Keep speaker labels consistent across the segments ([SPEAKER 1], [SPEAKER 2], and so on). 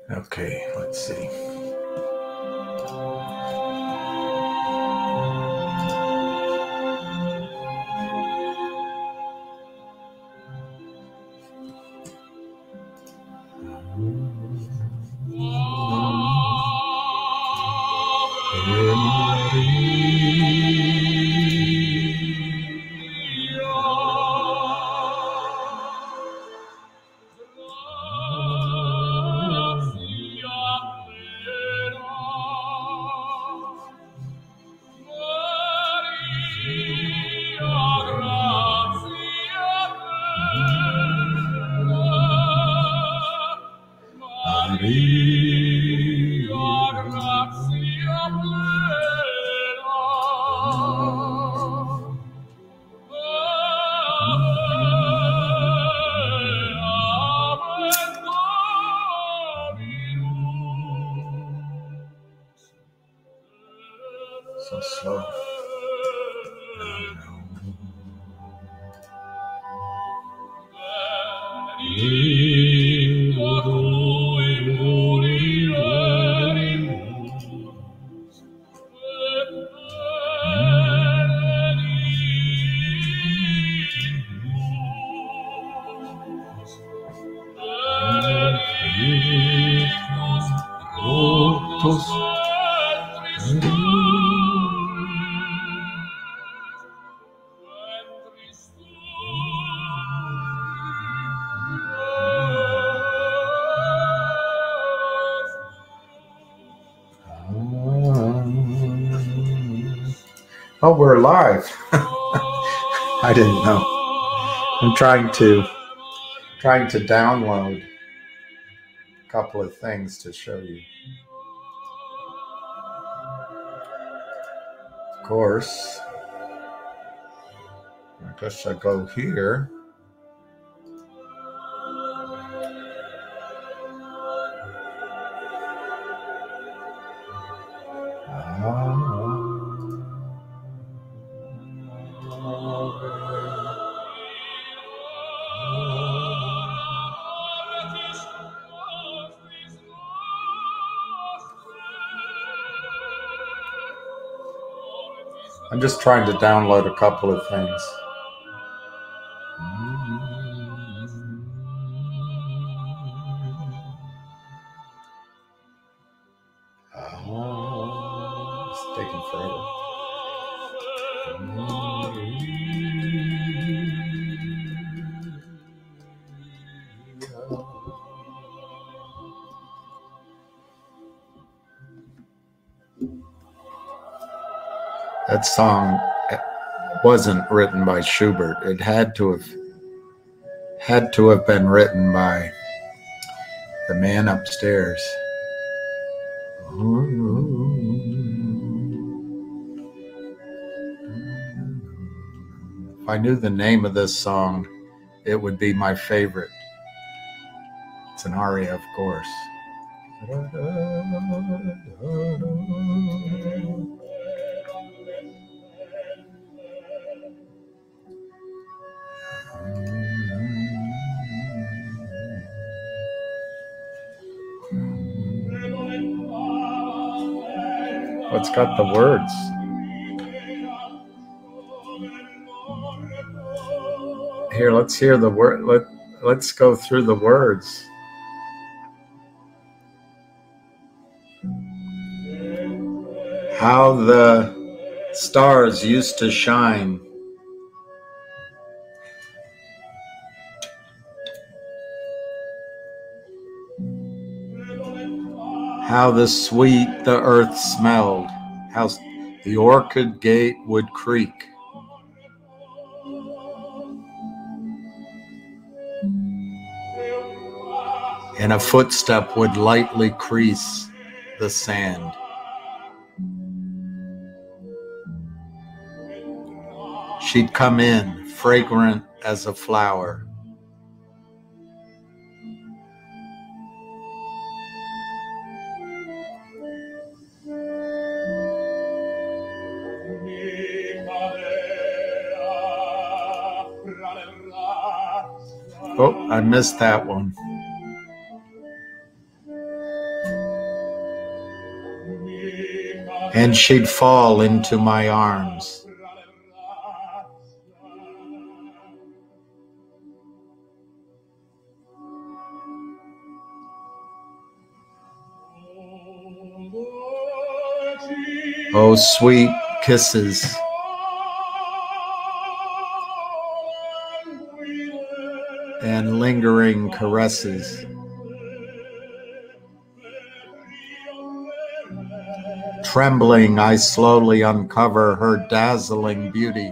[SPEAKER 1] Okay, let's see. So slow. Oh, we're live. I didn't know. I'm trying to download a couple of things to show you. Of course, I guess I go here. I'm just trying to download a couple of things. It's taking forever. That song wasn't written by Schubert. It had to have been written by the man upstairs. If I knew the name of this song, it would be my favorite. It's an aria, of course. It's got the words. Here, let's hear the word. Let's go through the words. How the stars used to shine. How the sweet the earth smelled. How the orchid gate would creak. And a footstep would lightly crease the sand. She'd come in, fragrant as a flower. Oh, I missed that one. and she'd fall into my arms. Oh, sweet kisses. And lingering caresses. Trembling, I slowly uncover her dazzling beauty.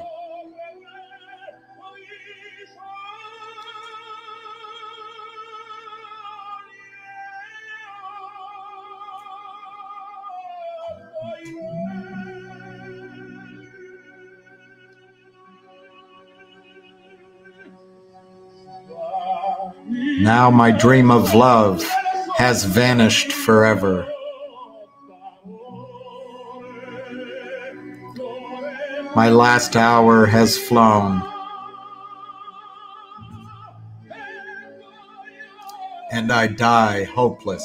[SPEAKER 1] Now my dream of love has vanished forever. My last hour has flown, and I die hopeless.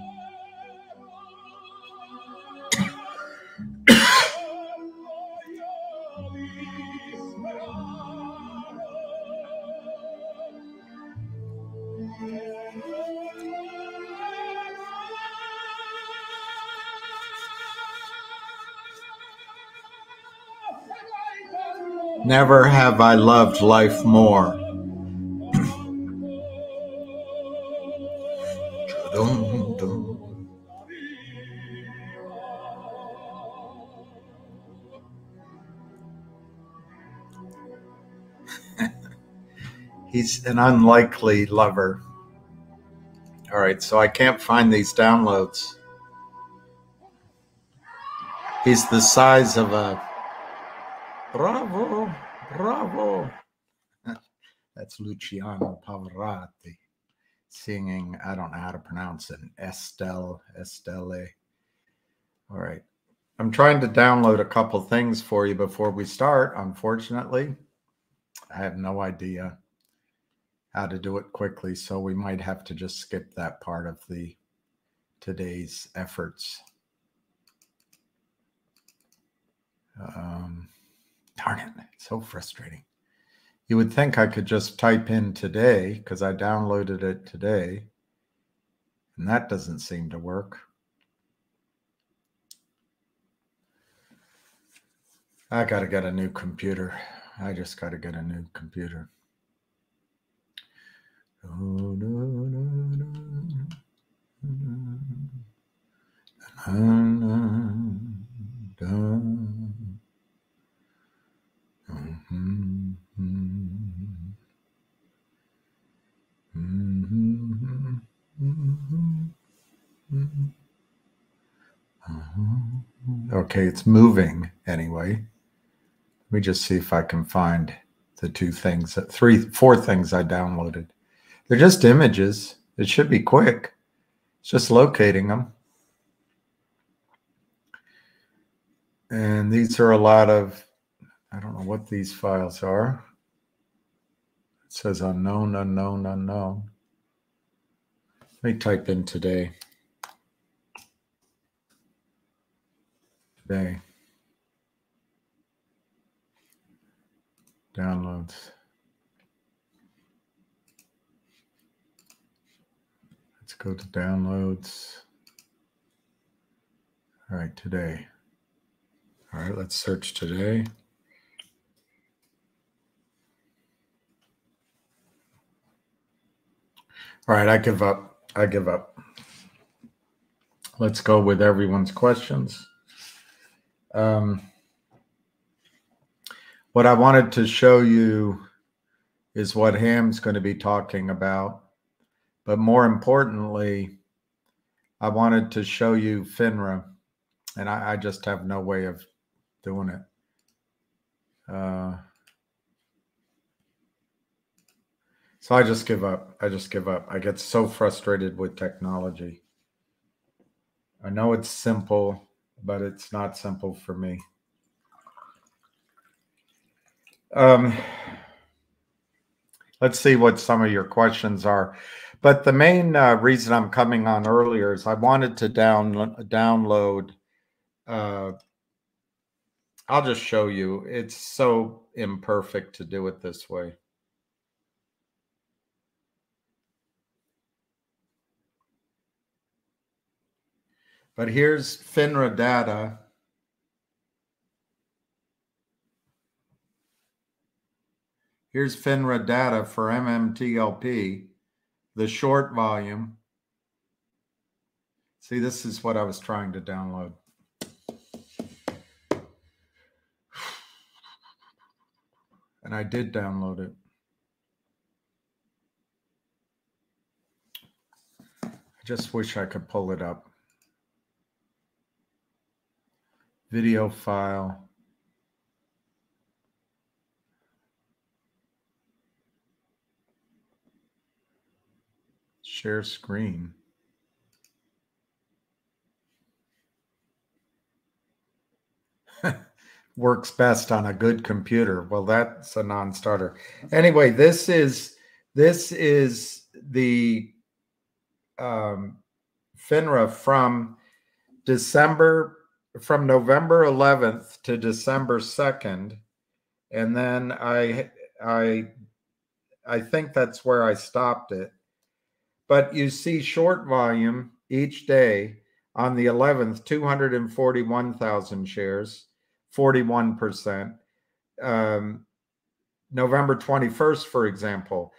[SPEAKER 1] Never have I loved life more. He's an unlikely lover. All right, so I can't find these downloads. He's the size of a... Bravo, bravo. That's Luciano Pavarotti singing, I don't know how to pronounce it, Estelle. All right. I'm trying to download a couple things for you before we start. Unfortunately, I have no idea how to do it quickly, so we might have to just skip that part of today's efforts. Darn it, it's so frustrating. You would think I could just type in today because I downloaded it today, and that doesn't seem to work. I got to get a new computer. I just got to get a new computer. Okay, it's moving anyway. Let me just see if I can find the four things I downloaded. They're just images. It should be quick. It's just locating them. And these are a lot of, I don't know what these files are. It says unknown, unknown, unknown. Let me type in today. Today. Downloads. Let's go to downloads. All right, today. All right, let's search today. All right, I give up. I give up. Let's go with everyone's questions. What I wanted to show you is what Ham's going to be talking about. But more importantly, I wanted to show you FINRA. And I just have no way of doing it. So I just give up. I just give up. I get so frustrated with technology. I know it's simple, but it's not simple for me. Let's see what some of your questions are. But the main reason I'm coming on earlier is I wanted to download I'll just show you. It's so imperfect to do it this way. But here's FINRA data. Here's FINRA data for MMTLP, the short volume. See, this is what I was trying to download. And I did download it. I just wish I could pull it up. Video file. Share screen. Works best on a good computer. Well, that's a non-starter. Anyway, this is the FINRA from November 11th to December 2nd, and then I think that's where I stopped it. But you see short volume each day. On the 11th, 241,000 shares, 41%. November 21st, for example,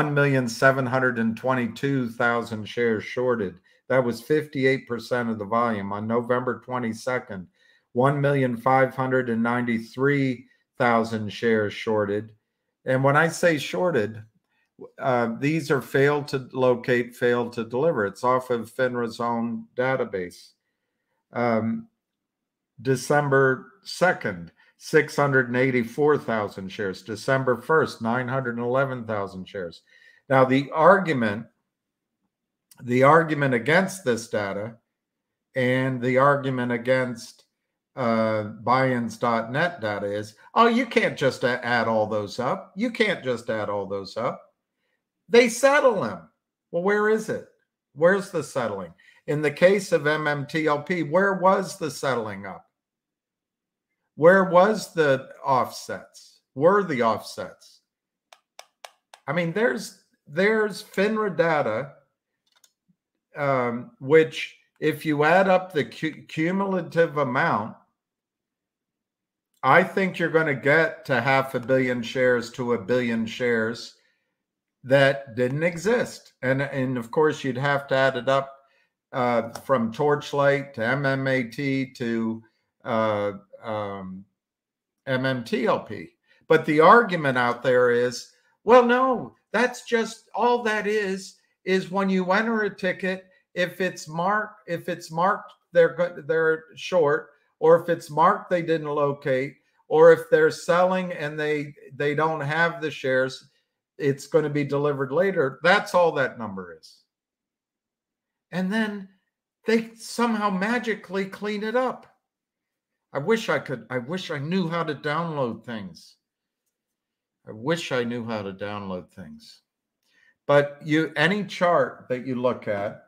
[SPEAKER 1] 1,722,000 shares shorted. That was 58% of the volume. On November 22nd, 1,593,000 shares shorted. And when I say shorted, these are failed to locate, failed to deliver. It's off of FINRA's own database. December 2nd, 684,000 shares. December 1st, 911,000 shares. Now, the argument against this data and the argument against buy-ins.net data is, oh, you can't just add all those up. You can't just add all those up. They settle them. Well, where is it? Where's the settling? In the case of MMTLP, where was the settling up? Where was the offsets? Were the offsets? I mean, there's FINRA data, which if you add up the cumulative amount, I think you're going to get to 500 million shares to 1 billion shares that didn't exist. And of course, you'd have to add it up from Torchlight to MMAT to MMTLP. But the argument out there is, well, no, that's just all that is when you enter a ticket, if it's marked they're short, or if it's marked they didn't locate, or if they're selling and they don't have the shares, it's going to be delivered later. That's all that number is. And then they somehow magically clean it up. I wish I knew how to download things. But any chart that you look at,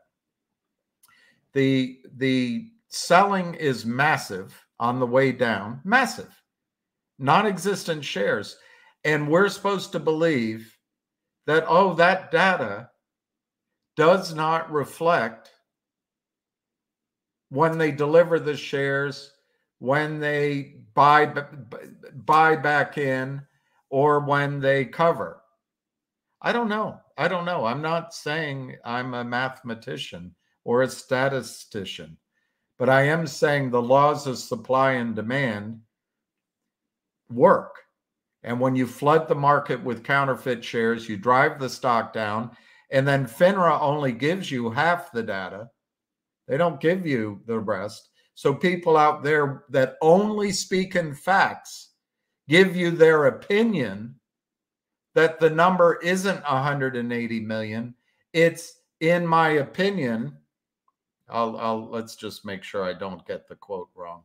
[SPEAKER 1] the selling is massive on the way down, massive, non-existent shares. And we're supposed to believe that, oh, that data does not reflect when they deliver the shares, when they buy back in, or when they cover. I don't know. I'm not saying I'm a mathematician or a statistician, but I am saying the laws of supply and demand work. And when you flood the market with counterfeit shares, you drive the stock down, and then FINRA only gives you half the data. They don't give you the rest. So people out there that only speak in facts give you their opinion that the number isn't 180 million. It's, in my opinion, let's just make sure I don't get the quote wrong.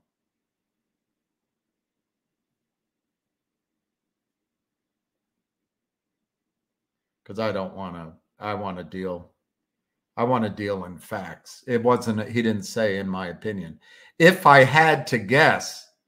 [SPEAKER 1] Because I want to deal in facts. It wasn't, he didn't say in my opinion. If I had to guess,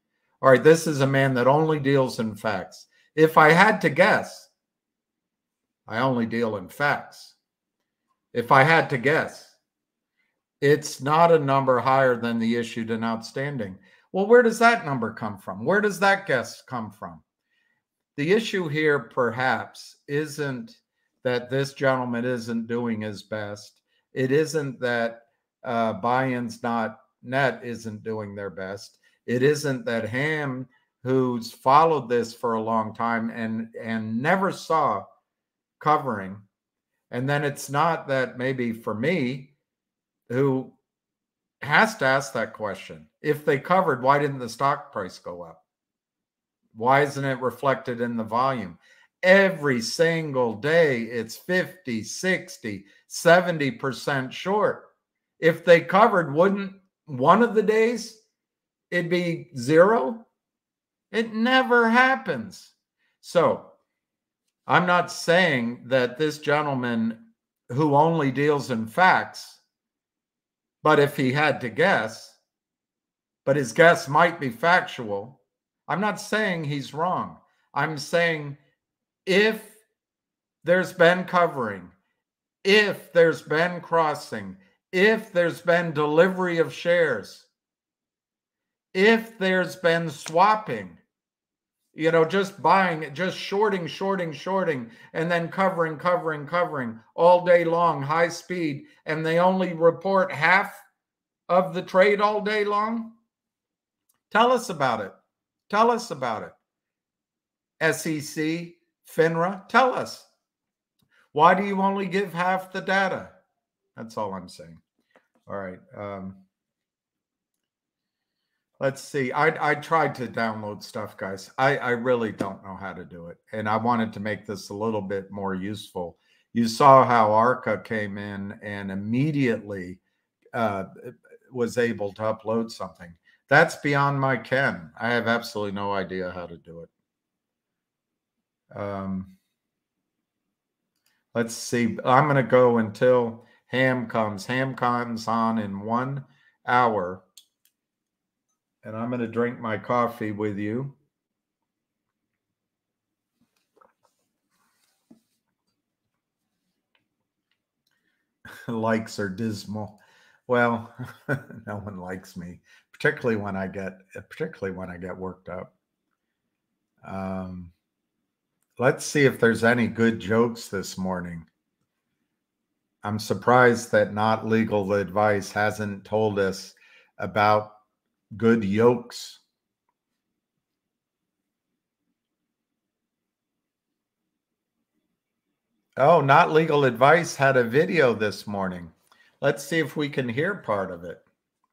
[SPEAKER 1] All right, this is a man that only deals in facts. If I had to guess, I only deal in facts. If I had to guess, it's not a number higher than the issued and outstanding. Well, where does that number come from? Where does that guess come from? The issue here perhaps isn't that this gentleman isn't doing his best. It isn't that buy-ins not net isn't doing their best. It isn't that Ham, who's followed this for a long time and never saw covering. And then it's not that maybe for me, who has to ask that question. If they covered, why didn't the stock price go up? Why isn't it reflected in the volume? Every single day, it's 50, 60, 70% short. If they covered, wouldn't one of the days it'd be zero? It never happens. So I'm not saying that this gentleman who only deals in facts, but if he had to guess, but his guess might be factual, I'm not saying he's wrong. I'm saying if there's been covering, if there's been crossing, if there's been delivery of shares, if there's been swapping, just buying, just shorting, and then covering all day long, high speed, and they only report half of the trade all day long? Tell us about it. Tell us about it. SEC, FINRA, tell us. Why do you only give half the data? That's all I'm saying. All right. Let's see. I tried to download stuff, guys. I really don't know how to do it. And I wanted to make this a little bit more useful. You saw how ARCA came in and immediately was able to upload something. That's beyond my ken. I have absolutely no idea how to do it. Let's see. I'm going to go until Ham comes. Ham comes on in 1 hour. And I'm going to drink my coffee with you. Likes are dismal. Well, no one likes me, particularly when I get worked up. Let's see if there's any good jokes this morning. I'm surprised that Not Legal Advice hasn't told us about good yolks. Oh, Not Legal Advice had a video this morning. Let's see if we can hear part of it.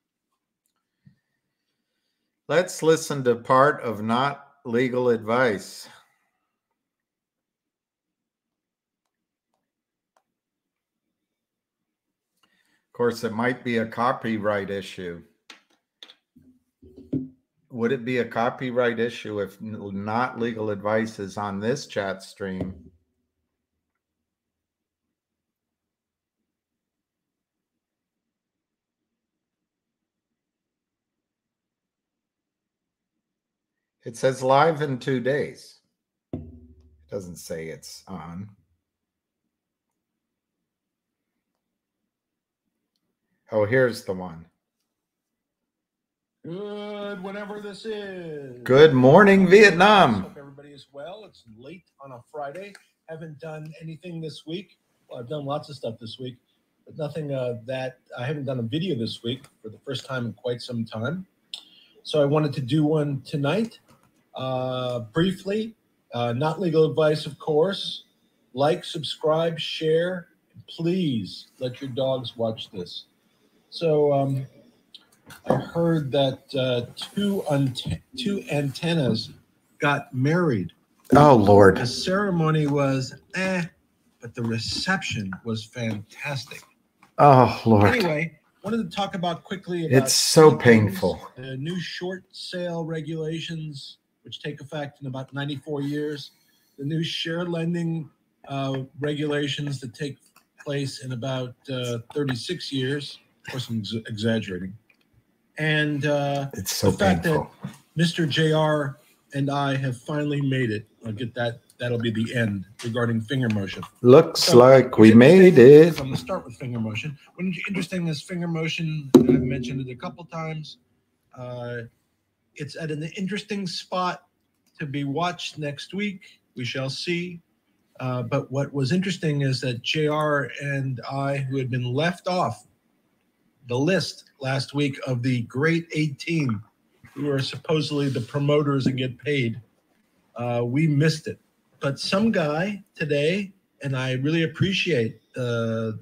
[SPEAKER 1] Let's listen to part of Not Legal Advice. Of course, it might be a copyright issue. Would it be a copyright issue if Not Legal Advice is on this chat stream? It says live in 2 days. It doesn't say it's on. Oh, here's the one.
[SPEAKER 2] Good, whenever this is.
[SPEAKER 1] Good morning, Vietnam.
[SPEAKER 2] Hope everybody is well. It's late on a Friday. Haven't done anything this week. Well, I've done lots of stuff this week, but nothing that I haven't done a video this week for the first time in quite some time. So I wanted to do one tonight. Briefly, not legal advice, of course. Like, subscribe, share. Please let your dogs watch this. So I heard that two antennas got married.
[SPEAKER 1] Oh, Lord.
[SPEAKER 2] The ceremony was but the reception was fantastic.
[SPEAKER 1] Oh, Lord.
[SPEAKER 2] Anyway, wanted to talk about quickly about
[SPEAKER 1] it's so painful.
[SPEAKER 2] The new short sale regulations, which take effect in about 94 years. The new share lending regulations that take place in about 36 years. Of course, I'm exaggerating. And
[SPEAKER 1] it's so
[SPEAKER 2] the fact
[SPEAKER 1] painful.
[SPEAKER 2] that Mr. JR and I have finally made it. I'll get that. That'll be the end regarding finger motion.
[SPEAKER 1] Looks like we made it.
[SPEAKER 2] So I'm going to start with finger motion. What's interesting is finger motion. I've mentioned it a couple times. It's at an interesting spot to be watched next week. We shall see. But what was interesting is that JR and I, who had been left off the list last week of the Great 18, who are supposedly the promoters and get paid, we missed it. But some guy today, and I really appreciate the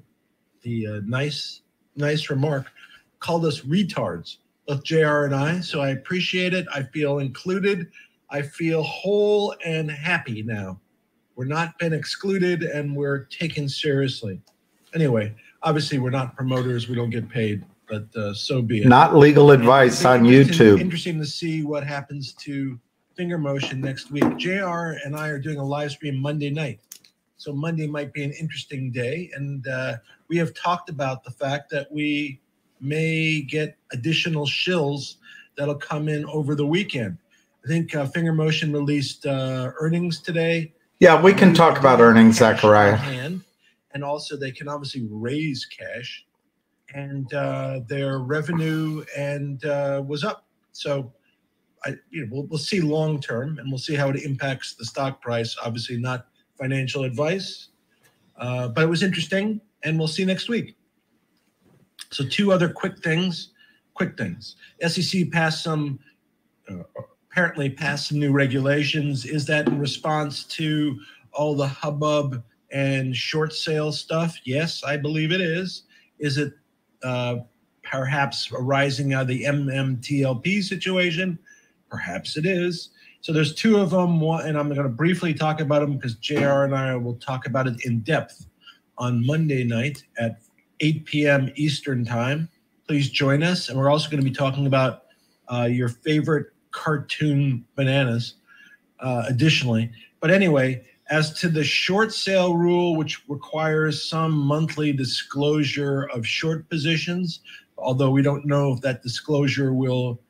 [SPEAKER 2] nice remark, called us retards, both JR and I. So I appreciate it. I feel included. I feel whole and happy now. We're not been excluded and we're taken seriously. Anyway, obviously we're not promoters. We don't get paid, but so be it.
[SPEAKER 1] Not legal advice on YouTube.
[SPEAKER 2] Interesting to see what happens to finger motion next week. JR and I are doing a live stream Monday night. So Monday might be an interesting day. And we have talked about the fact that we may get additional shills that'll come in over the weekend. I think Finger Motion released earnings today.
[SPEAKER 1] Yeah, we can talk about earnings, Zachariah.
[SPEAKER 2] And also they can obviously raise cash. And their revenue and was up. So we'll see long term, and we'll see how it impacts the stock price. Obviously not financial advice, but it was interesting, and we'll see next week. So two other quick things. SEC passed some, apparently passed some new regulations. Is that in response to all the hubbub and short sale stuff? Yes, I believe it is. Is it perhaps arising out of the MMTLP situation? Perhaps it is. So there's two of them, and I'm going to briefly talk about them because JR and I will talk about it in depth on Monday night at 8 p.m. Eastern time. Please join us. And we're also going to be talking about your favorite cartoon bananas additionally. But anyway, as to the short sale rule, which requires some monthly disclosure of short positions, although we don't know if that disclosure will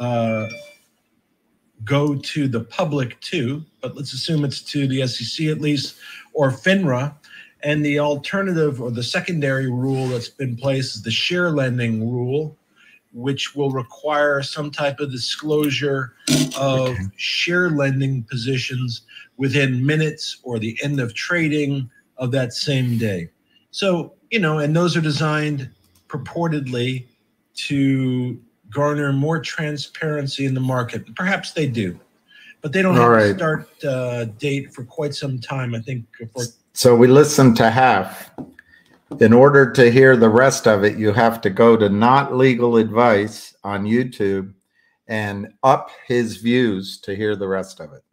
[SPEAKER 2] go to the public too, but let's assume it's to the SEC at least, or FINRA. And the alternative or the secondary rule that's been placed is the share lending rule, which will require some type of disclosure of share lending positions within minutes or the end of trading of that same day. So, and those are designed purportedly to garner more transparency in the market. Perhaps they do, but they don't have a start date for quite some time, I think.
[SPEAKER 1] So we listened to half. In order to hear the rest of it, you have to go to Not Legal Advice on YouTube and up his views to hear the rest of it.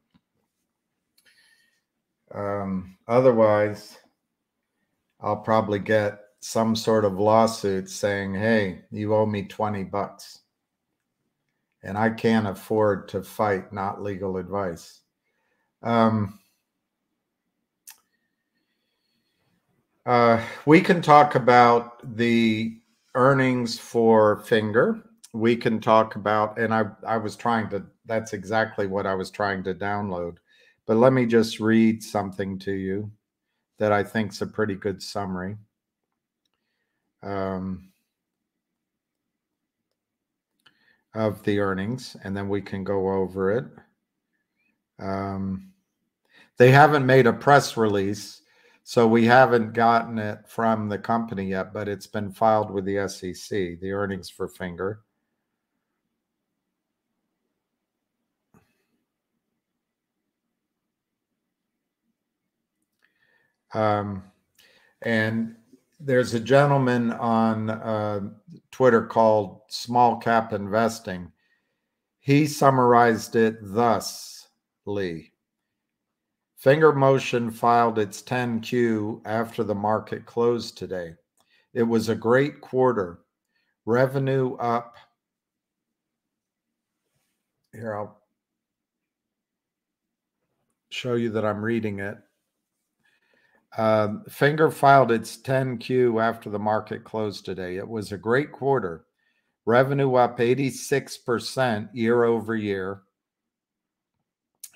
[SPEAKER 1] Otherwise, I'll probably get some sort of lawsuit saying, hey, you owe me $20. And I can't afford to fight Not Legal Advice. We can talk about the earnings for Finger. We can talk about, and I was trying to, that's exactly what I was trying to download. But let me just read something to you that I think is a pretty good summary. Of the earnings, and then we can go over it. They haven't made a press release, so we haven't gotten it from the company yet, but it's been filed with the SEC, the earnings for Finger. And there's a gentleman on Twitter called Small Cap Investing. He summarized it thusly. Finger Motion filed its 10Q after the market closed today. It was a great quarter. Revenue up. Here, I'll show you that I'm reading it. Finger filed its 10Q after the market closed today. It was a great quarter. Revenue up 86% year over year.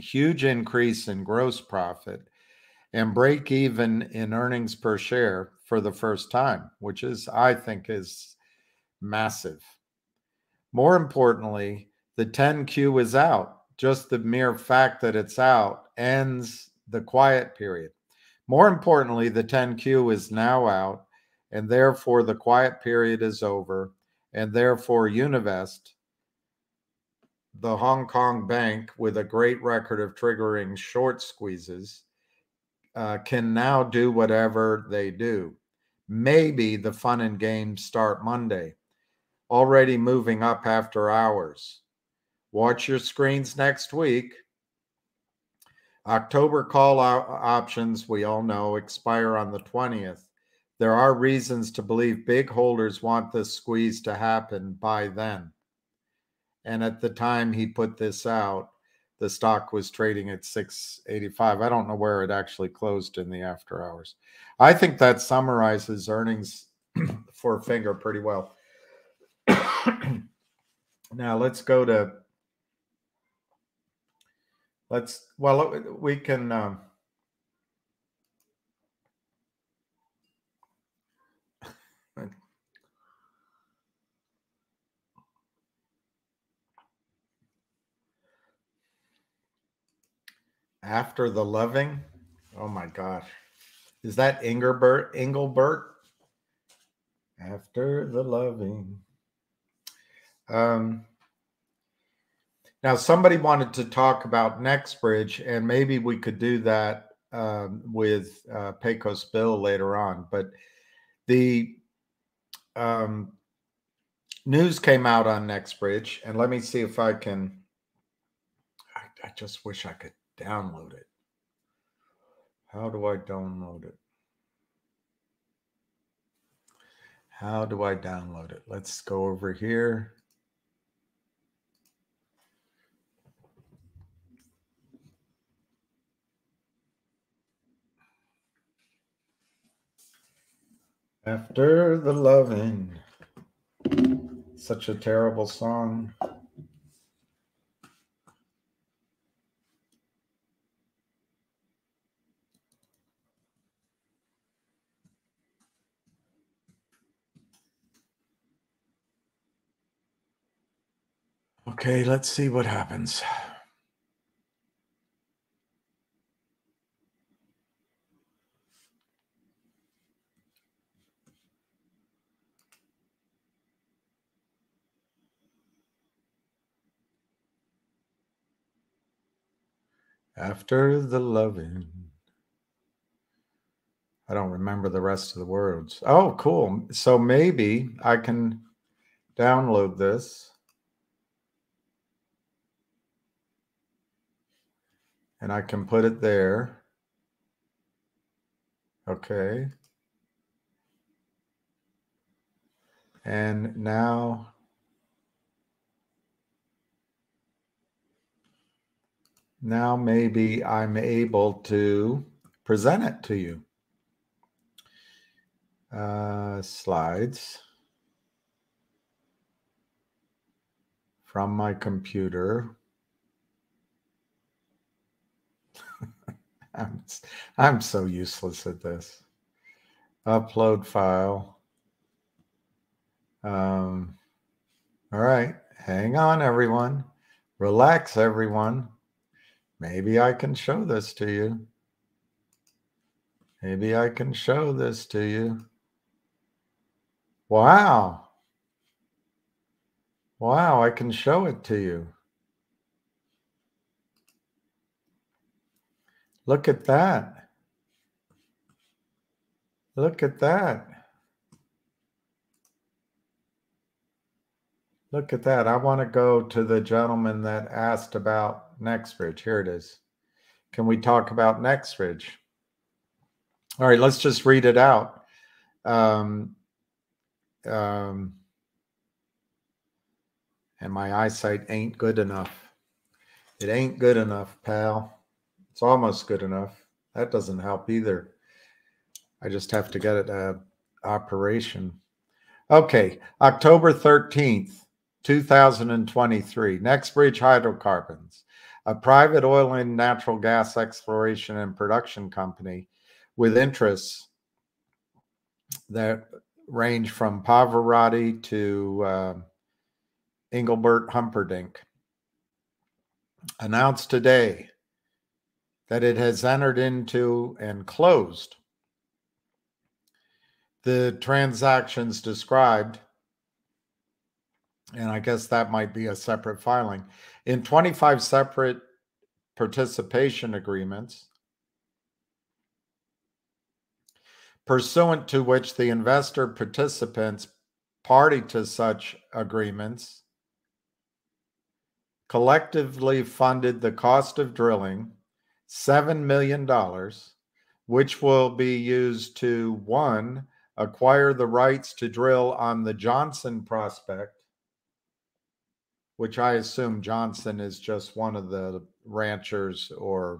[SPEAKER 1] huge increase in gross profit, and break even in earnings per share for the first time, which is, I think, is massive. More importantly, the 10Q is out. Just the mere fact that it's out ends the quiet period. More importantly, the 10Q is now out, and therefore the quiet period is over, and therefore Univest, the Hong Kong bank with a great record of triggering short squeezes, can now do whatever they do. Maybe the fun and games start Monday, already moving up after hours. Watch your screens next week. October call options, we all know, expire on the 20th. There are reasons to believe big holders want this squeeze to happen by then. And at the time he put this out, the stock was trading at 685. I don't know where it actually closed in the after hours. I think that summarizes earnings for Finger pretty well. Now let's go to, we can, After the Loving. Oh my gosh. Is that Engelbert? After the Loving. Now somebody wanted to talk about NextBridge, and maybe we could do that with Pecos Bill later on. But the news came out on NextBridge, and let me see if I can. I just wish I could download it. How do I download it? How do I download it? Let's go over here. After the Loving. Such a terrible song. Okay, let's see what happens. After the Loving. I don't remember the rest of the words. Oh, cool. So maybe I can download this. And I can put it there. Okay. And now maybe I'm able to present it to you. Slides from my computer. I'm so useless at this. Upload file. All right, hang on, everyone. Relax, everyone. Maybe I can show this to you. Maybe I can show this to you. Wow. Wow, I can show it to you. Look at that. Look at that. Look at that. I want to go to the gentleman that asked about NextBridge. Here it is. Can we talk about NextBridge? All right, let's just read it out. And my eyesight ain't good enough. It ain't good enough, pal. It's almost good enough. That doesn't help either. I just have to get it operation. Okay, October 13th, 2023. NextBridge Hydrocarbons. a private oil and natural gas exploration and production company with interests that range from Pavarotti to Engelbert Humperdinck, announced today that it has entered into and closed the transactions described, and I guess that might be a separate filing, in 25 separate participation agreements, pursuant to which the investor participants party to such agreements collectively funded the cost of drilling, $7 million, which will be used to, 1, acquire the rights to drill on the Johnson prospect, which I assume Johnson is just one of the ranchers or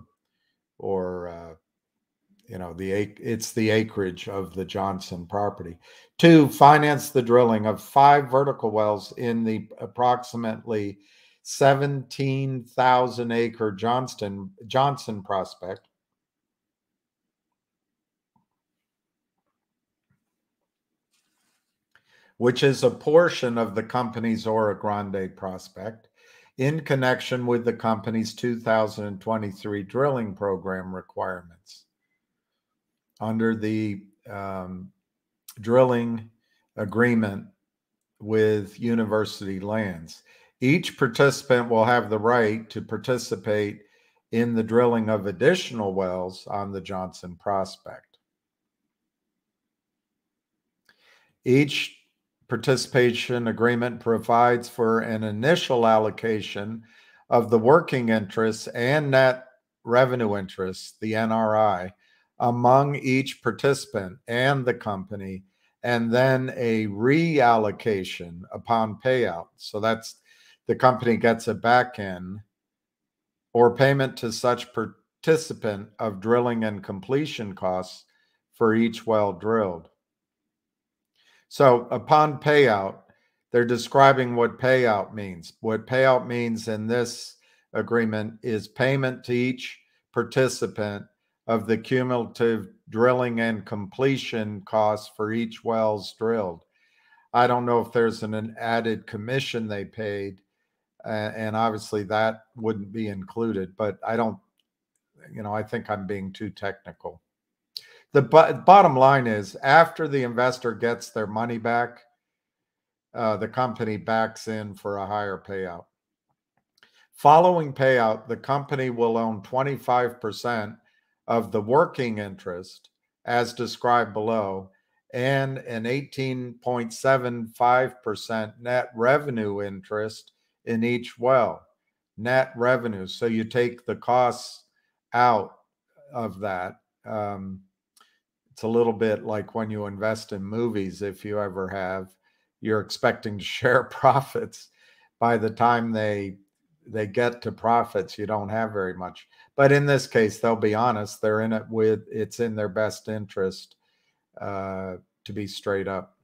[SPEAKER 1] it's the acreage of the Johnson property. 2, finance the drilling of 5 vertical wells in the approximately 17,000 acre Johnson prospect. Which is a portion of the company's Oro Grande prospect, in connection with the company's 2023 drilling program requirements under the drilling agreement with University Lands. Each participant will have the right to participate in the drilling of additional wells on the Johnson prospect. Each participation agreement provides for an initial allocation of the working interests and net revenue interests, the NRI, among each participant and the company, and then a reallocation upon payout. So that's the company gets a back end or payment to such participant of drilling and completion costs for each well drilled. So upon payout, they're describing what payout means. What payout means in this agreement is payment to each participant of the cumulative drilling and completion costs for each wells drilled. I don't know if there's an added commission they paid, and obviously that wouldn't be included, but I don't, I think I'm being too technical. The bottom line is, after the investor gets their money back, the company backs in for a higher payout. Following payout, the company will own 25% of the working interest, as described below, and an 18.75% net revenue interest in each well. Net revenue. So you take the costs out of that. It's a little bit like when you invest in movies, if you ever have, you're expecting to share profits. By the time they get to profits, you don't have very much. But in this case, they'll be honest. They're in it with, it's in their best interest to be straight up.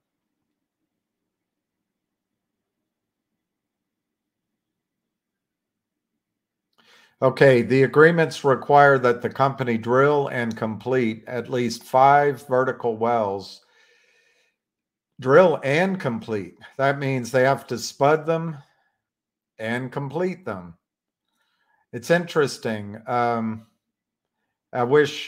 [SPEAKER 1] Okay, the agreements require that the company drill and complete at least 5 vertical wells. Drill and complete. That means they have to spud them and complete them. It's interesting. I wish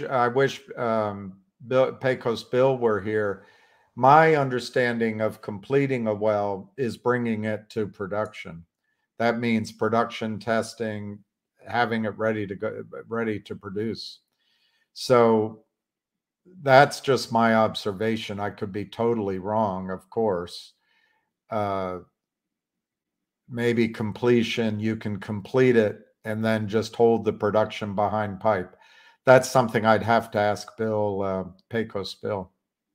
[SPEAKER 1] Pecos Bill were here. My understanding of completing a well is bringing it to production. That means production testing, having it ready to produce. So that's just my observation. I could be totally wrong, of course. Maybe completion, you can complete it and then just hold the production behind pipe. That's something I'd have to ask Bill, Pecos Bill.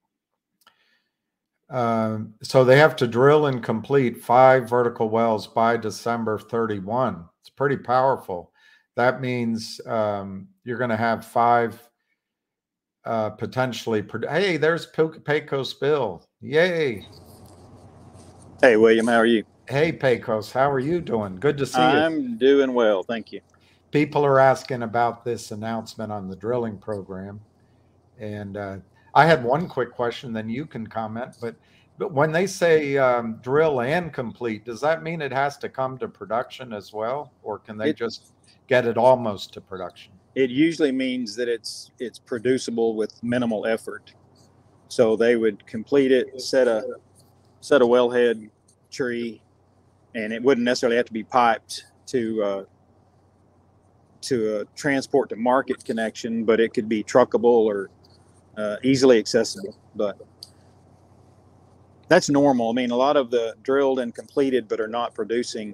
[SPEAKER 1] So they have to drill and complete 5 vertical wells by December 31. It's pretty powerful. That means you're going to have 5 potentially. Hey, there's Pecos Bill. Yay.
[SPEAKER 3] Hey, William, how are you?
[SPEAKER 1] Hey, Pecos, how are you doing? Good to see you.
[SPEAKER 3] I'm doing well, thank you.
[SPEAKER 1] people are asking about this announcement on the drilling program. And I had one quick question, then you can comment. But when they say drill and complete, does that mean it has to come to production as well? Or can they just get it almost to production?
[SPEAKER 3] It usually means that it's producible with minimal effort. So they would complete it, set a wellhead tree, and it wouldn't necessarily have to be piped to a transport to market connection, but it could be truckable or easily accessible. But that's normal. I mean, a lot of the drilled and completed but are not producing,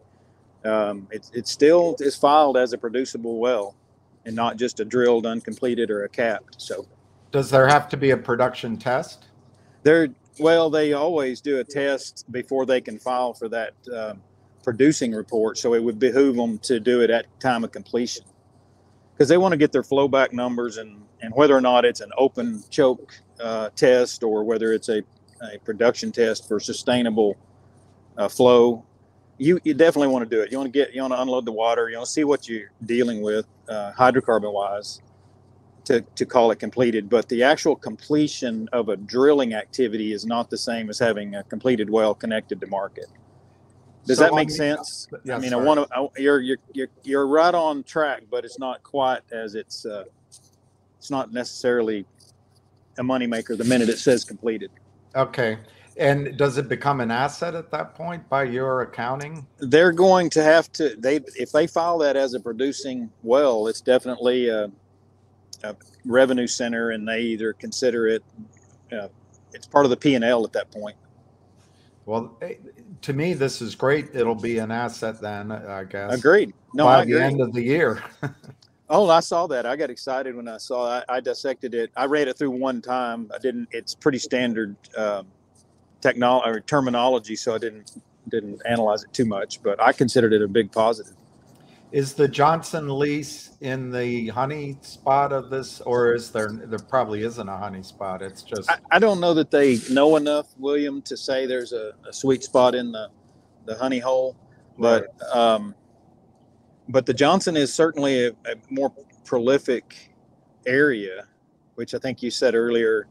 [SPEAKER 3] it still is filed as a producible well and not just a drilled, uncompleted, or a capped. So
[SPEAKER 1] does there have to be a production test?
[SPEAKER 3] Well, they always do a test before they can file for that producing report. So it would behoove them to do it at time of completion, because they want to get their flowback numbers and whether or not it's an open choke test or whether it's a production test for sustainable flow. You definitely want to do it. You want to unload the water. You want to see what you're dealing with hydrocarbon wise to call it completed. But the actual completion of a drilling activity is not the same as having a completed well connected to market. Does that make sense?
[SPEAKER 1] Yes,
[SPEAKER 3] I mean, you're right on track, but it's not quite as it's not necessarily a moneymaker the minute it says completed.
[SPEAKER 1] Okay. And does it become an asset at that point by your accounting?
[SPEAKER 3] They're going to have to, if they file that as a producing well, it's definitely a revenue center, and they either consider it, it's part of the P&L at that point.
[SPEAKER 1] Well, to me, this is great. It'll be an asset then, I guess.
[SPEAKER 3] Agreed. No,
[SPEAKER 1] by
[SPEAKER 3] I agree.
[SPEAKER 1] the end of the year.
[SPEAKER 3] Oh, I saw that. I got excited when I saw it. I dissected it. I read it through one time. It's pretty standard technology or terminology, so I didn't analyze it too much, but I considered it a big positive.
[SPEAKER 1] Is the Johnson lease in the honey spot of this, or is there probably isn't a honey spot? It's just
[SPEAKER 3] I don't know that they know enough, William, to say there's a sweet spot in the honey hole, but
[SPEAKER 1] right.
[SPEAKER 3] But the Johnson is certainly a more prolific area, which I think you said earlier.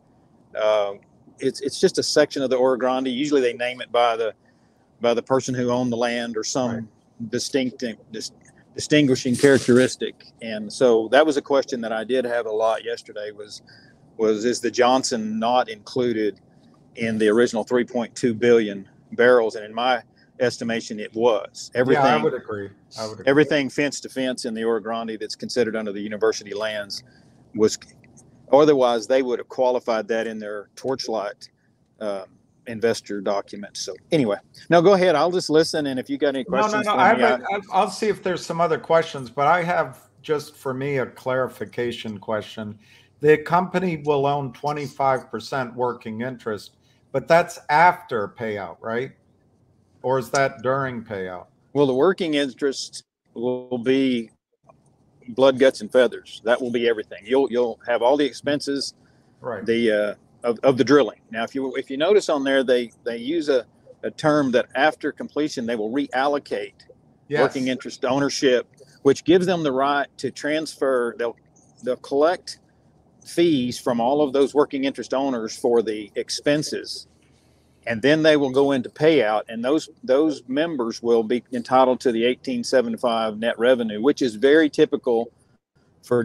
[SPEAKER 3] It's just a section of the Oro Grande. Usually they name it by the person who owned the land or some right. Distinguishing characteristic. And so that was a question that I did have a lot yesterday was is the Johnson not included in the original 3.2 billion barrels? And in my estimation, it was. Everything,
[SPEAKER 1] yeah, I would agree.
[SPEAKER 3] Everything fence to fence in the Oro Grande that's considered under the university lands was, otherwise they would have qualified that in their Torchlight investor document. So anyway, no, go ahead. I'll just listen, and if you got any questions,
[SPEAKER 1] I'll see if there's some other questions. But I have just for me a clarification question. The company will own 25% working interest, but that's after payout, right? Or is that during payout?
[SPEAKER 3] Well, the working interest will be blood, guts, and feathers. That will be everything. You'll have all the expenses, right? Of the drilling. Now, if you notice on there, they use a term that after completion they will reallocate working interest ownership, which gives them the right to transfer. They'll collect fees from all of those working interest owners for the expenses, and then they will go into payout, and those members will be entitled to the 1875 net revenue, which is very typical for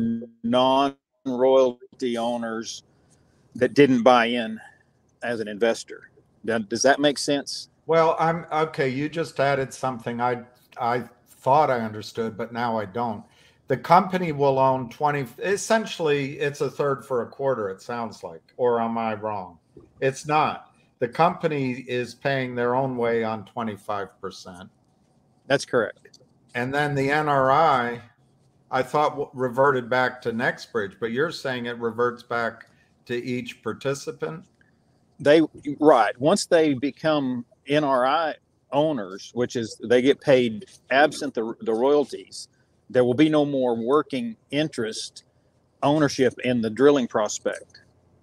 [SPEAKER 3] non-royalty owners that didn't buy in as an investor. Does that make sense?
[SPEAKER 1] Well, I'm okay. You just added something I thought I understood, but now I don't. The company will own 20. Essentially, it's a third for a quarter. It sounds like, or am I wrong? It's not. The company is paying their own way on 25%.
[SPEAKER 3] That's correct.
[SPEAKER 1] And then the NRI, I thought reverted back to NextBridge, but you're saying it reverts back to each participant?
[SPEAKER 3] Right. Once they become NRI owners, which is they get paid absent the royalties, there will be no more working interest ownership in the drilling prospect.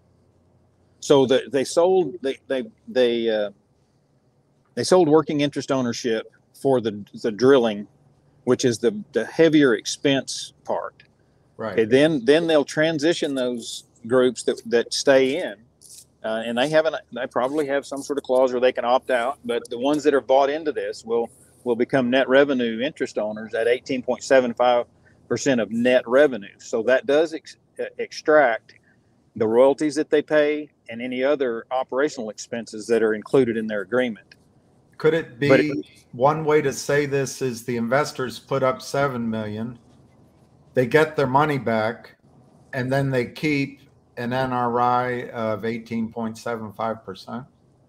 [SPEAKER 3] So they sold working interest ownership for the drilling which is the heavier expense part.
[SPEAKER 1] Right.
[SPEAKER 3] Okay, then they'll transition those groups that stay in, and they probably have some sort of clause where they can opt out. But the ones that are bought into this will become net revenue interest owners at 18.75% of net revenue. So that does extract the royalties that they pay and any other operational expenses that are included in their agreement.
[SPEAKER 1] Could it be one way to say this is the investors put up $7 million, they get their money back, and then they keep an NRI of 18.75%?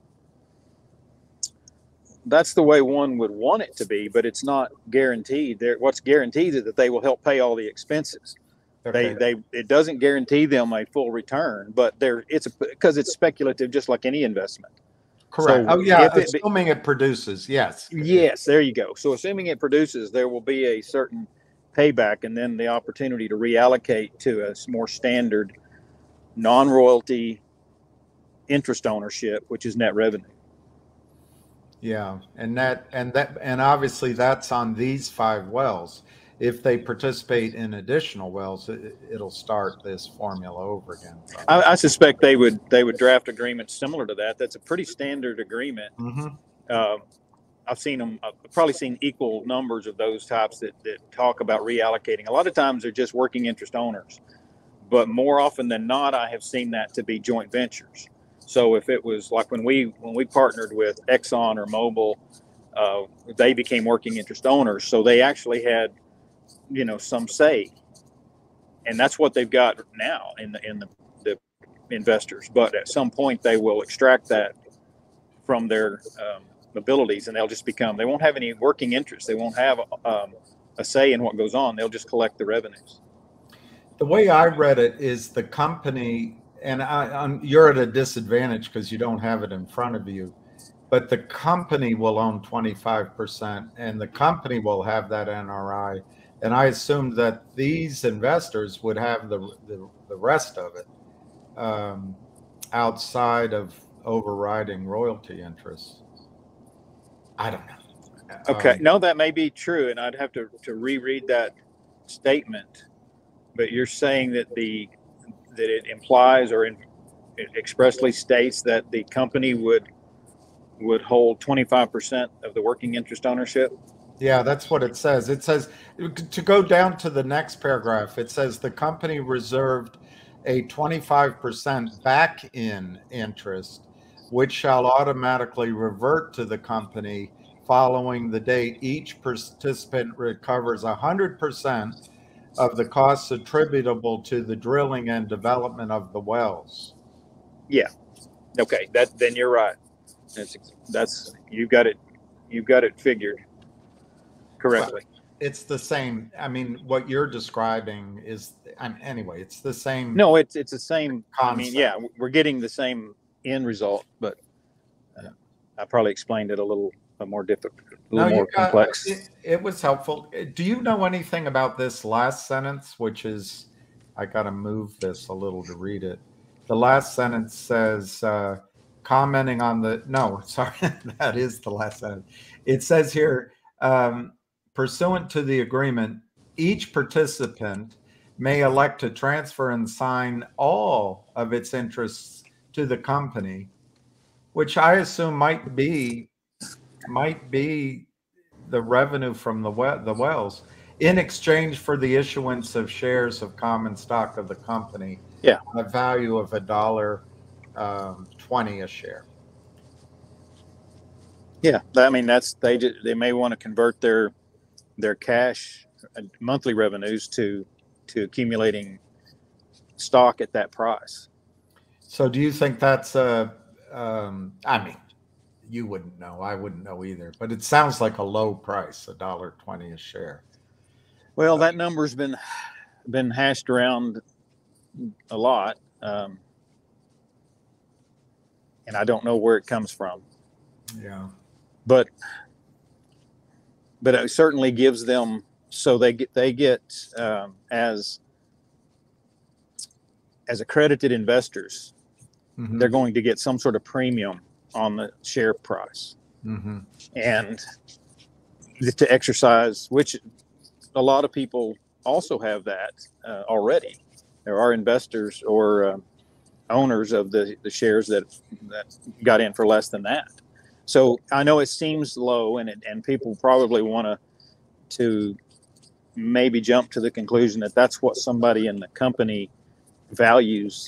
[SPEAKER 3] That's the way one would want it to be, but it's not guaranteed. What's guaranteed is that they will help pay all the expenses. Okay. It doesn't guarantee them a full return, but because it's speculative, just like any investment.
[SPEAKER 1] Correct.
[SPEAKER 3] So
[SPEAKER 1] assuming it produces, yes.
[SPEAKER 3] Yes, there you go. So assuming it produces, there will be a certain payback, and then the opportunity to reallocate to a more standard non-royalty interest ownership, which is net revenue.
[SPEAKER 1] Yeah, and obviously that's on these 5 wells. If they participate in additional wells, it'll start this formula over again.
[SPEAKER 3] I suspect they would draft agreements similar to that. That's a pretty standard agreement.
[SPEAKER 1] Mm-hmm.
[SPEAKER 3] I've seen them. I've probably seen equal numbers of those types that talk about reallocating. A lot of times they're just working interest owners, but more often than not, I have seen that to be joint ventures. So if it was like when we partnered with Exxon or Mobil, they became working interest owners. So they actually had, some say, and that's what they've got now in the investors. But at some point, they will extract that from their abilities, and they won't have any working interest. They won't have a say in what goes on. They'll just collect the revenues.
[SPEAKER 1] The way I read it is the company, and you're at a disadvantage because you don't have it in front of you, but the company will own 25%, and the company will have that NRI. And I assumed that these investors would have the rest of it outside of overriding royalty interests. I don't know.
[SPEAKER 3] Okay, no, that may be true, and I'd have to reread that statement. But you're saying that it implies or it expressly states that the company would hold 25% of the working interest ownership?
[SPEAKER 1] Yeah, that's what it says. It says, to go down to the next paragraph, it says the company reserved a 25% back-in interest, which shall automatically revert to the company following the date each participant recovers 100% of the costs attributable to the drilling and development of the wells.
[SPEAKER 3] Yeah. Okay. Then you're right. That's you've got it figured correctly.
[SPEAKER 1] Well, it's the same. I mean, what you're describing is, anyway, it's the same.
[SPEAKER 3] No, it's the same
[SPEAKER 1] concept.
[SPEAKER 3] I mean, yeah, we're getting the same end result, but I probably explained it a little more difficult, more complex.
[SPEAKER 1] It was helpful. Do you know anything about this last sentence, which is, I got to move this a little to read it. The last sentence says, commenting on that is the last sentence. It says here, pursuant to the agreement, each participant may elect to transfer and sign all of its interests to the company, which I assume might be the revenue from the wells, in exchange for the issuance of shares of common stock of the company.
[SPEAKER 3] Yeah,
[SPEAKER 1] a value of $1.20 a share.
[SPEAKER 3] Yeah, I mean they may want to convert their cash monthly revenues to accumulating stock at that price.
[SPEAKER 1] So do you think that's I mean, you wouldn't know, I wouldn't know either, but it sounds like a low price, $1.20 a share.
[SPEAKER 3] Well, that number's been hashed around a lot, and I don't know where it comes from.
[SPEAKER 1] Yeah,
[SPEAKER 3] but it certainly gives them, so they get as accredited investors,
[SPEAKER 1] mm-hmm.
[SPEAKER 3] they're going to get some sort of premium on the share price,
[SPEAKER 1] mm-hmm.
[SPEAKER 3] and to exercise, which a lot of people also have that already. There are investors or owners of the shares that got in for less than that. So I know it seems low, and people probably want to maybe jump to the conclusion that that's what somebody in the company values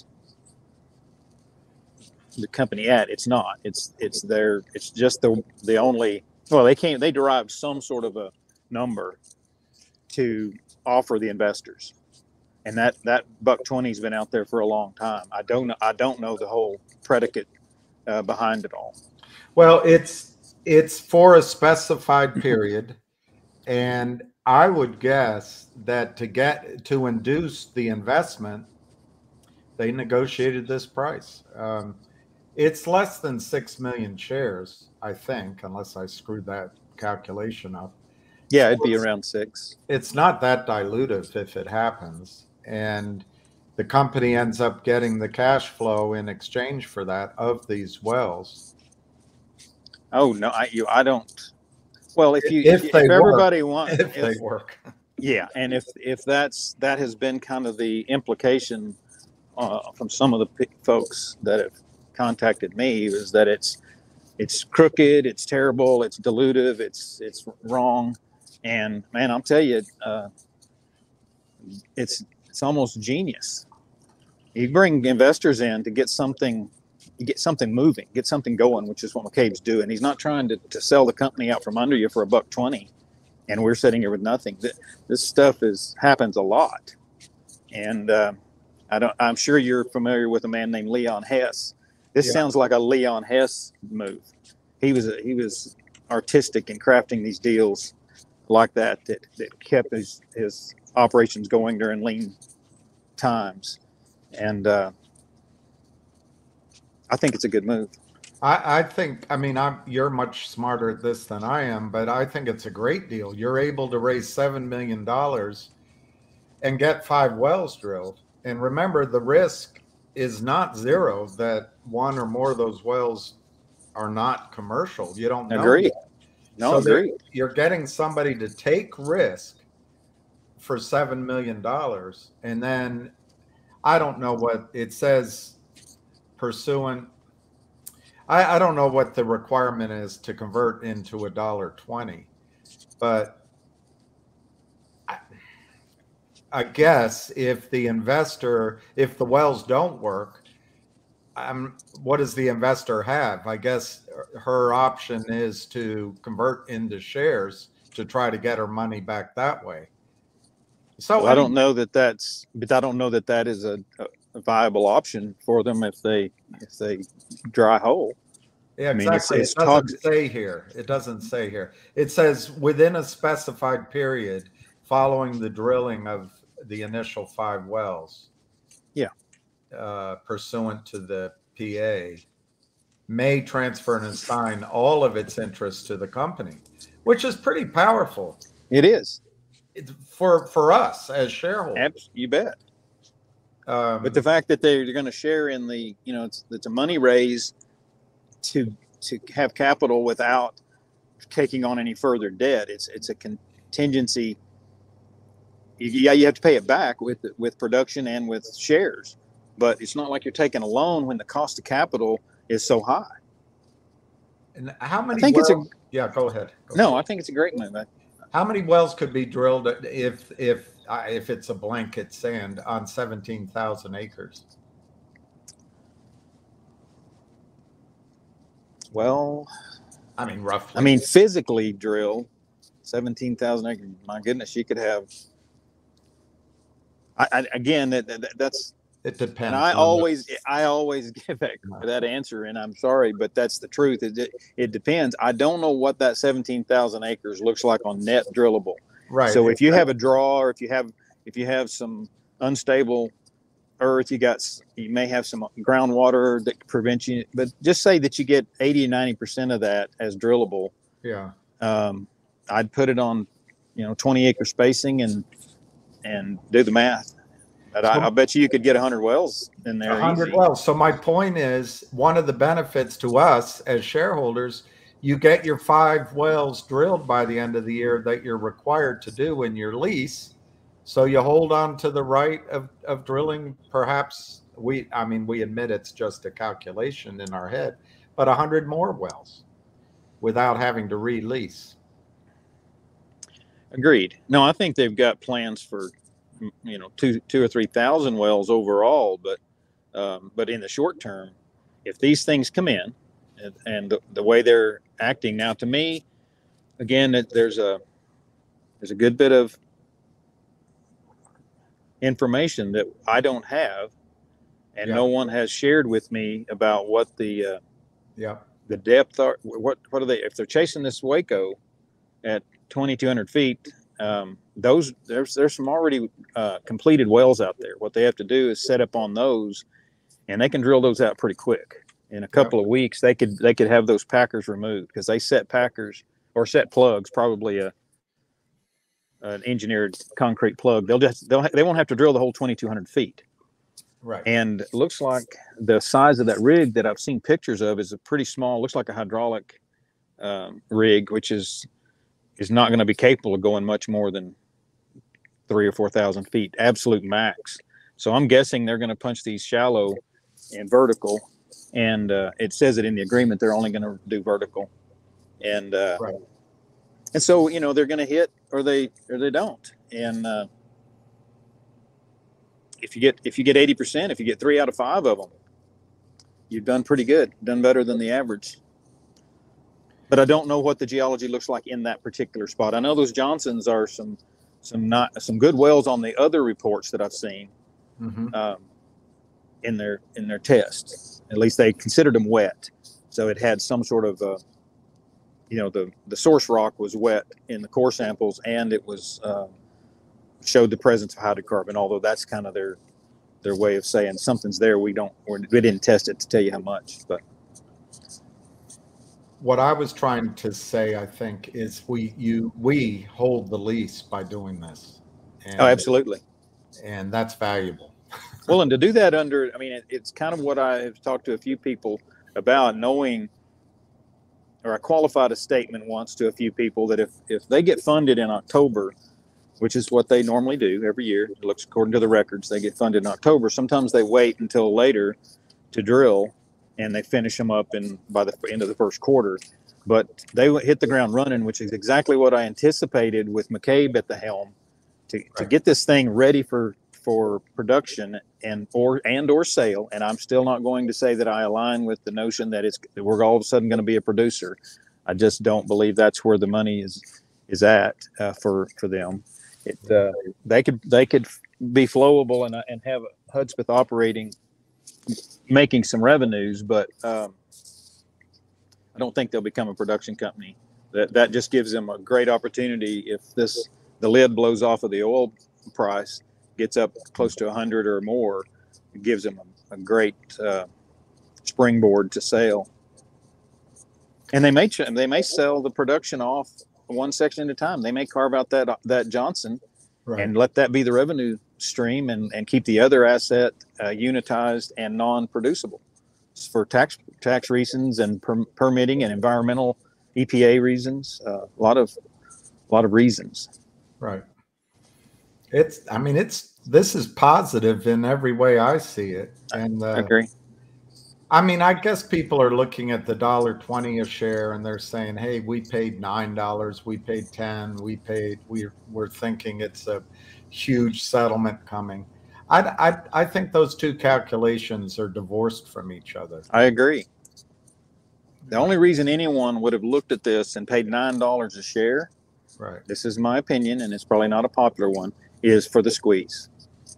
[SPEAKER 3] the company at. It's not. It's just the only. Well, they derived some sort of a number to offer the investors, and that $1.20 has been out there for a long time. I don't know the whole predicate behind it all.
[SPEAKER 1] Well, it's for a specified period, and I would guess that to induce the investment, they negotiated this price. It's less than 6 million shares, I think, unless I screwed that calculation up.
[SPEAKER 3] Yeah,
[SPEAKER 1] So
[SPEAKER 3] it'd be around 6.
[SPEAKER 1] It's not that dilutive if it happens, and the company ends up getting the cash flow in exchange for that of these wells.
[SPEAKER 3] Oh no, I don't. Well, if everybody wants,
[SPEAKER 1] if they work,
[SPEAKER 3] yeah, and if that has been kind of the implication from some of the folks that have contacted me, is that it's crooked, it's terrible, it's dilutive, it's wrong, and man, I'll tell you, it's almost genius. You bring investors in to get something moving, get something going, which is what McCabe's doing. He's not trying to sell the company out from under you for $1.20, and we're sitting here with nothing. This stuff happens a lot, and I'm sure you're familiar with a man named Leon Hess. This sounds like a Leon Hess move. He was artistic in crafting these deals like that kept his operations going during lean times, and I think it's a good move.
[SPEAKER 1] I think, I mean, you're much smarter at this than I am, but I think it's a great deal. You're able to raise $7 million and get 5 wells drilled. And remember, the risk is not zero that one or more of those wells are not commercial. You don't know.
[SPEAKER 3] Agree. No,
[SPEAKER 1] so
[SPEAKER 3] agree.
[SPEAKER 1] You're getting somebody to take risk for $7 million. And then I don't know what it says pursuant. I don't know what the requirement is to convert into $1.20, but I guess if the wells don't work, what does the investor have? I guess her option is to convert into shares to try to get her money back that way. So
[SPEAKER 3] well, I don't know that that is a viable option for them if they dry hole.
[SPEAKER 1] Yeah, exactly. It doesn't say here. It doesn't say here. It says within a specified period following the drilling of the initial 5 wells.
[SPEAKER 3] Yeah.
[SPEAKER 1] Pursuant to the PA, may transfer and assign all of its interests to the company, which is pretty powerful.
[SPEAKER 3] It is.
[SPEAKER 1] It's for us as shareholders.
[SPEAKER 3] You bet. But the fact that they're going to share in the, it's a money raise to have capital without taking on any further debt. It's a contingency. Yeah, you have to pay it back with production and with shares, but it's not like you're taking a loan when the cost of capital is so high.
[SPEAKER 1] And how many?
[SPEAKER 3] Yeah,
[SPEAKER 1] go ahead.
[SPEAKER 3] I think it's a great move.
[SPEAKER 1] How many wells could be drilled if it's a blanket sand on 17,000 acres?
[SPEAKER 3] Well,
[SPEAKER 1] I mean, roughly.
[SPEAKER 3] I mean, physically drill 17,000 acres. My goodness, you could have. Again, that's.
[SPEAKER 1] It depends.
[SPEAKER 3] And I always give that answer, and I'm sorry, but that's the truth. It depends. I don't know what that 17,000 acres looks like on net drillable.
[SPEAKER 1] Right.
[SPEAKER 3] So if you have a draw, or if you have some unstable earth, you may have some groundwater that prevents you. But just say that you get 80 or 90% of that as drillable.
[SPEAKER 1] Yeah.
[SPEAKER 3] I'd put it on, 20-acre spacing and do the math. I bet you could get 100 wells in there.
[SPEAKER 1] 100 wells. So my point is, one of the benefits to us as shareholders, you get your 5 wells drilled by the end of the year that you're required to do in your lease. So you hold on to the right of drilling, perhaps we admit it's just a calculation in our head, but 100 more wells without having to release.
[SPEAKER 3] Agreed. No, I think they've got plans for, you know, 2,000 or 3,000 wells overall, but in the short term, if these things come in, and the way they're acting now, to me, again, there's a good bit of information that I don't have, and no one has shared with me about what the depth are. What are they? If they're chasing this Waco at 2,200 feet, there's some already completed wells out there. What they have to do is set up on those, and they can drill those out pretty quick. In a couple of weeks, they could have those packers removed, because they set packers or set plugs, probably an engineered concrete plug. They won't have to drill the whole 2,200 feet.
[SPEAKER 1] Right.
[SPEAKER 3] And it looks like the size of that rig that I've seen pictures of is a pretty small. Looks like a hydraulic rig, which is not going to be capable of going much more than 3,000 or 4,000 feet, absolute max. So I'm guessing they're going to punch these shallow and vertical. And it says it in the agreement they're only going to do vertical, and and so, you know, they're going to hit or they don't. And if you get 80%, if you get 3 out of 5 of them, you've done pretty good, done better than the average. But I don't know what the geology looks like in that particular spot. I know those Johnsons are some good wells on the other reports that I've seen. In their tests. At least they considered them wet, so it had some sort of you know, the source rock was wet in the core samples, and it was showed the presence of hydrocarbon, although that's kind of their way of saying something's there. We didn't test it to tell you how much. But
[SPEAKER 1] what I was trying to say, I think, is we hold the lease by doing this. And,
[SPEAKER 3] absolutely, and
[SPEAKER 1] that's valuable.
[SPEAKER 3] Well, and to do that it's kind of what I have talked to a few people about, knowing, or I qualified a statement once to a few people that if they get funded in October, which is what they normally do every year, it looks according to the records, they get funded in October. Sometimes they wait until later to drill, and they finish them up by the end of the first quarter. But they hit the ground running, which is exactly what I anticipated with McCabe at the helm, to get this thing ready for production and or sale. And I'm still not going to say that I align with the notion that we're all of a sudden going to be a producer. I just don't believe that's where the money is at for them. They could be flowable and have Hudspeth operating, making some revenues, but I don't think they'll become a production company. That just gives them a great opportunity. If the lid blows off of the oil price, gets up close to 100 or more, it gives them a great springboard to sale. And they may sell the production off one section at a time. They may carve out that Johnson and let that be the revenue stream, and keep the other asset unitized and non-producible for tax reasons and permitting and environmental EPA reasons. A lot of reasons.
[SPEAKER 1] Right. This is positive in every way I see it. And
[SPEAKER 3] I agree.
[SPEAKER 1] I guess people are looking at the $1.20 a share and they're saying, hey, we paid $9, we paid $10, we're thinking it's a huge settlement coming. I think those two calculations are divorced from each other.
[SPEAKER 3] I agree. The only reason anyone would have looked at this and paid $9 a share, this is my opinion, and it's probably not a popular one, is for the squeeze.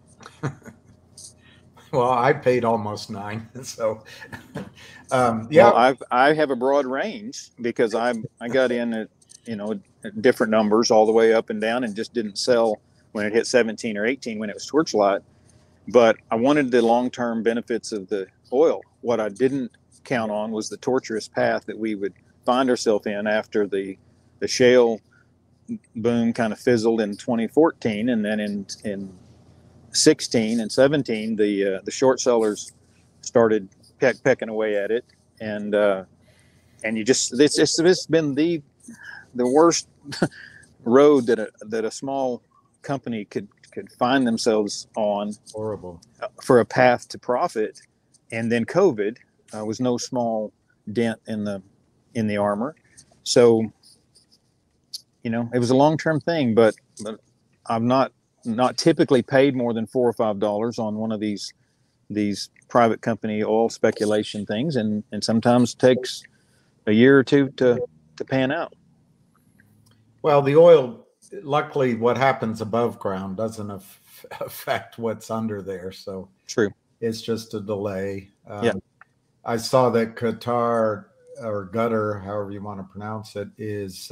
[SPEAKER 1] Well, I paid almost $9, so
[SPEAKER 3] Well, I have a broad range because I got in at different numbers all the way up and down, and just didn't sell when it hit 17 or 18 when it was torchlight. But I wanted the long-term benefits of the oil. What I didn't count on was the torturous path that we would find ourselves in after the shale boom kind of fizzled in 2014, and then in 16 and 17 the short sellers started pecking away at it, and and you just it's been the worst road that a small company could find themselves on.
[SPEAKER 1] Horrible.
[SPEAKER 3] For a path to profit. And then COVID was no small dent in the armor. So, it was a long-term thing, but I'm not typically paid more than $4 or $5 on one of these private company oil speculation things, and sometimes takes a year or two to pan out.
[SPEAKER 1] Well, the oil, luckily, what happens above ground doesn't affect what's under there. So
[SPEAKER 3] True.
[SPEAKER 1] It's just a delay.
[SPEAKER 3] Yeah.
[SPEAKER 1] I saw that Qatar, or Qatar, however you want to pronounce it, is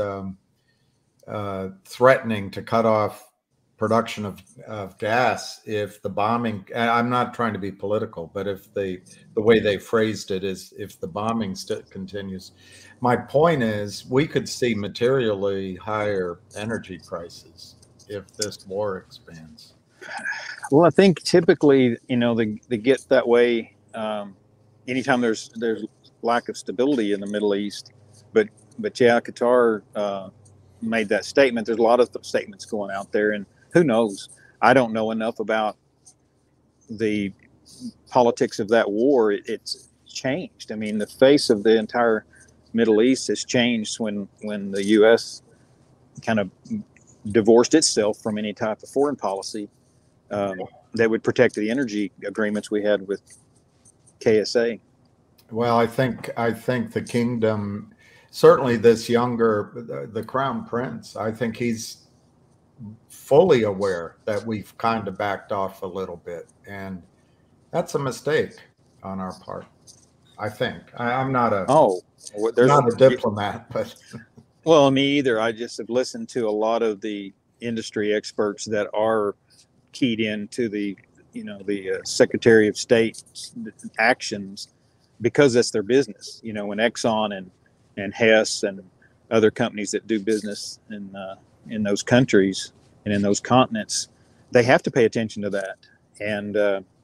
[SPEAKER 1] threatening to cut off production of gas if the bombing, I'm not trying to be political, but if the way they phrased it is if the bombing continues. My point is we could see materially higher energy prices if this war expands.
[SPEAKER 3] Well, I think typically, they get that way anytime there's lack of stability in the Middle East. But yeah, Qatar made that statement. There's a lot of statements going out there, and who knows? I don't know enough about the politics of that war. It's changed. I mean, the face of the entire Middle East has changed when the U.S. kind of divorced itself from any type of foreign policy that would protect the energy agreements we had with KSA.
[SPEAKER 1] Well, I think the kingdom, certainly this younger, the Crown Prince, I think he's fully aware that we've kind of backed off a little bit, and that's a mistake on our part. I think I'm not not a diplomat, but
[SPEAKER 3] well, me either. I just have listened to a lot of the industry experts that are keyed into the Secretary of State's actions, because that's their business. When Exxon and Hess and other companies that do business in those countries and in those continents, they have to pay attention to that. And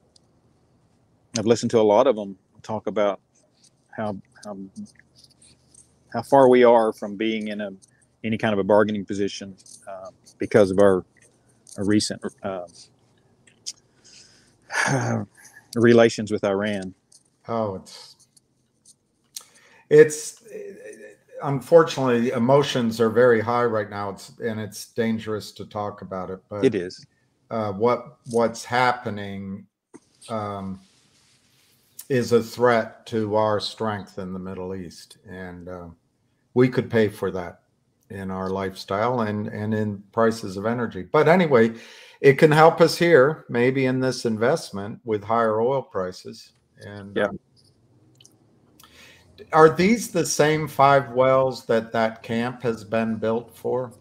[SPEAKER 3] I've listened to a lot of them talk about how far we are from being in any kind of a bargaining position because of our recent relations with Iran.
[SPEAKER 1] Oh, it's unfortunately, emotions are very high right now. It's dangerous to talk about it, but
[SPEAKER 3] it is.
[SPEAKER 1] What's happening is a threat to our strength in the Middle East, and we could pay for that in our lifestyle and in prices of energy. But anyway, it can help us here, maybe in this investment with higher oil prices. And
[SPEAKER 3] yeah.
[SPEAKER 1] Are these the same 5 wells that camp has been built for?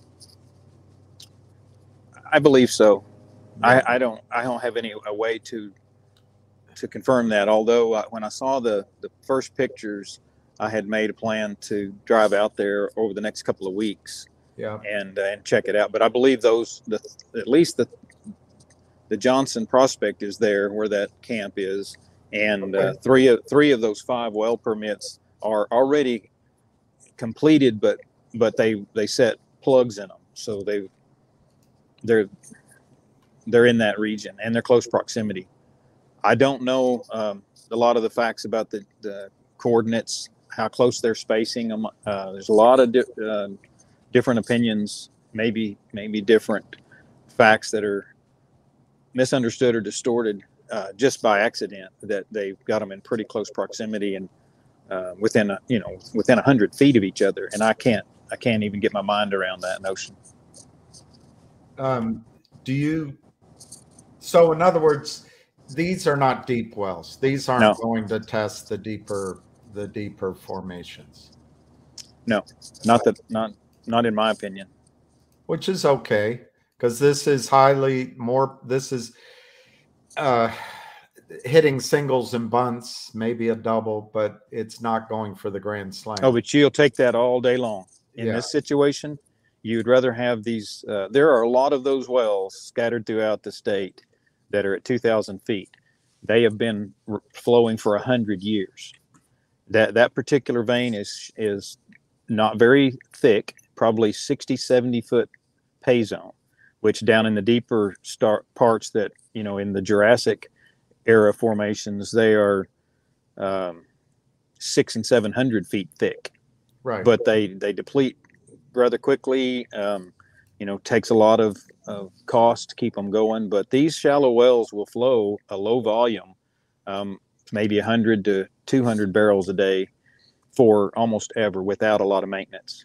[SPEAKER 3] I believe so.
[SPEAKER 1] Yeah.
[SPEAKER 3] I don't have a way to confirm that. Although when I saw the first pictures, I had made a plan to drive out there over the next couple of weeks.
[SPEAKER 1] Yeah.
[SPEAKER 3] And check it out. But I believe at least the Johnson prospect is there where that camp is, and okay. three of those 5 well permits are already completed, but they set plugs in them, so they're in that region and they're close proximity. I don't know a lot of the facts about the coordinates, how close they're spacing them. There's a lot of different opinions, maybe different facts that are misunderstood or distorted just by accident, that they've got them in pretty close proximity and within 100 feet of each other, and I can't even get my mind around that notion.
[SPEAKER 1] So in other words, these are not deep wells. These aren't going to test the deeper formations.
[SPEAKER 3] No, not in my opinion.
[SPEAKER 1] Which is okay, because this is hitting singles and bunts, maybe a double, but it's not going for the grand slam.
[SPEAKER 3] Oh, but you'll take that all day long. In this situation, you'd rather have these. There are a lot of those wells scattered throughout the state that are at 2,000 feet. They have been flowing for 100 years. That particular vein is not very thick, probably 60, 70 foot pay zone, which down in the deeper parts that, you know, in the Jurassic era formations, they are 600 and 700 feet thick.
[SPEAKER 1] Right.
[SPEAKER 3] But they deplete rather quickly. You know, takes a lot of cost to keep them going. But these shallow wells will flow a low volume, maybe 100 to 200 barrels a day for almost ever without a lot of maintenance.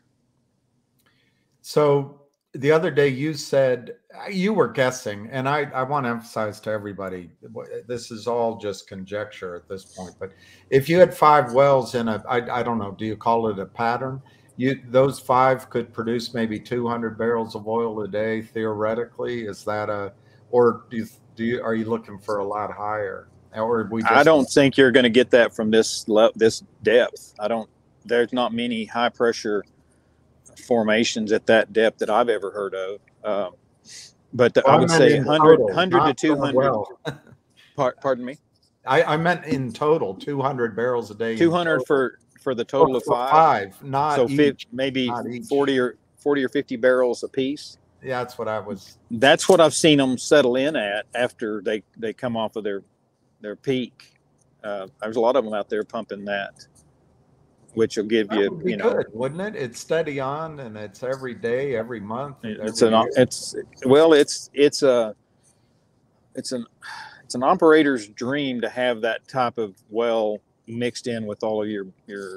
[SPEAKER 1] So the other day you said you were guessing, and I want to emphasize to everybody, this is all just conjecture at this point, but if you had 5 wells in I don't know, do you call it a pattern? Those 5 could produce maybe 200 barrels of oil a day theoretically. Is that or are you looking for a lot higher? Or
[SPEAKER 3] I don't think you're going to get that from this depth. There's not many high pressure formations at that depth that I've ever heard of. But I would say 100 to 200.
[SPEAKER 1] Well.
[SPEAKER 3] Pardon me?
[SPEAKER 1] I meant in total, 200 barrels a day.
[SPEAKER 3] 200 for the total of 5.
[SPEAKER 1] Not
[SPEAKER 3] so
[SPEAKER 1] each,
[SPEAKER 3] maybe
[SPEAKER 1] not each.
[SPEAKER 3] 40 or 50 barrels a piece.
[SPEAKER 1] Yeah, that's what I was.
[SPEAKER 3] That's what I've seen them settle in at after they come off of their peak. There's a lot of them out there pumping that, which will give you, you know,
[SPEAKER 1] good, wouldn't it? It's steady on, and it's every day, every month.
[SPEAKER 3] It's an operator's dream to have that type of well mixed in with all of your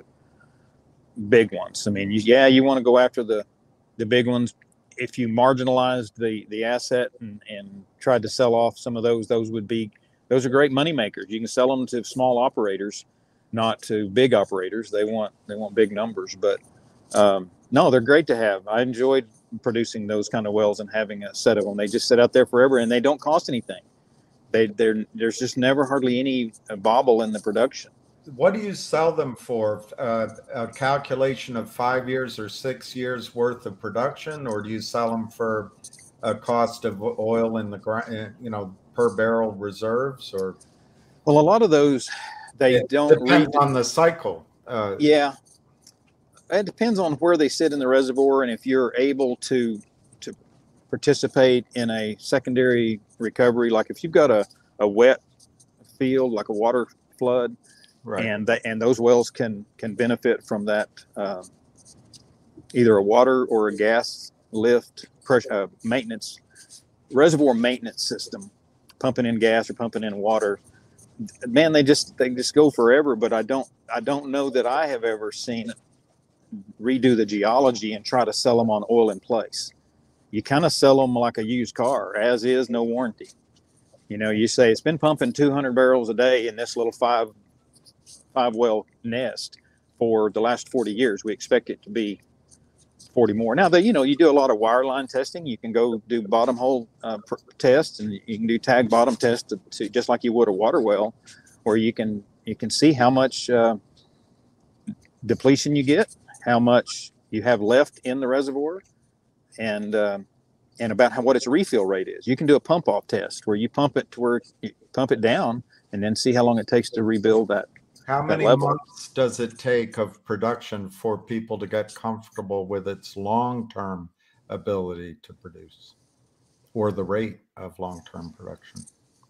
[SPEAKER 3] big ones. I mean, you want to go after the big ones. If you marginalized the asset and tried to sell off some of those are great money makers. You can sell them to small operators, not to big operators. They want big numbers, but no, they're great to have. I enjoyed producing those kind of wells and having a set of them. They just sit out there forever and they don't cost anything. There's just never hardly any bobble in the production.
[SPEAKER 1] What do you sell them for? A calculation of 5 years or 6 years worth of production, or do you sell them for a cost of oil in the ground, you know, per barrel reserves? Or
[SPEAKER 3] well, a lot of those they don't
[SPEAKER 1] depend on the cycle.
[SPEAKER 3] Yeah, it depends on where they sit in the reservoir, and if you're able to participate in a secondary recovery, like if you've got a wet field, like a water flood. Right. And those wells can benefit from that, either a water or a gas lift pressure maintenance, reservoir maintenance system, pumping in gas or pumping in water. Man, they just go forever. But I don't know that I have ever seen redo the geology and try to sell them on oil in place. You kind of sell them like a used car, as is, no warranty. You know, you say it's been pumping 200 barrels a day in this little five well nest for the last 40 years. We expect it to be 40 more. Now that, you know, you do a lot of wireline testing, you can go do bottom hole tests, and you can do tag bottom tests to just like you would a water well, where you can see how much depletion you get, how much you have left in the reservoir, and about what its refill rate is. You can do a pump off test where you pump it to where you pump it down and then see how long it takes to rebuild that.
[SPEAKER 1] How many months does it take of production for people to get comfortable with its long-term ability to produce, or the rate of long-term production?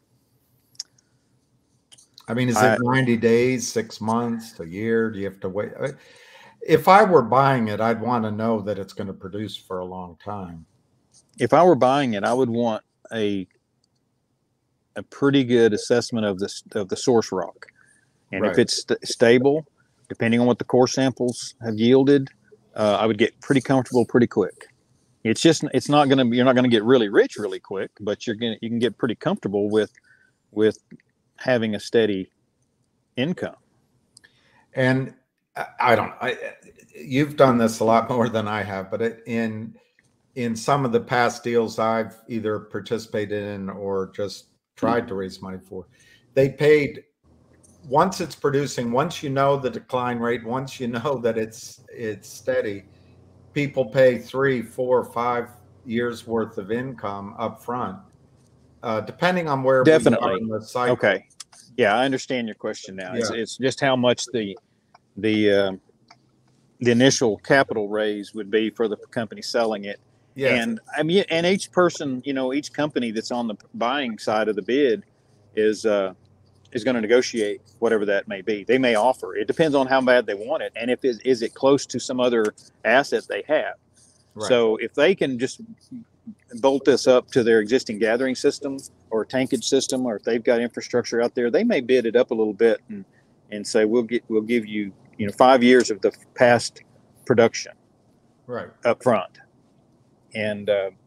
[SPEAKER 1] I mean, is it 90 days, 6 months, a year? Do you have to wait? If I were buying it, I'd want to know that it's going to produce for a long time.
[SPEAKER 3] If I were buying it, I would want a pretty good assessment of the source rock. And right. If it's stable, depending on what the core samples have yielded, I would get pretty comfortable pretty quick. You're not going to get really rich really quick, but you can get pretty comfortable with having a steady income.
[SPEAKER 1] And you've done this a lot more than I have, but in some of the past deals I've either participated in or just tried to raise money for, they paid. Once it's producing, once you know the decline rate, once you know that it's steady, people pay 3, 4, 5 years worth of income up front, depending on where
[SPEAKER 3] definitely
[SPEAKER 1] we are in the cycle.
[SPEAKER 3] Okay, yeah, I understand your question now. Yeah. It's just how much the the initial capital raise would be for the company selling it.
[SPEAKER 1] Yes.
[SPEAKER 3] And I mean, and each person, each company that's on the buying side of the bid is going to negotiate whatever that may be. They may offer. It depends on how bad they want it, and if is it close to some other asset they have.
[SPEAKER 1] Right.
[SPEAKER 3] So if they can just bolt this up to their existing gathering system or tankage system, or if they've got infrastructure out there, they may bid it up a little bit and say we'll give you 5 years of the past production
[SPEAKER 1] Right.
[SPEAKER 3] up front, and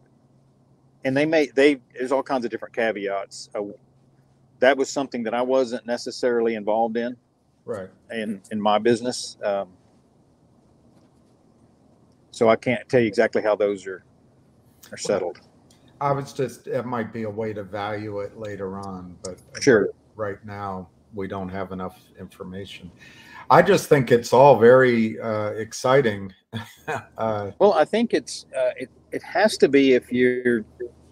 [SPEAKER 3] there's all kinds of different caveats. That was something that I wasn't necessarily involved in,
[SPEAKER 1] Right.
[SPEAKER 3] in my business, so I can't tell you exactly how those are settled.
[SPEAKER 1] It might be a way to value it later on, but
[SPEAKER 3] Sure.
[SPEAKER 1] Right now we don't have enough information. I just think it's all very exciting.
[SPEAKER 3] Well, I think it has to be if you're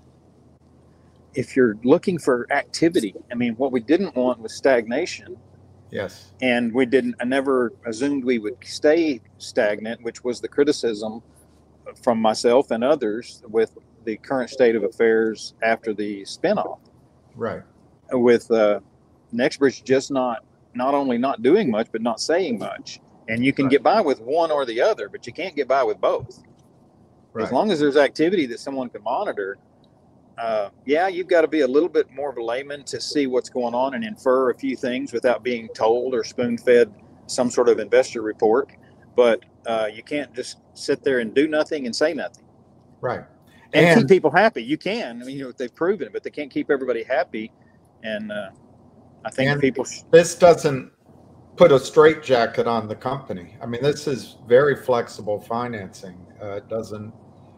[SPEAKER 3] looking for activity. I mean, what we didn't want was stagnation.
[SPEAKER 1] Yes.
[SPEAKER 3] And I never assumed we would stay stagnant, which was the criticism from myself and others with the current state of affairs after the spinoff.
[SPEAKER 1] Right.
[SPEAKER 3] With NextBridge just not only not doing much, but not saying much. And you can get by with one or the other, but you can't get by with both. Right. As long as there's activity that someone can monitor, you've got to be a little bit more of a layman to see what's going on and infer a few things without being told or spoon-fed some sort of investor report. But you can't just sit there and do nothing and say nothing.
[SPEAKER 1] Right.
[SPEAKER 3] And keep people happy. You can. I mean, they've proven it, but they can't keep everybody happy. And I think people.
[SPEAKER 1] This doesn't put a straitjacket on the company. I mean, this is very flexible financing. It doesn't.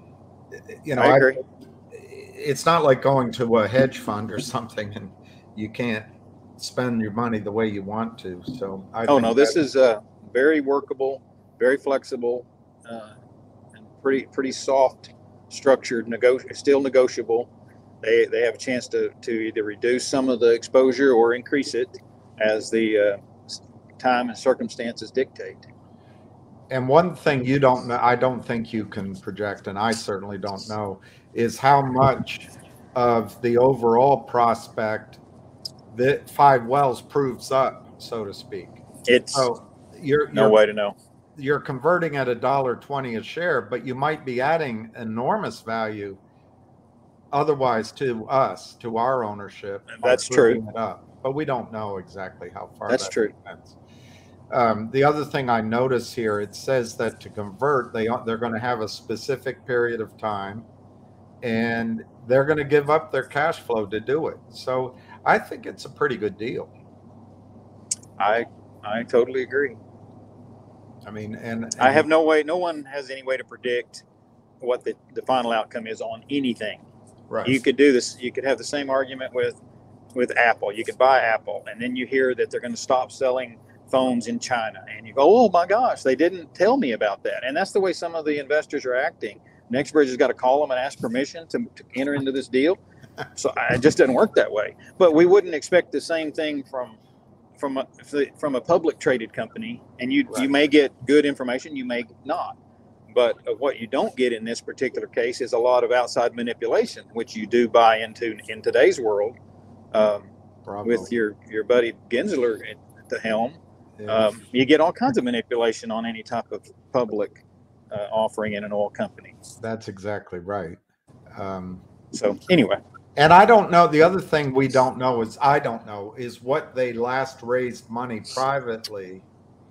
[SPEAKER 3] I agree.
[SPEAKER 1] It's not like going to a hedge fund or something and you can't spend your money the way you want to. So
[SPEAKER 3] this is very workable, very flexible, and pretty soft structured, still negotiable. They have a chance to either reduce some of the exposure or increase it as the time and circumstances dictate.
[SPEAKER 1] And one thing you don't know, I don't think you can project, and I certainly don't know, is how much of the overall prospect that 5 wells proves up, so to speak. You're
[SPEAKER 3] no way to know.
[SPEAKER 1] You're converting at $1.20 a share, but you might be adding enormous value otherwise to us, to our ownership.
[SPEAKER 3] That's true.
[SPEAKER 1] It up. But we don't know exactly how far
[SPEAKER 3] that's true.
[SPEAKER 1] Depends. The other thing I notice here, it says that to convert, they're going to have a specific period of time, and they're going to give up their cash flow to do it. So I think it's a pretty good deal.
[SPEAKER 3] I totally agree.
[SPEAKER 1] I mean, and
[SPEAKER 3] I have no one has any way to predict what the final outcome is on anything.
[SPEAKER 1] Right.
[SPEAKER 3] You could do this. You could have the same argument with Apple. You could buy Apple, and then you hear that they're going to stop selling phones in China, and you go, oh my gosh, they didn't tell me about that. And that's the way some of the investors are acting. NextBridge has got to call them and ask permission to enter into this deal. So it just doesn't work that way. But we wouldn't expect the same thing from a public traded company, and you may get good information, you may not. But what you don't get in this particular case is a lot of outside manipulation, which you do buy into in today's world, with your buddy Gensler at the helm. Yeah. You get all kinds of manipulation on any type of public offering in an oil company.
[SPEAKER 1] That's exactly right.
[SPEAKER 3] So anyway.
[SPEAKER 1] And I don't know. The other thing we don't know is what they last raised money privately,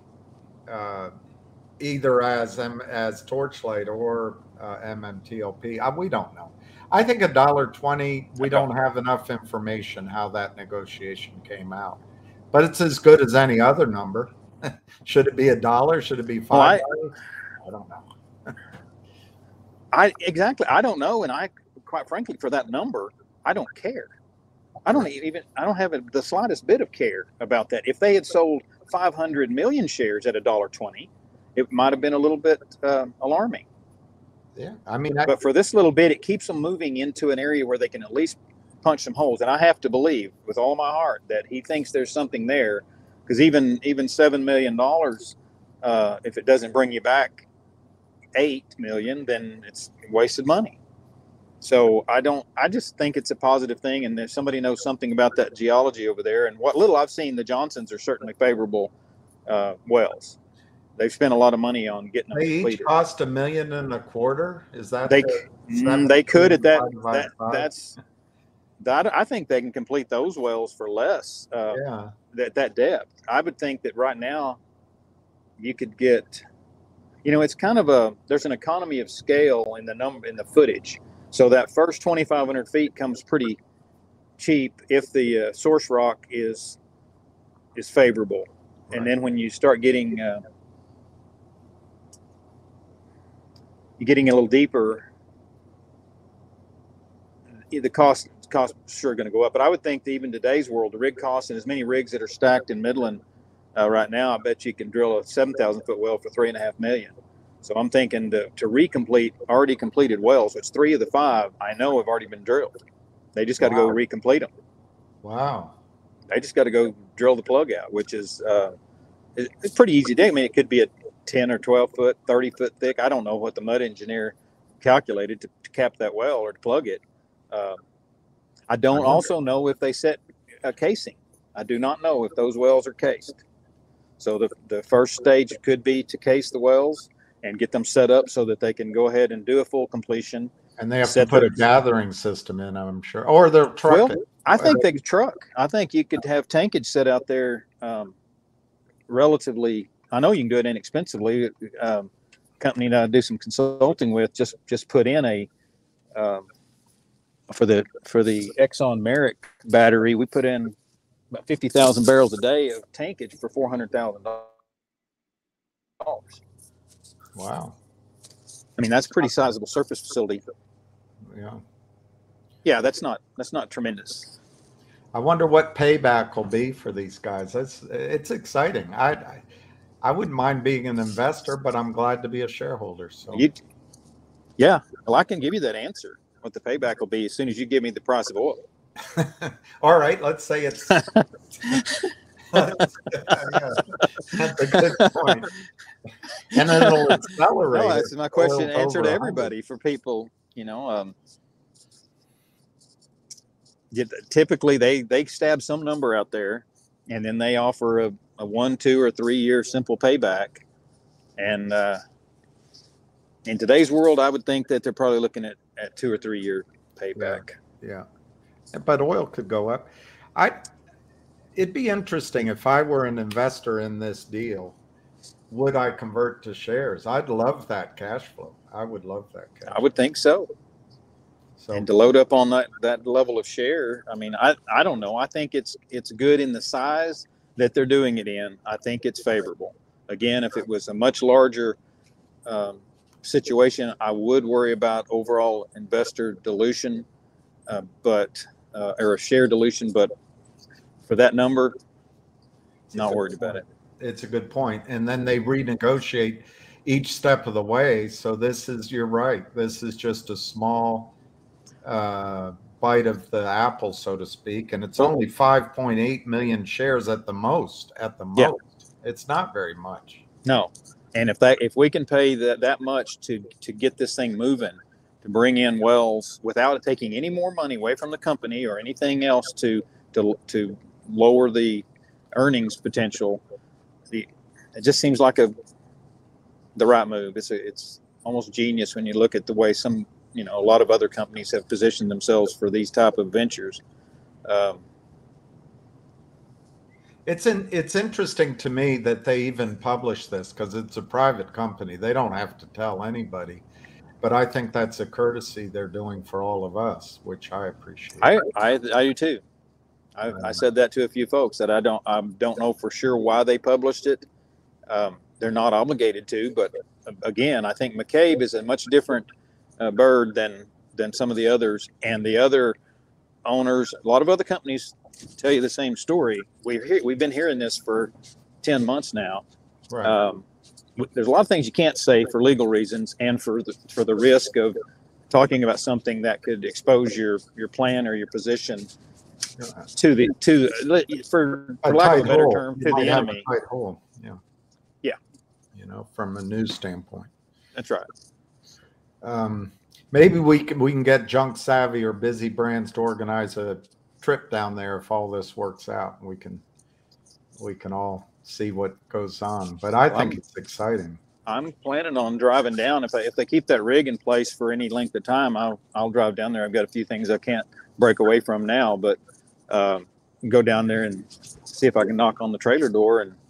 [SPEAKER 1] either as Torchlight or MMTLP. We don't know. I think $1.20. We don't have enough information how that negotiation came out, but it's as good as any other number. Should it be $1? Should it be $5? I don't know.
[SPEAKER 3] I don't know, and quite frankly, for that number, I don't care. I don't have the slightest bit of care about that. If they had sold 500 million shares at $1.20, it might have been a little bit alarming.
[SPEAKER 1] Yeah, I mean,
[SPEAKER 3] but for this little bit, it keeps them moving into an area where they can at least punch some holes. And I have to believe with all my heart that he thinks there's something there, because even $7 million If it doesn't bring you back 8 million, then it's wasted money. So I just think it's a positive thing. And if somebody knows something about that geology over there, and what little I've seen, the Johnsons are certainly favorable wells. They've spent a lot of money on getting them
[SPEAKER 1] They
[SPEAKER 3] completed.
[SPEAKER 1] each cost $1.25 million. Is that
[SPEAKER 3] they could at that
[SPEAKER 1] that's
[SPEAKER 3] I think they can complete those wells for less
[SPEAKER 1] yeah.
[SPEAKER 3] that depth. I would think that right now you could get, it's kind of there's an economy of scale in the footage. So that first 2,500 feet comes pretty cheap if the source rock is favorable. Right. And then when you start getting you're getting a little deeper, the cost sure going to go up. But I would think that even today's world, the rig costs, and as many rigs that are stacked in Midland right now, I bet you can drill a 7,000 foot well for $3.5 million. So I'm thinking to recomplete already completed wells, which 3 of the 5 I know have already been drilled. They just got to go recomplete them.
[SPEAKER 1] Wow.
[SPEAKER 3] They just got to go drill the plug out, which is it's pretty easy to do. I mean, it could be a 10 or 12 foot, 30 foot thick. I don't know what the mud engineer calculated to cap that well or to plug it. I don't also know if they set a casing. I do not know if those wells are cased. So the first stage could be to case the wells and get them set up so that they can go ahead and do a full completion.
[SPEAKER 1] And they have to put a gathering system in, I'm sure. Or they'll truck it.
[SPEAKER 3] I think they could truck. I think you could have tankage set out there relatively. I know you can do it inexpensively. Company that I do some consulting with just put in a for the Exxon Merrick battery, we put in about 50,000 barrels a day of tankage for $400,000.
[SPEAKER 1] Wow.
[SPEAKER 3] I mean, that's a pretty sizable surface facility.
[SPEAKER 1] Yeah.
[SPEAKER 3] Yeah, that's not tremendous.
[SPEAKER 1] I wonder what payback will be for these guys. It's exciting. I wouldn't mind being an investor, but I'm glad to be a shareholder. So
[SPEAKER 3] yeah, well, I can give you that answer. What the payback will be as soon as you give me the price of oil.
[SPEAKER 1] All right, let's say it's. That's a good point. And then it'll accelerate.
[SPEAKER 3] No, that's my question answered to everybody. For people, typically they stab some number out there, and then they offer a 1, 2, or 3 year simple payback. And in today's world, I would think that they're probably looking at 2 or 3 year payback.
[SPEAKER 1] Yeah. But oil could go up. It'd be interesting if I were an investor in this deal. Would I convert to shares? I'd love that cash flow. I would love that cash flow.
[SPEAKER 3] I would think so. And to load up on that level of share, I mean, I don't know. I think it's good in the size that they're doing it in. I think it's favorable. Again, if it was a much larger situation, I would worry about overall investor dilution, or a share dilution. But for that number, not worried about it.
[SPEAKER 1] It's a good point. And then they renegotiate each step of the way. So you're right. This is just a small bite of the apple, so to speak. And it's only 5.8 million shares at the most. Yeah. It's not very much.
[SPEAKER 3] No. And if we can pay that much to get this thing moving, to bring in wells without taking any more money away from the company or anything else to lower the earnings potential, it just seems like the right move. It's almost genius when you look at the way a lot of other companies have positioned themselves for these type of ventures.
[SPEAKER 1] It's interesting to me that they even publish this because it's a private company. They don't have to tell anybody, but I think that's a courtesy they're doing for all of us, which I appreciate.
[SPEAKER 3] I do too. I said that to a few folks that I don't know for sure why they published it. They're not obligated to, but again, I think McCabe is a much different bird than some of the others, and the other owners. A lot of other companies tell you the same story. We've been hearing this for 10 months now.
[SPEAKER 1] Right.
[SPEAKER 3] There's a lot of things you can't say for legal reasons, and for the risk of talking about something that could expose your plan or your position for lack of a better term, to the enemy.
[SPEAKER 1] Yeah. you know, from a news standpoint.
[SPEAKER 3] That's right.
[SPEAKER 1] Maybe we can get Junk Savvy or Busy Brands to organize a trip down there if all this works out, and we can all see what goes on. But I think it's exciting.
[SPEAKER 3] I'm planning on driving down. If they keep that rig in place for any length of time, I'll drive down there. I've got a few things I can't break away from now, but go down there and see if I can knock on the trailer door and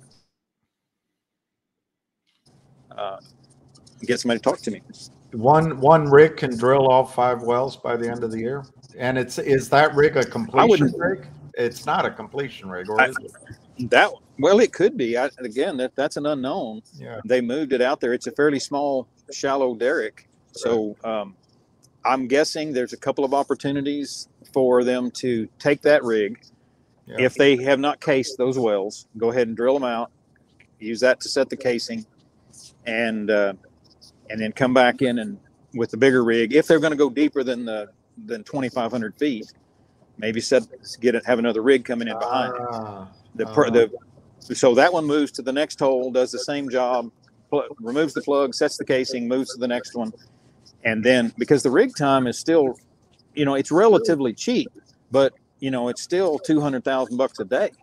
[SPEAKER 3] get somebody to talk to me.
[SPEAKER 1] One rig can drill all 5 wells by the end of the year. And is that rig a completion rig? It's not a completion rig, or is it?
[SPEAKER 3] Well, it could be. Again, that's an unknown.
[SPEAKER 1] Yeah.
[SPEAKER 3] They moved it out there. It's a fairly small, shallow derrick. So I'm guessing there's a couple of opportunities for them to take that rig. Yeah. If they have not cased those wells, go ahead and drill them out, use that to set the casing, and then come back in and with the bigger rig. If they're going to go deeper than 2,500 feet, maybe have another rig coming in behind it. So that one moves to the next hole, does the same job, removes the plug, sets the casing, moves to the next one, and then because the rig time is still, you know, it's relatively cheap, but you know it's still $200,000 a day,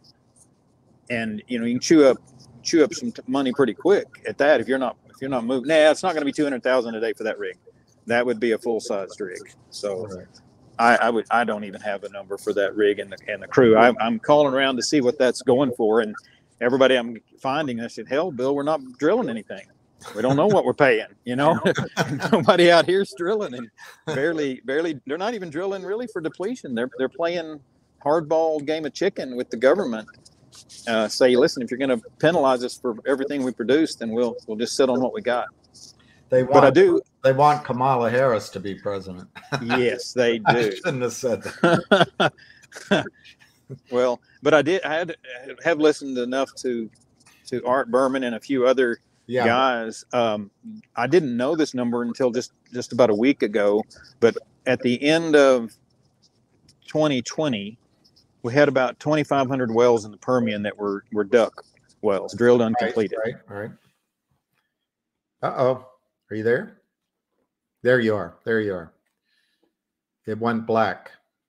[SPEAKER 3] and you know you can chew up some money pretty quick at that if you're not moving. Nah, it's not going to be $200,000 a day for that rig. That would be a full-sized rig. So I don't even have a number for that rig and the crew. I'm calling around to see what that's going for, and everybody I'm finding, I said, hell, Bill, we're not drilling anything. We don't know what we're paying. You know, nobody out here's drilling, and barely. They're not even drilling really for depletion. They're playing hardball game of chicken with the government. Say, listen, if you're going to penalize us for everything we produce, then we'll just sit on what we got.
[SPEAKER 1] They want Kamala Harris to be president.
[SPEAKER 3] Yes, they do.
[SPEAKER 1] I shouldn't have said that.
[SPEAKER 3] Well, but I have listened enough to Art Berman and a few other guys. I didn't know this number until just about a week ago, but at the end of 2020, we had about 2,500 wells in the Permian that were duck wells, drilled uncompleted.
[SPEAKER 1] Right. Uh-oh. Are you there? There you are. It went black.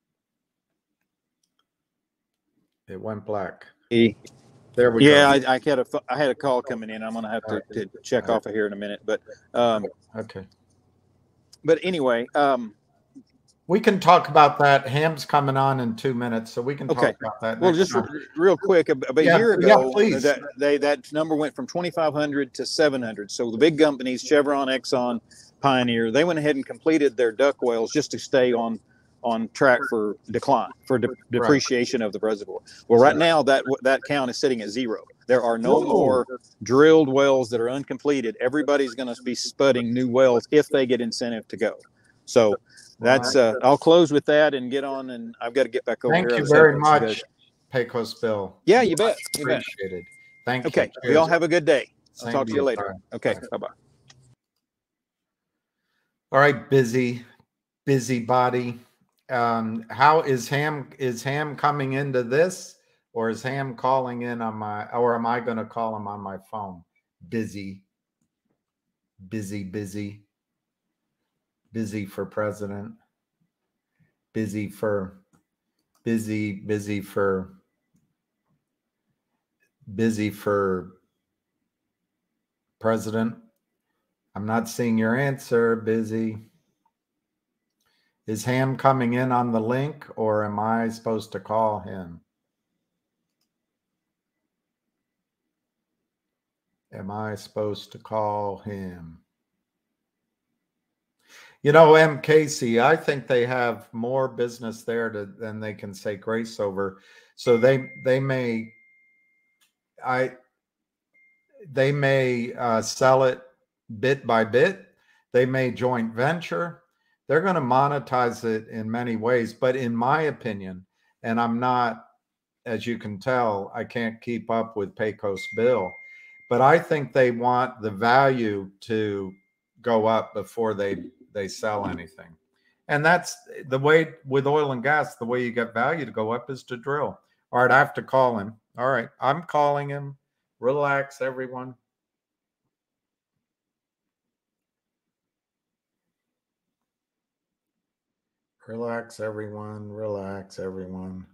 [SPEAKER 1] There we go.
[SPEAKER 3] Yeah, I had a call coming in. I'm going to have to check off of here in a minute. But
[SPEAKER 1] okay.
[SPEAKER 3] But anyway,
[SPEAKER 1] we can talk about that. Ham's coming on in 2 minutes, so we can talk about that.
[SPEAKER 3] Well, just real quick, about a year ago,
[SPEAKER 1] please.
[SPEAKER 3] That number went from 2,500 to 700. So the big companies, Chevron, Exxon, Pioneer, they went ahead and completed their duck wells just to stay on track for decline, for depreciation of the reservoir. Well, right now that count is sitting at 0. There are no more drilled wells that are uncompleted. Everybody's going to be spudding new wells if they get incentive to go. So that's I'll close with that and get on, and I've got to get back over here.
[SPEAKER 1] Thank you very much, Pecos Bill.
[SPEAKER 3] Yeah, you bet.
[SPEAKER 1] Appreciate it. Thank you.
[SPEAKER 3] Okay, we all have a good day. I'll talk to you later. Okay, bye-bye.
[SPEAKER 1] All right, busybody. How is Ham coming into this, or is Ham calling in on or am I going to call him on my phone? Busy for president, busy for president. I'm not seeing your answer, busy. Is Ham coming in on the link, or am I supposed to call him? Am I supposed to call him? You know, M. Casey, I think they have more business there than they can say grace over. So they may sell it bit by bit. They may joint venture. They're going to monetize it in many ways. But in my opinion, and I'm not, as you can tell, I can't keep up with Pecos Bill, but I think they want the value to go up before they sell anything. And that's the way with oil and gas, the way you get value to go up is to drill. All right, I have to call him. All right, I'm calling him. Relax, everyone. Relax, everyone. Relax, everyone.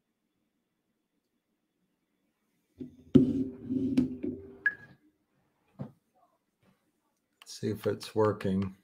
[SPEAKER 1] See if it's working.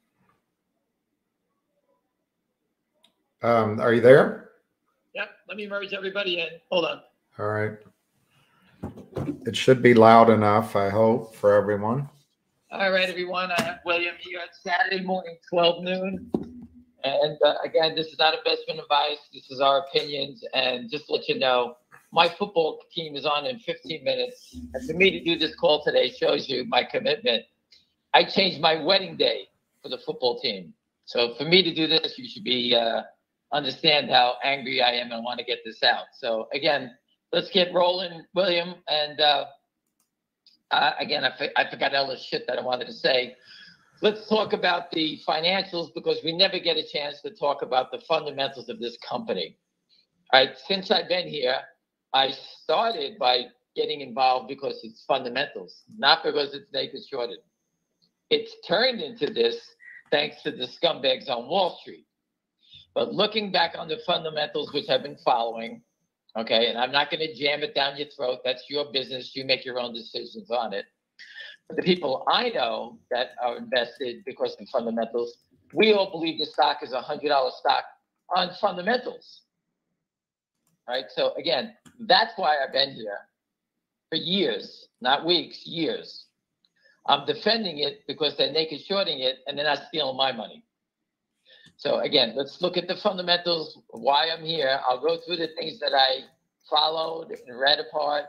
[SPEAKER 1] Are you there?
[SPEAKER 4] Yep. Let me merge everybody in. Hold on.
[SPEAKER 1] All right. It should be loud enough, I hope, for everyone.
[SPEAKER 4] All right, everyone. I have William here on Saturday morning, 12 noon. And again, this is not investment advice. This is our opinions. And just to let you know, my football team is on in 15 minutes. And for me to do this call today shows you my commitment. I changed my wedding day for the football team. So for me to do this, you should be understand how angry I am and want to get this out. So again, let's get rolling, William. And again, I forgot all the shit that I wanted to say. Let's talk about the financials because we never get a chance to talk about the fundamentals of this company. All right, since I've been here, I started by getting involved because it's fundamentals, not because it's naked shorted. It's turned into this thanks to the scumbags on Wall Street. But looking back on the fundamentals, which I've been following, okay, and I'm not going to jam it down your throat. That's your business. You make your own decisions on it. But the people I know that are invested because of fundamentals, we all believe the stock is a $100 stock on fundamentals. All right. So again, that's why I've been here for years, not weeks, years. I'm defending it because they're naked shorting it and they're not stealing my money. So again, let's look at the fundamentals, why I'm here. I'll go through the things that I followed and read about,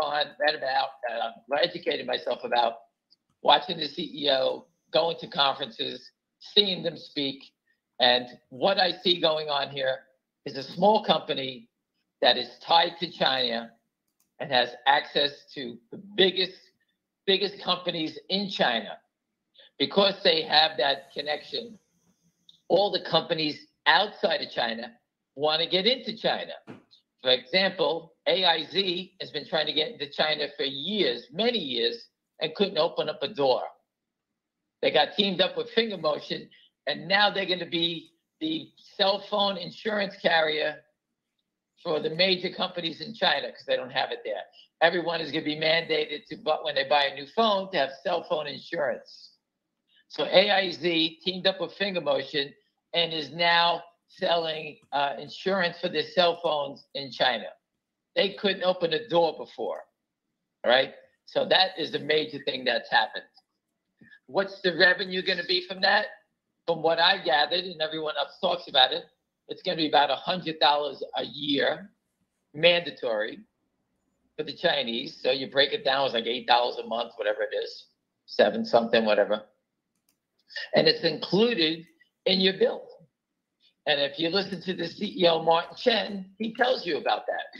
[SPEAKER 4] educated myself about, watching the CEO, going to conferences, seeing them speak. And what I see going on here is a small company that is tied to China and has access to the biggest companies in China. Because they have that connection, all the companies outside of China want to get into China. For example, AIZ has been trying to get into China for years, many years, and couldn't open up a door. They got teamed up with Finger Motion, and now they're going to be the cell phone insurance carrier for the major companies in China because they don't have it there. Everyone is going to be mandated to, but when they buy a new phone, to have cell phone insurance. So AIZ teamed up with Finger Motion and is now selling insurance for their cell phones in China. They couldn't open a door before, all right? So that is the major thing that's happened. What's the revenue going to be from that? From what I gathered, and everyone else talks about it, it's going to be about $100 a year, mandatory for the Chinese. So you break it down, it's like $8 a month, whatever it is, 7 something, whatever. And it's included in your bill. And if you listen to the CEO, Martin Chen, he tells you about that.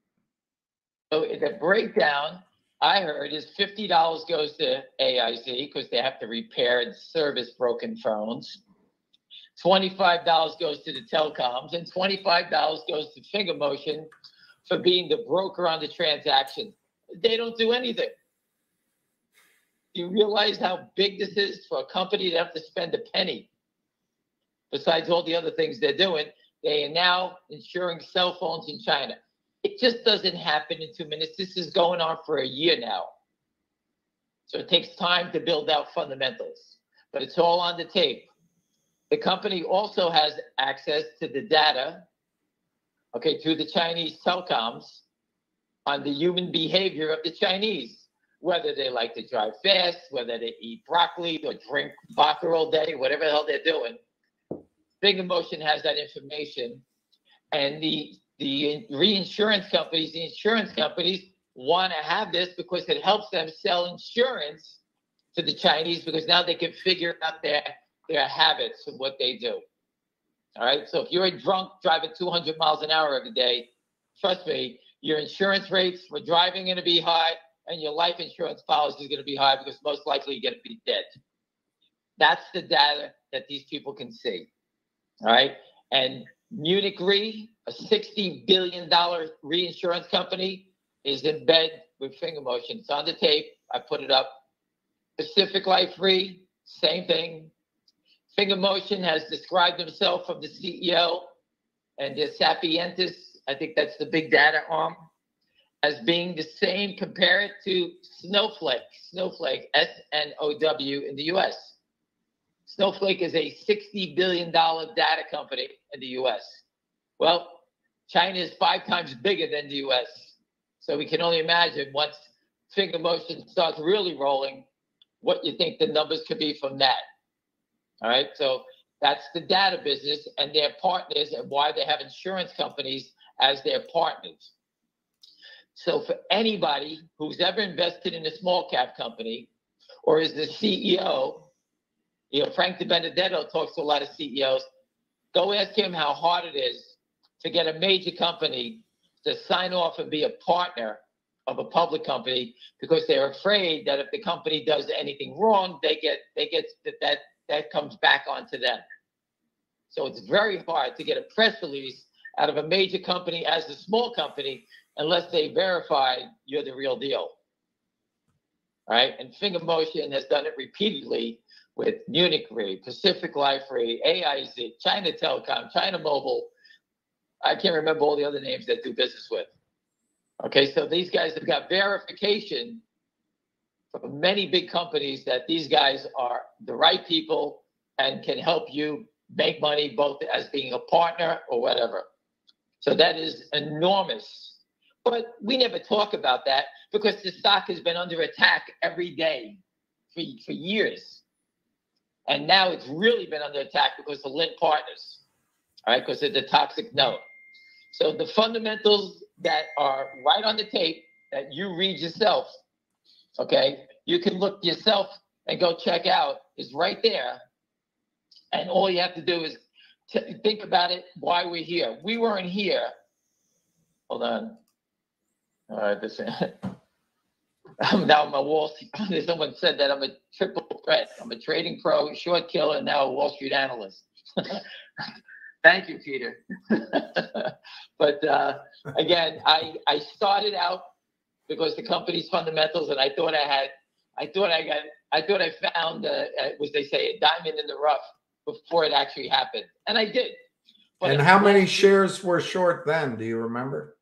[SPEAKER 4] So the breakdown I heard is $50 goes to AIZ because they have to repair and service broken phones. $25 goes to the telecoms, and $25 goes to Finger Motion for being the broker on the transaction. They don't do anything. You realize how big this is for a company to have to spend a penny? Besides all the other things they're doing, they are now insuring cell phones in China. It just doesn't happen in 2 minutes. This is going on for a year now. So it takes time to build out fundamentals, but it's all on the tape. The company also has access to the data, okay, through the Chinese telecoms on the human behavior of the Chinese, whether they like to drive fast, whether they eat broccoli or drink vodka all day, whatever the hell they're doing. Finger Motion has that information, and the reinsurance companies, the insurance companies want to have this because it helps them sell insurance to the Chinese because now they can figure out their habits of what they do. All right. So if you're a drunk driving 200 miles an hour every day, trust me, your insurance rates for driving are going to be high and your life insurance policy is going to be high because most likely you're going to be dead. That's the data that these people can see. All right. And Munich Re, a $60 billion reinsurance company, is in bed with Finger Motion. It's on the tape. I put it up. Pacific Life Re, same thing. Finger Motion has described himself from the CEO and the Sapientis, I think that's the big data arm, as being the same. Compare it to Snowflake, S-N-O-W in the US. Snowflake is a $60 billion data company in the US. Well, China is 5 times bigger than the US. So we can only imagine once Finger Motion starts really rolling, what you think the numbers could be from that. All right, so that's the data business and their partners and why they have insurance companies as their partners. So for anybody who's ever invested in a small cap company or is the CEO, you know, Frank DiBenedetto talks to a lot of CEOs, go ask him how hard it is to get a major company to sign off and be a partner of a public company, because they're afraid that if the company does anything wrong, that comes back onto them. So it's very hard to get a press release out of a major company as a small company unless they verify you're the real deal. All right, and Finger Motion has done it repeatedly with Munich Re, Pacific Life Re, AIZ, China Telecom, China Mobile. I can't remember all the other names that do business with. Okay, so these guys have got verification from many big companies that these guys are the right people and can help you make money both as being a partner or whatever. So that is enormous. But we never talk about that because the stock has been under attack every day for years. And now it's really been under attack because of Lynn Partners, all right, because of the toxic note. So the fundamentals that are right on the tape that you read yourself, okay, you can look yourself and go check out, is right there. And all you have to do is think about it, why we're here. We weren't here. Hold on. All right, listen. Now I'm a Wall Street. Someone said that I'm a triple threat. I'm a trading pro, short killer, and now a Wall Street analyst. Thank you, Peter. But again, I started out because the company's fundamentals, and I thought I found, as they say, a diamond in the rough before it actually happened, and I did. But
[SPEAKER 1] and how many shares were short then? Do you remember?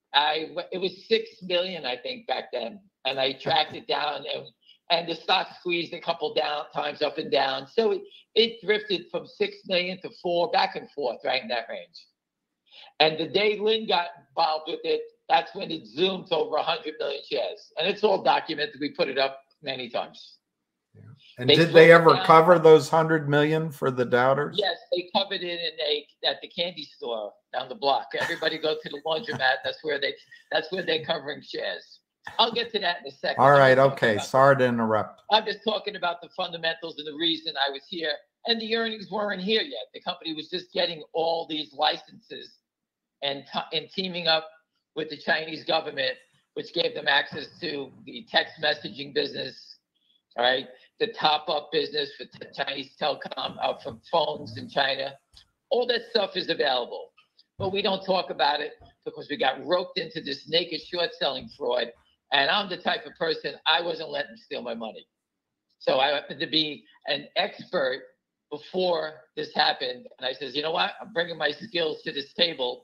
[SPEAKER 4] It was 6 million, I think, back then, and I tracked it down, and the stock squeezed a couple times up and down, so it drifted from 6 million to 4, back and forth, right in that range. And the day Lynn got involved with it, that's when it zoomed to over 100 million shares, and it's all documented. We put it up many times.
[SPEAKER 1] Yeah. And did they ever cover those 100 million for the doubters?
[SPEAKER 4] Yes, they covered it at the candy store down the block. Everybody go to the laundromat. That's where they're covering shares. I'll get to that in a second.
[SPEAKER 1] All right. Okay. Sorry to interrupt.
[SPEAKER 4] I'm just talking about the fundamentals and the reason I was here. And the earnings weren't here yet. The company was just getting all these licenses and teaming up with the Chinese government, which gave them access to the text messaging business, all right, the top-up business for Chinese telecom out from phones in China. All that stuff is available, but we don't talk about it because we got roped into this naked short-selling fraud. And I'm the type of person, I wasn't letting them steal my money. So I happened to be an expert before this happened. And I says, you know what? I'm bringing my skills to this table.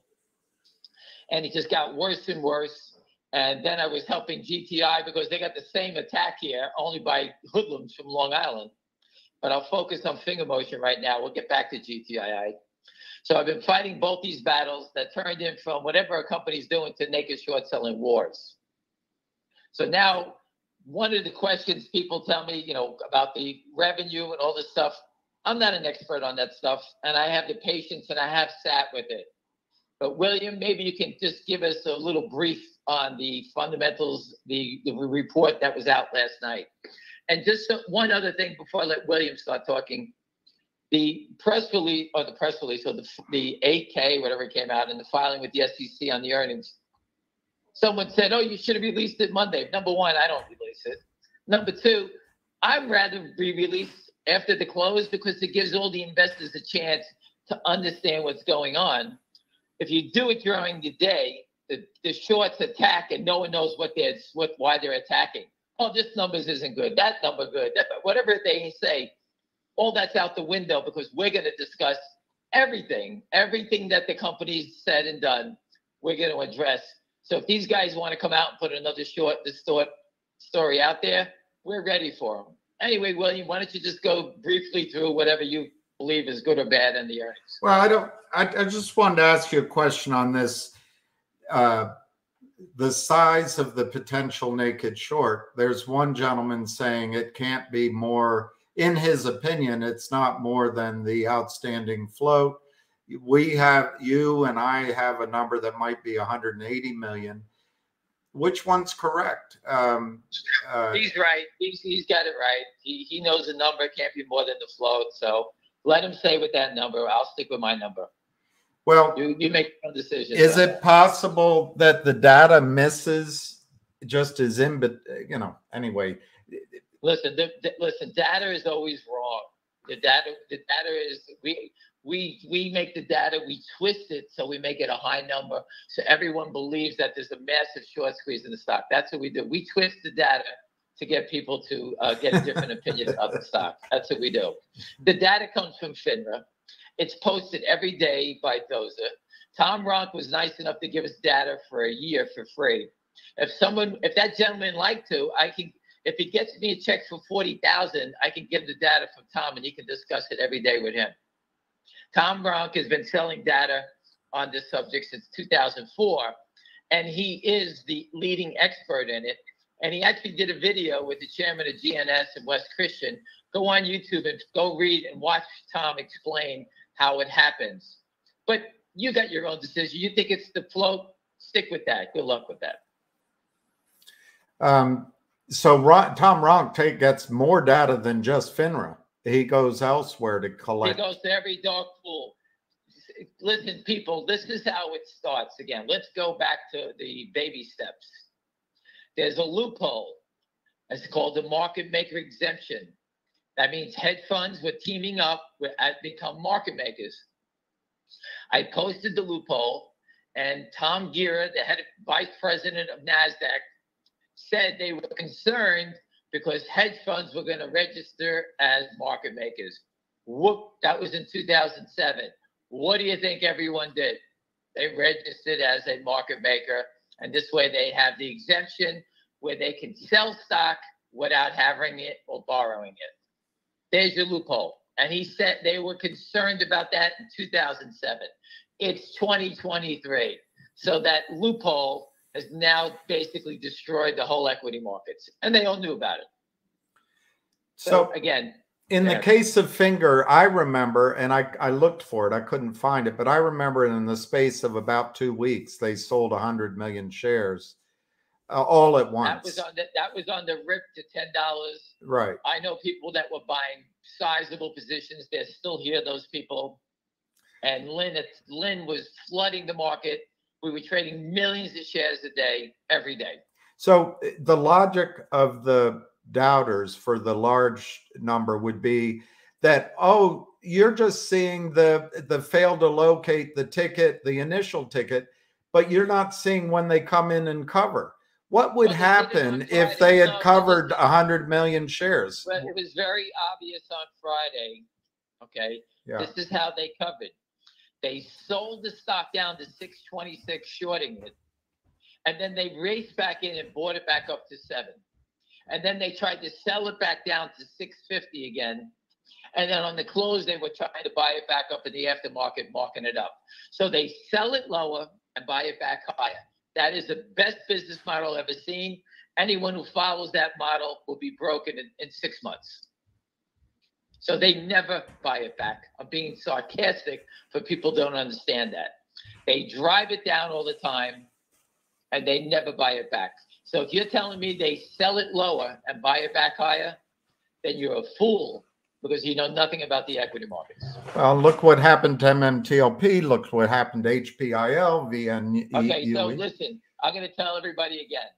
[SPEAKER 4] And it just got worse and worse. And then I was helping GTI because they got the same attack here, only by hoodlums from Long Island. But I'll focus on Finger Motion right now. We'll get back to GTI. So I've been fighting both these battles that turned in from whatever a company's doing to naked short-selling wars. So now, one of the questions people tell me, you know, about the revenue and all this stuff, I'm not an expert on that stuff, and I have the patience, and I have sat with it. But William, maybe you can just give us a little brief on the fundamentals, the report that was out last night. And just one other thing before I let William start talking. The press release, or the 8K, whatever it came out, and the filing with the SEC on the earnings, someone said, oh, you should have released it Monday. Number one, I don't release it. Number two, I'd rather be released after the close because it gives all the investors a chance to understand what's going on. If you do it during the day, the shorts attack and no one knows why they're attacking. Oh, this numbers isn't good. That number good. Whatever they say, all that's out the window because we're going to discuss everything that the company's said and done. We're going to address. So if these guys want to come out and put another story out there, we're ready for them. Anyway, William, why don't you just go briefly through whatever you believe is good or bad in the earnings?
[SPEAKER 1] Well, I just wanted to ask you a question on this. The size of the potential naked short. There's one gentleman saying it can't be more, in his opinion, it's not more than the outstanding float. You and I have a number that might be 180 million. Which one's correct?
[SPEAKER 4] He's right. He's got it right. He knows the number can't be more than the float. So let him stay with that number. I'll stick with my number.
[SPEAKER 1] Well,
[SPEAKER 4] you make your own decision.
[SPEAKER 1] Is it possible that the data misses just as anyway?
[SPEAKER 4] Listen, listen, data is always wrong. The data is, we make the data, we twist it so we make it a high number so everyone believes that there's a massive short squeeze in the stock. That's what we do. We twist the data to get people to get a different opinion of the stock. That's what we do. The data comes from FINRA. It's posted every day by Dozer. Tom Ronk was nice enough to give us data for a year for free. If that gentleman like to, if he gets me a check for $40,000, I can give the data from Tom and he can discuss it every day with him. Tom Ronk has been selling data on this subject since 2004, and he is the leading expert in it. And he actually did a video with the chairman of GNS and West Christian. Go on YouTube and go read and watch Tom explain how it happens. But you got your own decision. You think it's the float? Stick with that. Good luck with that.
[SPEAKER 1] So Tom Ronk gets more data than just FINRA. He goes elsewhere to collect.
[SPEAKER 4] He goes to every dog pool. Listen, people, this is how it starts again. Let's go back to the baby steps. There's a loophole. It's called the market maker exemption. That means hedge funds were teaming up and become market makers. I posted the loophole, and Tom Gira, the vice president of NASDAQ, said they were concerned because hedge funds were going to register as market makers. Whoop, that was in 2007. What do you think everyone did? They registered as a market maker, and this way they have the exemption where they can sell stock without having it or borrowing it. There's your loophole. And he said they were concerned about that in 2007. It's 2023. So that loophole has now basically destroyed the whole equity markets. And they all knew about it. So again,
[SPEAKER 1] in the case of Finger, I remember, and I looked for it, I couldn't find it, but I remember in the space of about 2 weeks, they sold 100 million shares all at once.
[SPEAKER 4] That was on the rip to $10.
[SPEAKER 1] Right.
[SPEAKER 4] I know people that were buying sizable positions. They're still here, those people. And Lynn was flooding the market. We were trading millions of shares a day, every day.
[SPEAKER 1] So the logic of the doubters for the large number would be that, oh, you're just seeing the fail to locate the ticket, the initial ticket, but you're not seeing when they come in and cover. What would happen if they had covered 100 million shares?
[SPEAKER 4] But it was very obvious on Friday. Okay. Yeah. This is how they covered. They sold the stock down to 626, shorting it. And then they raced back in and bought it back up to 7. And then they tried to sell it back down to 650 again. And then on the close, they were trying to buy it back up in the aftermarket, marking it up. So they sell it lower and buy it back higher. That is the best business model I've ever seen. Anyone who follows that model will be broken in 6 months. So they never buy it back. I'm being sarcastic, but people don't understand that. They drive it down all the time, and they never buy it back. So if you're telling me they sell it lower and buy it back higher, then you're a fool because you know nothing about the equity markets.
[SPEAKER 1] Well, look what happened to MMTLP. Look what happened to HPIL, VN.
[SPEAKER 4] Okay, so listen, I'm going to tell everybody again.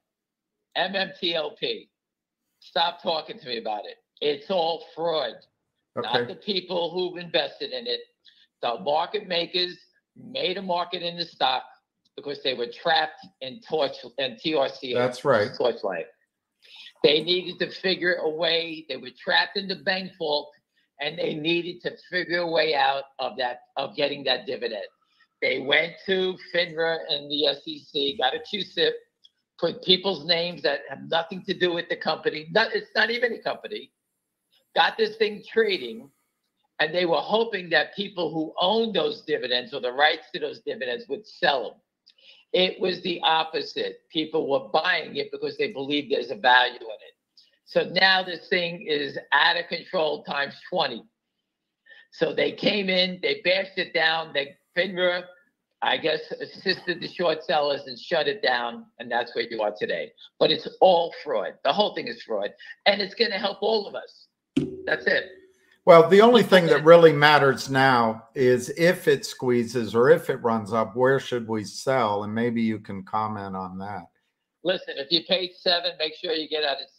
[SPEAKER 4] MMTLP, stop talking to me about it. It's all fraud. Okay. Not the people who've invested in it. The market makers made a market in the stock because they were trapped in TRC.
[SPEAKER 1] That's right.
[SPEAKER 4] Torchlight. They needed to figure a way. They were trapped in the bank vault, and they needed to figure a way out of getting that dividend. They went to FINRA and the SEC, got a QSIP, put people's names that have nothing to do with the company. It's not even a company. Got this thing trading, and they were hoping that people who owned those dividends or the rights to those dividends would sell them. It was the opposite. People were buying it because they believed there's a value in it. So now this thing is out of control times 20. So they came in, they bashed it down. FINRA, I guess, assisted the short sellers and shut it down, and that's where you are today. But it's all fraud. The whole thing is fraud, and it's going to help all of us. That's it.
[SPEAKER 1] Well, the only thing that really matters now is if it squeezes or if it runs up, where should we sell? And maybe you can comment on that.
[SPEAKER 4] Listen, if you paid $7, make sure you get out at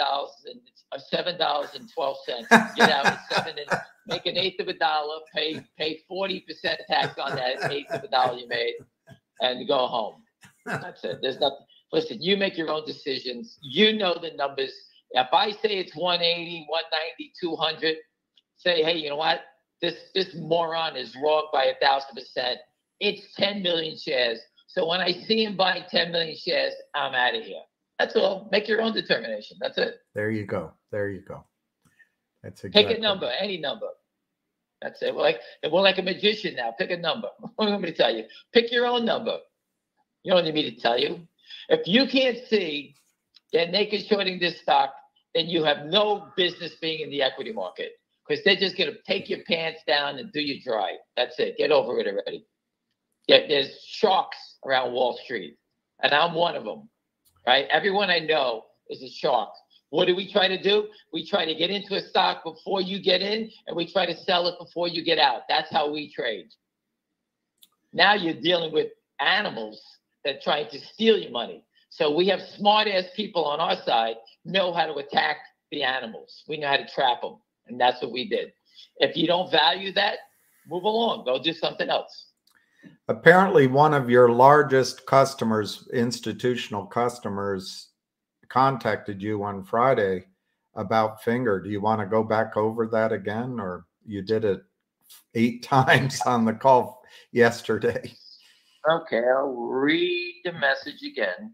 [SPEAKER 4] $7.12. Get out at $7 and make an eighth of a dollar. Pay 40% tax on that eighth of a dollar you made, and go home. That's it. There's nothing. Listen, you make your own decisions. You know the numbers. If I say it's 180, 190, 200, say, hey, you know what? This moron is wrong by 1,000%. It's 10 million shares. So when I see him buying 10 million shares, I'm out of here. That's all. Make your own determination. That's it.
[SPEAKER 1] There you go. There you go. That's exactly.
[SPEAKER 4] Pick a number, any number. That's it. We're like a magician now. Pick a number. What do you want me to tell you? Pick your own number. You don't need me to tell you. If you can't see they're naked shorting this stock, then you have no business being in the equity market, because they're just going to take your pants down and do you dry. That's it. Get over it already. Yeah, there's sharks around Wall Street, and I'm one of them, right? Everyone I know is a shark. What do we try to do? We try to get into a stock before you get in, and we try to sell it before you get out. That's how we trade. Now you're dealing with animals that are trying to steal your money. So we have smart-ass people on our side know how to attack the animals. We know how to trap them, and that's what we did. If you don't value that, move along. Go do something else.
[SPEAKER 1] Apparently, one of your largest customers, institutional customers, contacted you on Friday about Finger. Do you want to go back over that again, or you did it 8 times on the call yesterday?
[SPEAKER 4] Okay, I'll read the message again.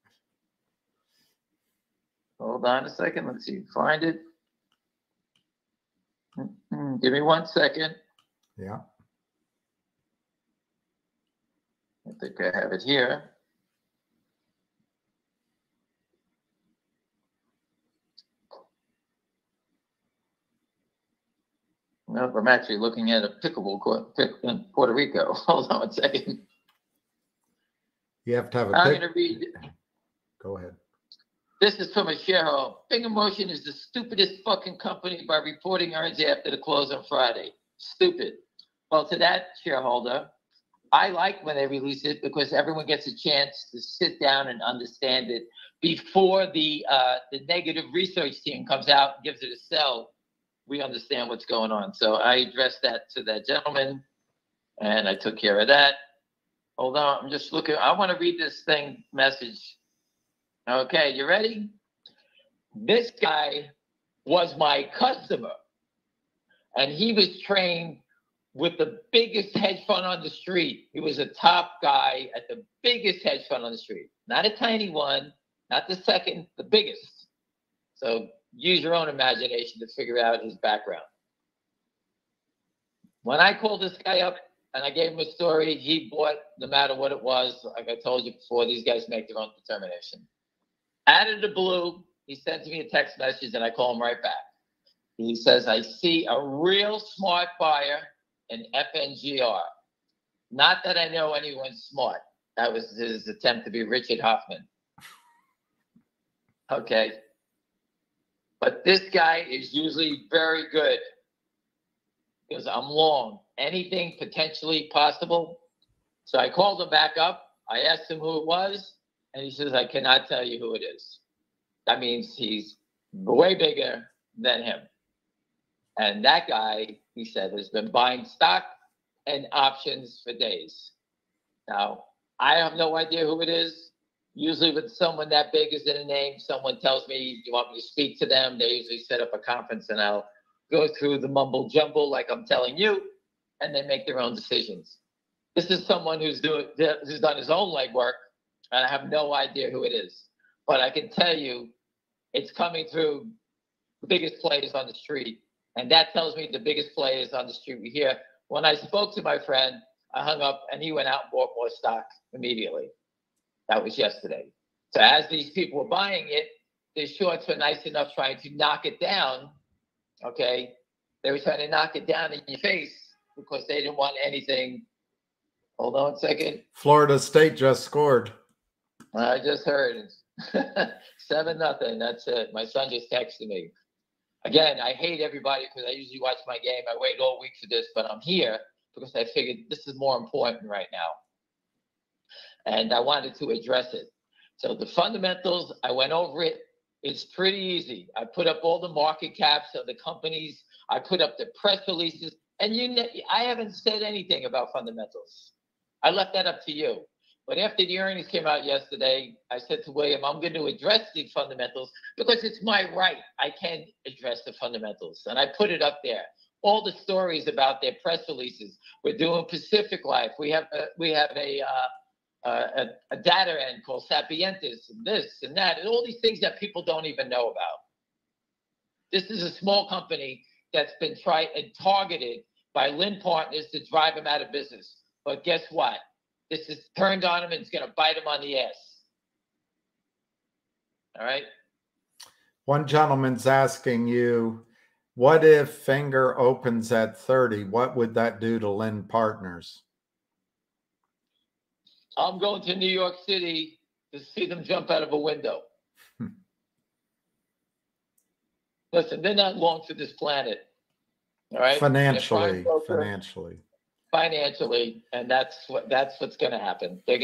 [SPEAKER 4] Hold on a second. Let's see. Find it. Give me 1 second.
[SPEAKER 1] Yeah.
[SPEAKER 4] I think I have it here. Nope, I'm actually looking at a pickleball court in Puerto Rico. Hold on 1 second.
[SPEAKER 1] You have to have a
[SPEAKER 4] I'm going to read.
[SPEAKER 1] Go ahead.
[SPEAKER 4] This is from a shareholder. Finger Motion is the stupidest fucking company by reporting earnings after the close on Friday. Stupid. Well, to that shareholder, I like when they release it because everyone gets a chance to sit down and understand it before the negative research team comes out and gives it a sell. We understand what's going on. So I addressed that to that gentleman, and I took care of that. Hold on, I'm just looking. I want to read this message. Okay, you ready? This guy was my customer, and he was trained with the biggest hedge fund on the street. He was a top guy at the biggest hedge fund on the street. Not a tiny one, not the second, the biggest. So use your own imagination to figure out his background. When I called this guy up and I gave him a story, he bought no matter what it was. Like I told you before, these guys make their own determination. Out of the blue, he sends me a text message and I call him right back. He says, I see a real smart buyer in FNGR. Not that I know anyone smart. That was his attempt to be Richard Hoffman. Okay. But this guy is usually very good because I'm long. Anything potentially possible. So I called him back up. I asked him who it was, and he says, I cannot tell you who it is. That means he's way bigger than him. And that guy, he said, has been buying stock and options for days. Now, I have no idea who it is. Usually when someone that big is in a name, someone tells me, you want me to speak to them? They usually set up a conference and I'll go through the mumble jumble like I'm telling you, and they make their own decisions. This is someone who's done his own legwork, and I have no idea who it is. But I can tell you, it's coming through the biggest players on the street. And that tells me the biggest players on the street we hear. When I spoke to my friend, I hung up and he went out and bought more stock immediately. That was yesterday. So as these people were buying it, the shorts were nice enough trying to knock it down. Okay. They were trying to knock it down in your face because they didn't want anything. Hold on a second.
[SPEAKER 1] Florida State just scored.
[SPEAKER 4] I just heard 7-0. That's it. My son just texted me. Again, I hate everybody because I usually watch my game. I wait all week for this, but I'm here because I figured this is more important right now. And I wanted to address it. So the fundamentals, I went over it. It's pretty easy. I put up all the market caps of the companies. I put up the press releases. And I haven't said anything about fundamentals. I left that up to you. But after the earnings came out yesterday, I said to William, I'm going to address the fundamentals because it's my right. I can address the fundamentals. And I put it up there. All the stories about their press releases. We're doing Pacific Life. We have a data end called Sapientis, and this and that, and all these things that people don't even know about. This is a small company that's been tried and targeted by Lynn Partners to drive them out of business. But guess what? This is turned on them and it's going to bite them on the ass. All right.
[SPEAKER 1] One gentleman's asking you, what if Finger opens at 30? What would that do to Lynn Partners?
[SPEAKER 4] I'm going to New York City to see them jump out of a window. Listen, they're not long to this planet. All right.
[SPEAKER 1] Financially,
[SPEAKER 4] and that's what's going to happen. They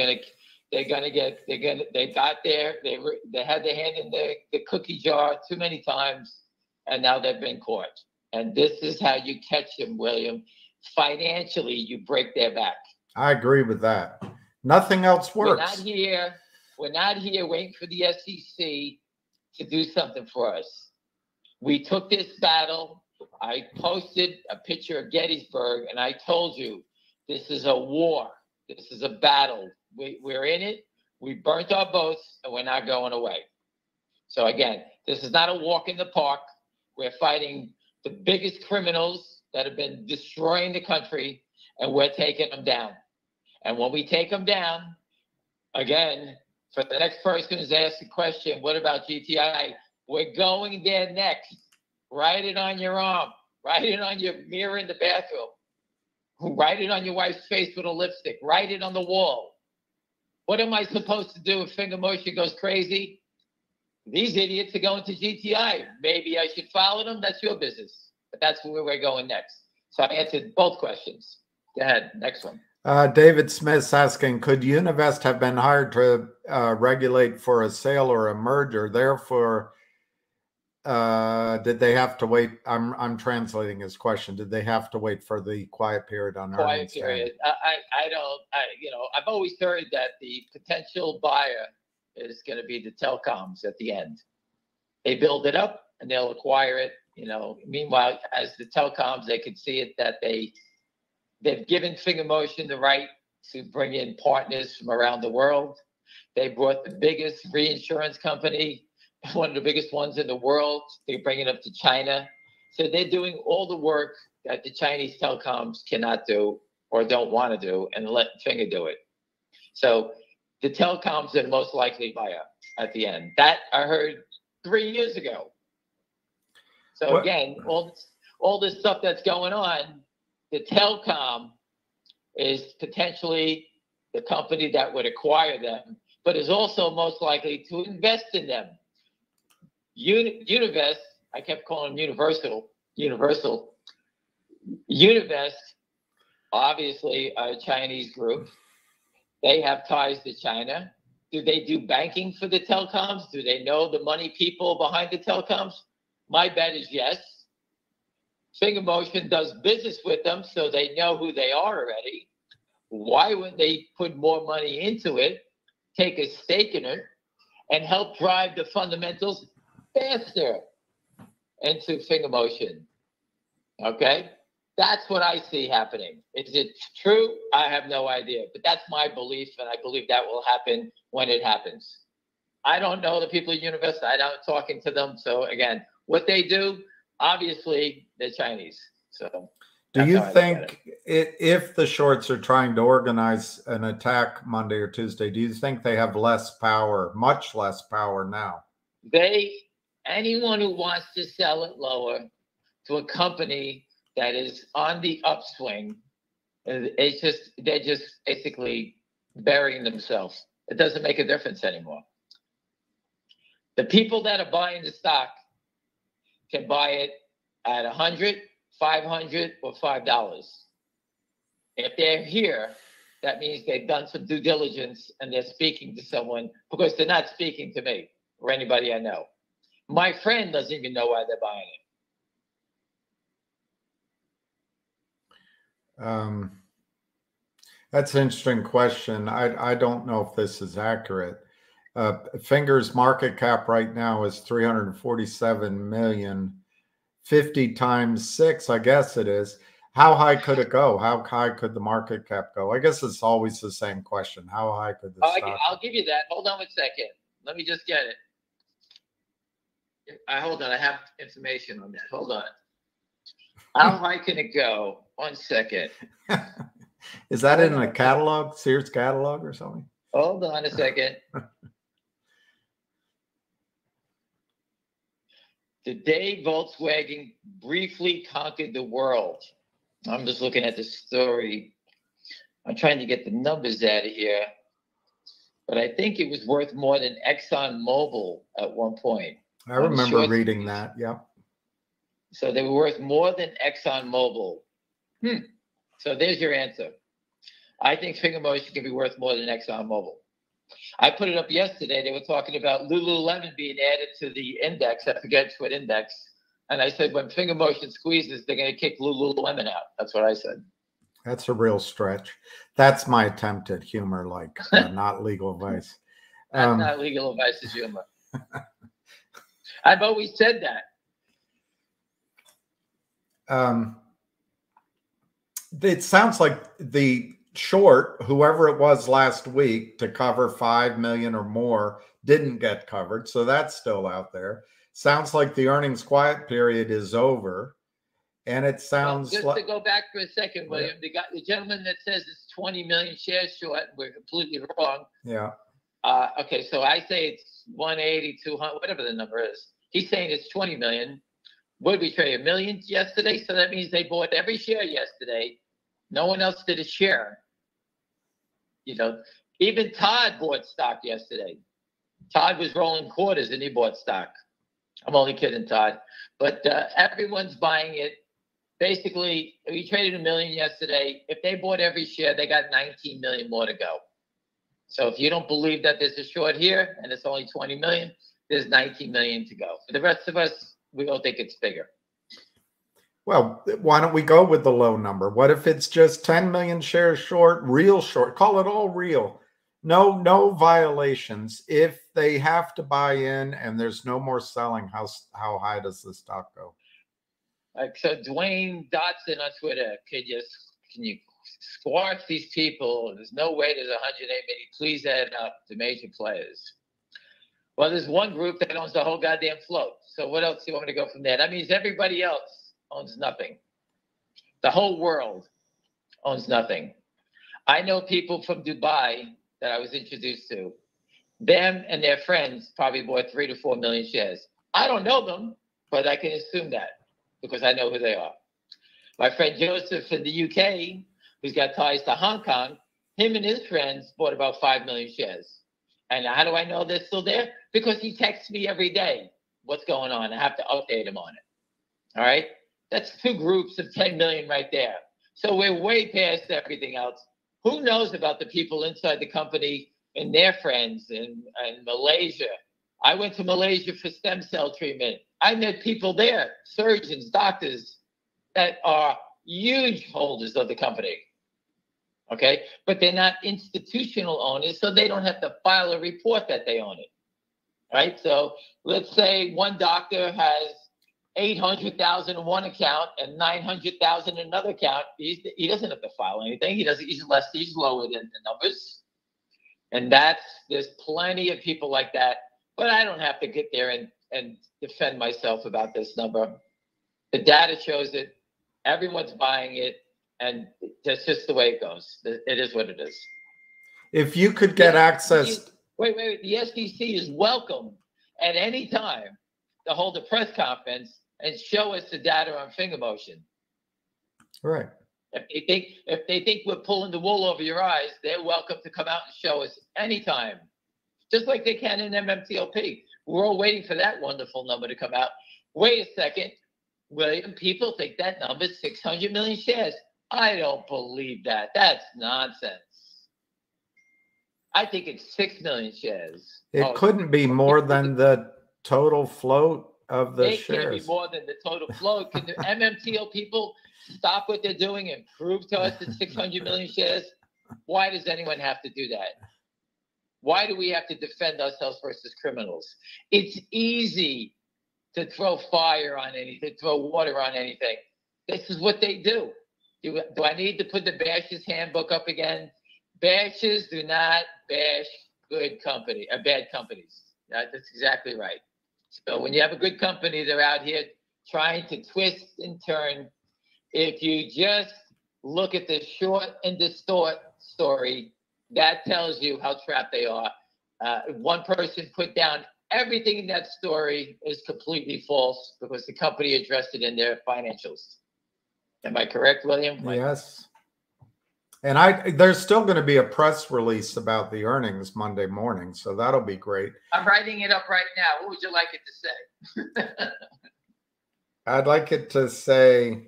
[SPEAKER 4] got there. They had their hand in the cookie jar too many times, and now they've been caught. And this is how you catch them, William. Financially, you break their back.
[SPEAKER 1] I agree with that. Nothing else works.
[SPEAKER 4] We're not here waiting for the SEC to do something for us. We took this battle. I posted a picture of Gettysburg, and I told you, this is a war. This is a battle. We're in it. We burnt our boats, and we're not going away. So again, this is not a walk in the park. We're fighting the biggest criminals that have been destroying the country, and we're taking them down. And when we take them down, again, for the next person who's asked the question, what about GTI? We're going there next. Write it on your arm. Write it on your mirror in the bathroom. Write it on your wife's face with a lipstick. Write it on the wall. What am I supposed to do if Finger Motion goes crazy? These idiots are going to GTI. Maybe I should follow them. That's your business. But that's where we're going next. So I answered both questions. Go ahead. Next one.
[SPEAKER 1] David Smith's asking, could Univest have been hired to regulate for a sale or a merger? Therefore, did they have to wait? I'm translating his question. Did they have to wait for the quiet period on earnings?
[SPEAKER 4] Quiet period. I've always heard that the potential buyer is going to be the telecoms at the end. They build it up and they'll acquire it. Meanwhile, as the telecoms, they could see it that they've given Finger Motion the right to bring in partners from around the world. They brought the biggest reinsurance company, one of the biggest ones in the world. They're bringing it up to China. So they're doing all the work that the Chinese telecoms cannot do or don't want to do and let Finger do it. So the telecoms are the most likely buyer at the end. That I heard 3 years ago. So again, all this stuff that's going on, the telecom is potentially the company that would acquire them, but is also most likely to invest in them. Univest, I kept calling them Universal. Univest, obviously a Chinese group. They have ties to China. Do they do banking for the telecoms? Do they know the money people behind the telecoms? My bet is yes. Finger Motion does business with them, so they know who they are already. Why wouldn't they put more money into it, take a stake in it, and help drive the fundamentals faster into Finger Motion? Okay? That's what I see happening. Is it true? I have no idea. But that's my belief, and I believe that will happen when it happens. I don't know the people at Universal. I'm not talking to them. So, again, what they do, obviously, they're Chinese. So,
[SPEAKER 1] do you think if the shorts are trying to organize an attack Monday or Tuesday, do you think they have less power, much less power now?
[SPEAKER 4] Anyone who wants to sell it lower to a company that is on the upswing, they're just basically burying themselves. It doesn't make a difference anymore. The people that are buying the stock can buy it at 100, 500, or $5. If they're here, that means they've done some due diligence and they're speaking to someone, because they're not speaking to me or anybody I know. My friend doesn't even know why they're buying it.
[SPEAKER 1] That's an interesting question. I don't know if this is accurate. Finger's market cap right now is 347 million. 50 times 6, I guess it is. How high could it go? How high could the market cap go? I guess it's always the same question. How high could the stock?
[SPEAKER 4] I'll give you that. Hold on 1 second. Let me just get it. Hold on. I have information on that. Hold on. How high can it go? 1 second.
[SPEAKER 1] Is that in a catalog, Sears catalog or something?
[SPEAKER 4] Hold on a second. The day Volkswagen briefly conquered the world. I'm just looking at the story. I'm trying to get the numbers out of here. But I think it was worth more than ExxonMobil at one point.
[SPEAKER 1] I remember reading that, yeah.
[SPEAKER 4] So they were worth more than ExxonMobil. So there's your answer. I think Finger Motion can be worth more than ExxonMobil. I put it up yesterday. They were talking about Lululemon being added to the index. I forget what index. And I said, when Finger Motion squeezes, they're going to kick Lululemon out. That's what I said.
[SPEAKER 1] That's a real stretch. That's my attempt at humor, like not legal advice.
[SPEAKER 4] That's not legal advice, it's humor. I've always said that.
[SPEAKER 1] It sounds like the short, whoever it was last week, to cover 5 million or more didn't get covered. So that's still out there. Sounds like the earnings quiet period is over. And it sounds
[SPEAKER 4] just
[SPEAKER 1] like,
[SPEAKER 4] to go back for a second, William, the gentleman that says it's 20 million shares short, we're completely wrong.
[SPEAKER 1] Yeah.
[SPEAKER 4] Okay, so I say it's 180, 200, whatever the number is. He's saying it's 20 million. What did we trade? 1 million yesterday? So that means they bought every share yesterday. No one else did a share. You know, even Todd bought stock yesterday. Todd was rolling quarters and he bought stock. I'm only kidding, Todd. But everyone's buying it. Basically, we traded 1 million yesterday. If they bought every share, they got 19 million more to go. So if you don't believe that there's a short here and it's only 20 million, there's 19 million to go. For the rest of us, we don't think it's bigger.
[SPEAKER 1] Well, why don't we go with the low number? What if it's just 10 million shares short, real short? Call it all real. No violations. If they have to buy in and there's no more selling, how high does the stock go?
[SPEAKER 4] So Dwayne Dotson on Twitter, can you squash these people? There's no way there's 108 million. Please add up the major players. Well, there's one group that owns the whole goddamn float. So what else do you want me to go from there? That means everybody else owns nothing. The whole world owns nothing. I know people from Dubai that I was introduced to. Them and their friends probably bought 3 to 4 million shares. I don't know them, but I can assume that because I know who they are. My friend Joseph in the UK, who's got ties to Hong Kong, him and his friends bought about 5 million shares. And how do I know they're still there? Because he texts me every day. What's going on? I have to update him on it. All right? That's 2 groups of 10 million right there. So we're way past everything else. Who knows about the people inside the company and their friends in Malaysia? I went to Malaysia for stem cell treatment. I met people there, surgeons, doctors, that are huge holders of the company. Okay? But they're not institutional owners, so they don't have to file a report that they own it. Right? So let's say one doctor has 800,000 in one account and 900,000 in another account. He doesn't have to file anything. He doesn't. He's lower than the numbers, and there's plenty of people like that. But I don't have to get there and defend myself about this number. The data shows it. Everyone's buying it, and that's just the way it goes. It is what it is.
[SPEAKER 1] If you could get access.
[SPEAKER 4] Wait. The SEC is welcome at any time to hold a press conference and show us the data on finger motion.
[SPEAKER 1] Right.
[SPEAKER 4] If they think we're pulling the wool over your eyes, they're welcome to come out and show us anytime, just like they can in MMTLP. We're all waiting for that wonderful number to come out. Wait a second, William. People think that number is 600 million shares. I don't believe that. That's nonsense. I think it's 6 million shares.
[SPEAKER 1] It couldn't be more than the total float of the shares.
[SPEAKER 4] It can't be more than the total float. Can the MMTO people stop what they're doing and prove to us that 600 million shares? Why does anyone have to do that? Why do we have to defend ourselves versus criminals? It's easy to throw fire on anything, throw water on anything. This is what they do. Do I need to put the Bash's handbook up again? Bashes do not bash bad companies. That's exactly right. So when you have a good company, they're out here trying to twist and turn. If you just look at the short and distort story, that tells you how trapped they are. One person put down everything in that story is completely false because the company addressed it in their financials. Am I correct, William?
[SPEAKER 1] Yes. And there's still going to be a press release about the earnings Monday morning, so that'll be great.
[SPEAKER 4] I'm writing it up right now. What would you like it to say?
[SPEAKER 1] I'd like it to say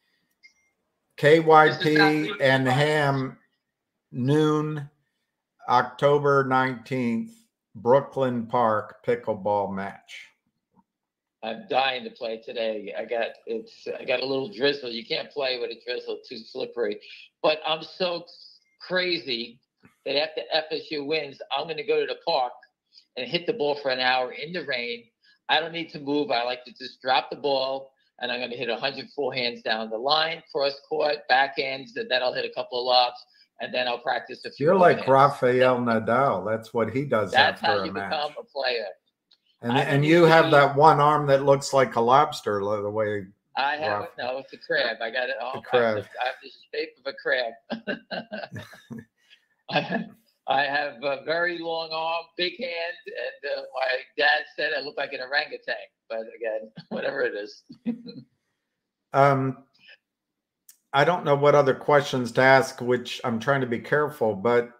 [SPEAKER 1] KYP and Ham noon, October 19th, Brooklyn Park pickleball match.
[SPEAKER 4] I'm dying to play today. I got a little drizzle. You can't play with a drizzle, too slippery. But I'm so crazy that after FSU wins, I'm going to go to the park and hit the ball for an hour in the rain. I don't need to move. I like to just drop the ball, and I'm going to hit 104 hands down the line, cross court, backhands, and then I'll hit a couple of lobs, and then I'll practice a few.
[SPEAKER 1] You're like
[SPEAKER 4] hands.
[SPEAKER 1] Rafael Nadal. That's what he does after a match.
[SPEAKER 4] That's how you become a player.
[SPEAKER 1] And you have that one arm that looks like a lobster, the way.
[SPEAKER 4] I have it. No, it's a crab. I got it.
[SPEAKER 1] A crab.
[SPEAKER 4] I have the shape of a crab. I have a very long arm, big hand, and my dad said I look like an orangutan. But again, whatever it is.
[SPEAKER 1] I don't know what other questions to ask, which I'm trying to be careful, but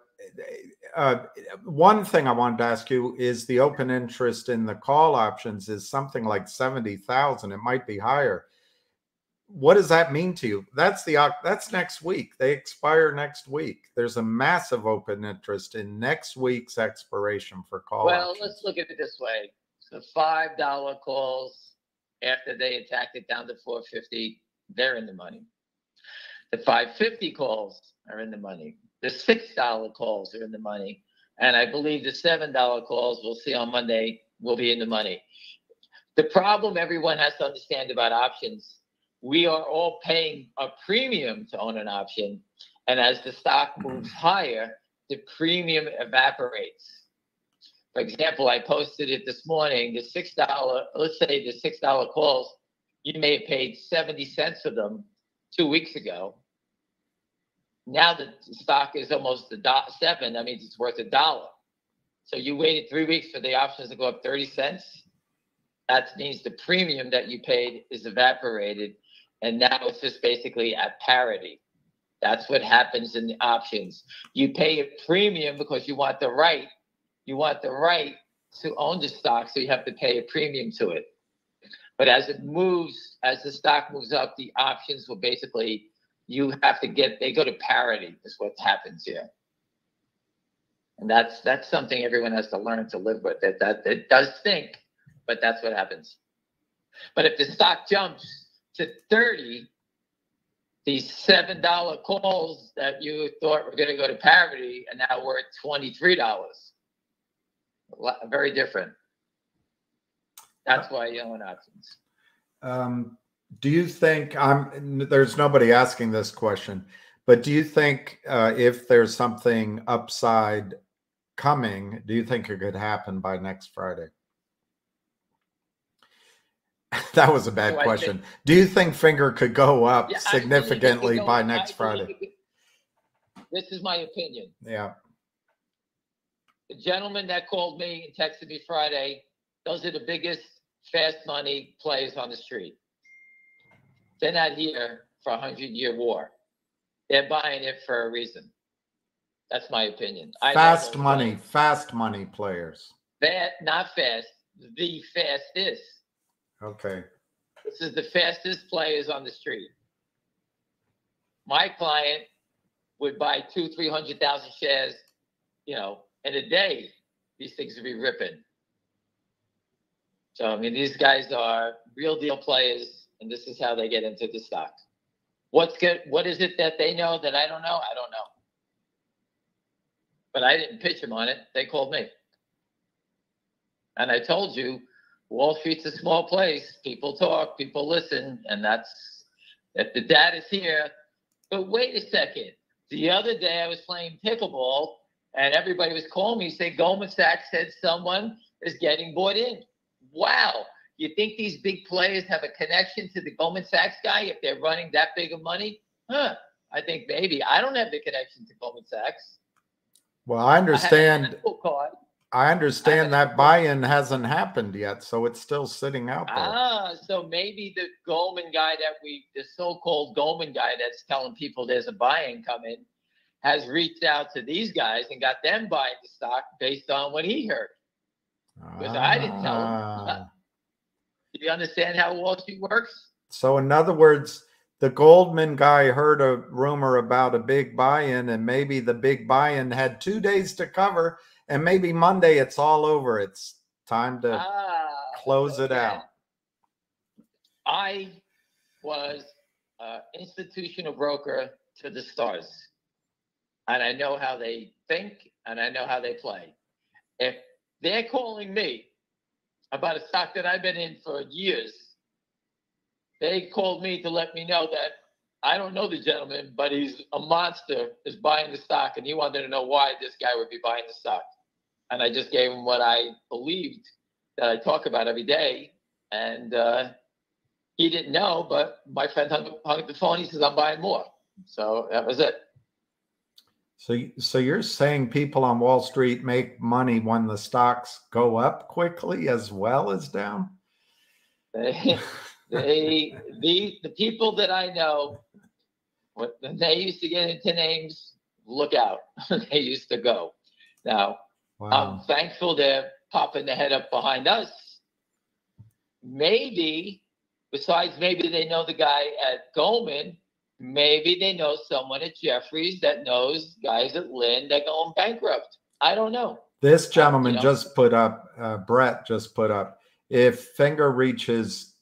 [SPEAKER 1] one thing I wanted to ask you is the open interest in the call options is something like 70,000. It might be higher. What does that mean to you? That's next week. They expire next week. There's a massive open interest in next week's expiration for call options.
[SPEAKER 4] Let's look at it this way. So $5 calls after they attacked it down to $4.50, they're in the money. The $5.50 calls are in the money. The $6 calls are in the money. And I believe the $7 calls we'll see on Monday will be in the money. The problem everyone has to understand about options, we are all paying a premium to own an option. And as the stock moves higher, the premium evaporates. For example, I posted it this morning, the $6, let's say the $6 calls, you may have paid 70 cents for them 2 weeks ago. Now the stock is almost $7. That means it's worth $1. So you waited 3 weeks for the options to go up 30 cents. That means the premium that you paid is evaporated. And now it's just basically at parity. That's what happens in the options. You pay a premium because you want the right. You want the right to own the stock, so you have to pay a premium to it. But as it moves, as the stock moves up, the options will basically, they go to parity is what happens here. And that's something everyone has to learn to live with. It does stink, but that's what happens. But if the stock jumps to 30, these $7 calls that you thought were going to go to parity, and now we're at $23. Very different. That's why you own options.
[SPEAKER 1] Do you think there's nobody asking this question, but do you think if there's something upside coming, do you think it could happen by next Friday? That was a bad question. Do you think Finger could go up significantly by next Friday?
[SPEAKER 4] This is my opinion.
[SPEAKER 1] Yeah.
[SPEAKER 4] The gentleman that called me and texted me Friday, those are the biggest fast money plays on the street. They're not here for a 100-year war. They're buying it for a reason. That's my opinion.
[SPEAKER 1] Fast money players.
[SPEAKER 4] Not fast, the fastest.
[SPEAKER 1] Okay.
[SPEAKER 4] This is the fastest players on the street. My client would buy 200,000-300,000 shares, in a day. These things would be ripping. So, I mean, these guys are real deal players, and this is how they get into the stock. What is it that they know that I don't know? I don't know. But I didn't pitch them on it. They called me. And I told you, Wall Street's a small place. People talk, people listen, and that's that the data's here. But wait a second. The other day I was playing pickleball, and everybody was calling me saying Goldman Sachs said someone is getting bought in. Wow. You think these big players have a connection to the Goldman Sachs guy if they're running that big of money? I think maybe. I don't have the connection to Goldman Sachs.
[SPEAKER 1] Well, I understand. I understand that buy-in hasn't happened yet, so it's still sitting out there.
[SPEAKER 4] So maybe the Goldman guy the so-called Goldman guy that's telling people there's a buy-in coming has reached out to these guys and got them buying the stock based on what he heard. Because I didn't tell him. Do you understand how Wall Street works?
[SPEAKER 1] So in other words, the Goldman guy heard a rumor about a big buy-in, and maybe the big buy-in had 2 days to cover, and maybe Monday it's all over. It's time to close it out.
[SPEAKER 4] I was an institutional broker to the stars, and I know how they think, and I know how they play. If they're calling me about a stock that I've been in for years, they called me to let me know that I don't know the gentleman, but he's a monster, is buying the stock, and he wanted to know why this guy would be buying the stock. And I just gave him what I believed that I talk about every day. And he didn't know, but my friend hung up the phone. He says, I'm buying more. So that was it.
[SPEAKER 1] So you're saying people on Wall Street make money when the stocks go up quickly as well as down?
[SPEAKER 4] The people that I know, when they used to get into names, look out. They used to go. Now,
[SPEAKER 1] wow.
[SPEAKER 4] I'm thankful they're popping their head up behind us. Maybe, besides maybe they know the guy at Goldman, maybe they know someone at Jefferies that knows guys at Lynn that going bankrupt. I don't know.
[SPEAKER 1] This gentleman just put up, Brett just put up, if Finger reaches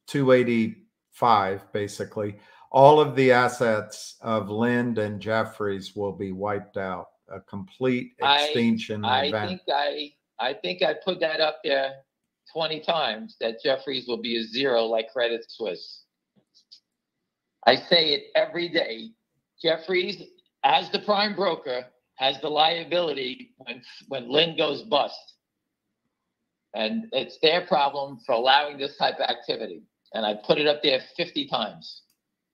[SPEAKER 1] 285, basically, all of the assets of Lind and Jefferies will be wiped out. A complete extinction event.
[SPEAKER 4] I think I put that up there 20 times, that Jefferies will be a zero like Credit Suisse. I say it every day. Jefferies, as the prime broker, has the liability when Lind goes bust. And it's their problem for allowing this type of activity. And I put it up there 50 times.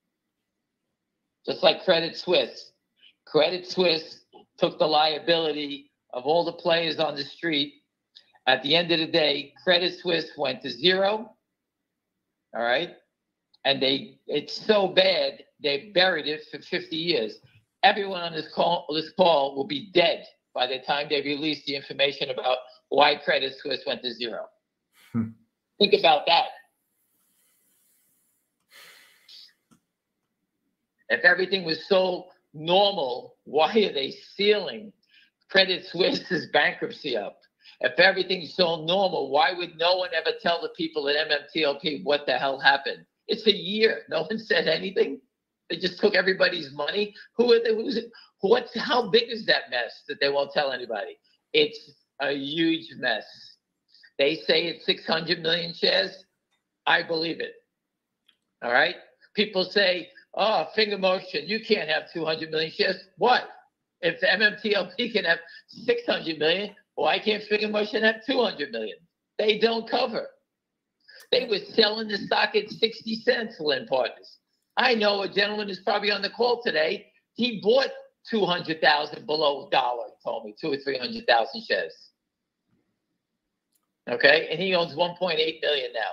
[SPEAKER 4] Just like Credit Suisse. Credit Suisse took the liability of all the players on the street. At the end of the day, Credit Suisse went to zero. All right. And it's so bad, they buried it for 50 years. Everyone on this call will be dead by the time they release the information about why Credit Suisse went to zero. Think about that. If everything was so normal, why are they sealing Credit Suisse's bankruptcy up? If everything's so normal, why would no one ever tell the people at MMTLP what the hell happened? It's a year. No one said anything. They just took everybody's money. How big is that mess that they won't tell anybody? It's a huge mess. They say it's 600 million shares. I believe it. All right. People say, oh, finger motion, you can't have 200 million shares. What? If MMTLP can have 600 million, why can't finger motion have 200 million? They don't cover. They were selling the stock at 60 cents, Lynn Partners. I know a gentleman who's probably on the call today. He bought 200,000 below dollar, told me, 200,000 or 300,000 shares. Okay, and he owns 1.8 million now.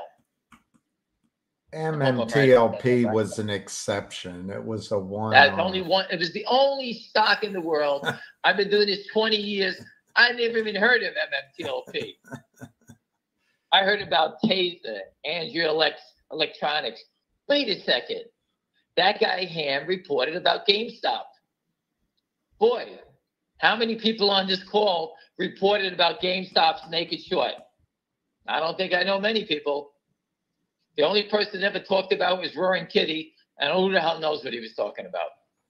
[SPEAKER 1] MMTLP was an exception. It was a one.
[SPEAKER 4] That's only one. It was the only stock in the world. I've been doing this 20 years. I never even heard of MMTLP. I heard about Taser, Andrew Electronics. Wait a second. That guy Ham reported about GameStop. Boy, how many people on this call reported about GameStop's naked short? I don't think I know many people. The only person that ever talked about was Roaring Kitty, and who the hell knows what he was talking about.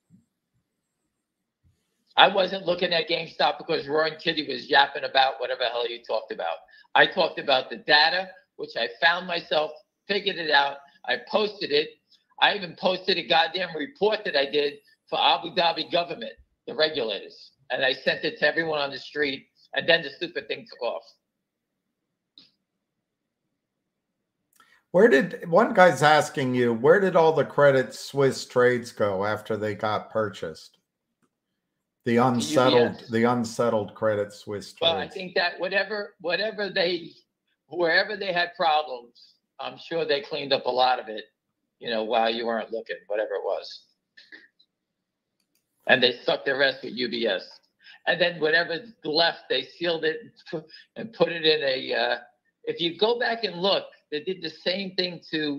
[SPEAKER 4] I wasn't looking at GameStop because Roaring Kitty was yapping about whatever the hell you talked about. I talked about the data, which I found myself, figured it out. I posted it. I even posted a goddamn report that I did for Abu Dhabi government, the regulators. And I sent it to everyone on the street, and then the stupid thing took off.
[SPEAKER 1] Where did, one guy's asking you, where did all the Credit Suisse trades go after they got purchased? The unsettled Credit Suisse trades.
[SPEAKER 4] Well, I think that wherever they had problems, I'm sure they cleaned up a lot of it, you know, while you weren't looking, whatever it was. And they stuck the rest with UBS. And then whatever's left, they sealed it and put it in a, if you go back and look, they did the same thing to,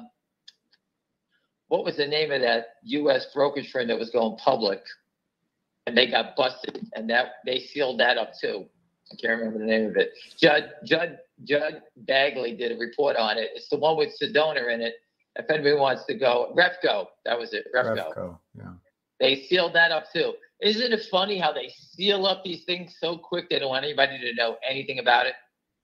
[SPEAKER 4] what was the name of that U.S. brokerage firm that was going public? And they got busted, and that they sealed that up too. I can't remember the name of it. Judd Bagley did a report on it. It's the one with Sedona in it. If anybody wants to go, Refco, that was it. Refco.
[SPEAKER 1] Yeah.
[SPEAKER 4] They sealed that up too. Isn't it funny how they seal up these things so quick they don't want anybody to know anything about it?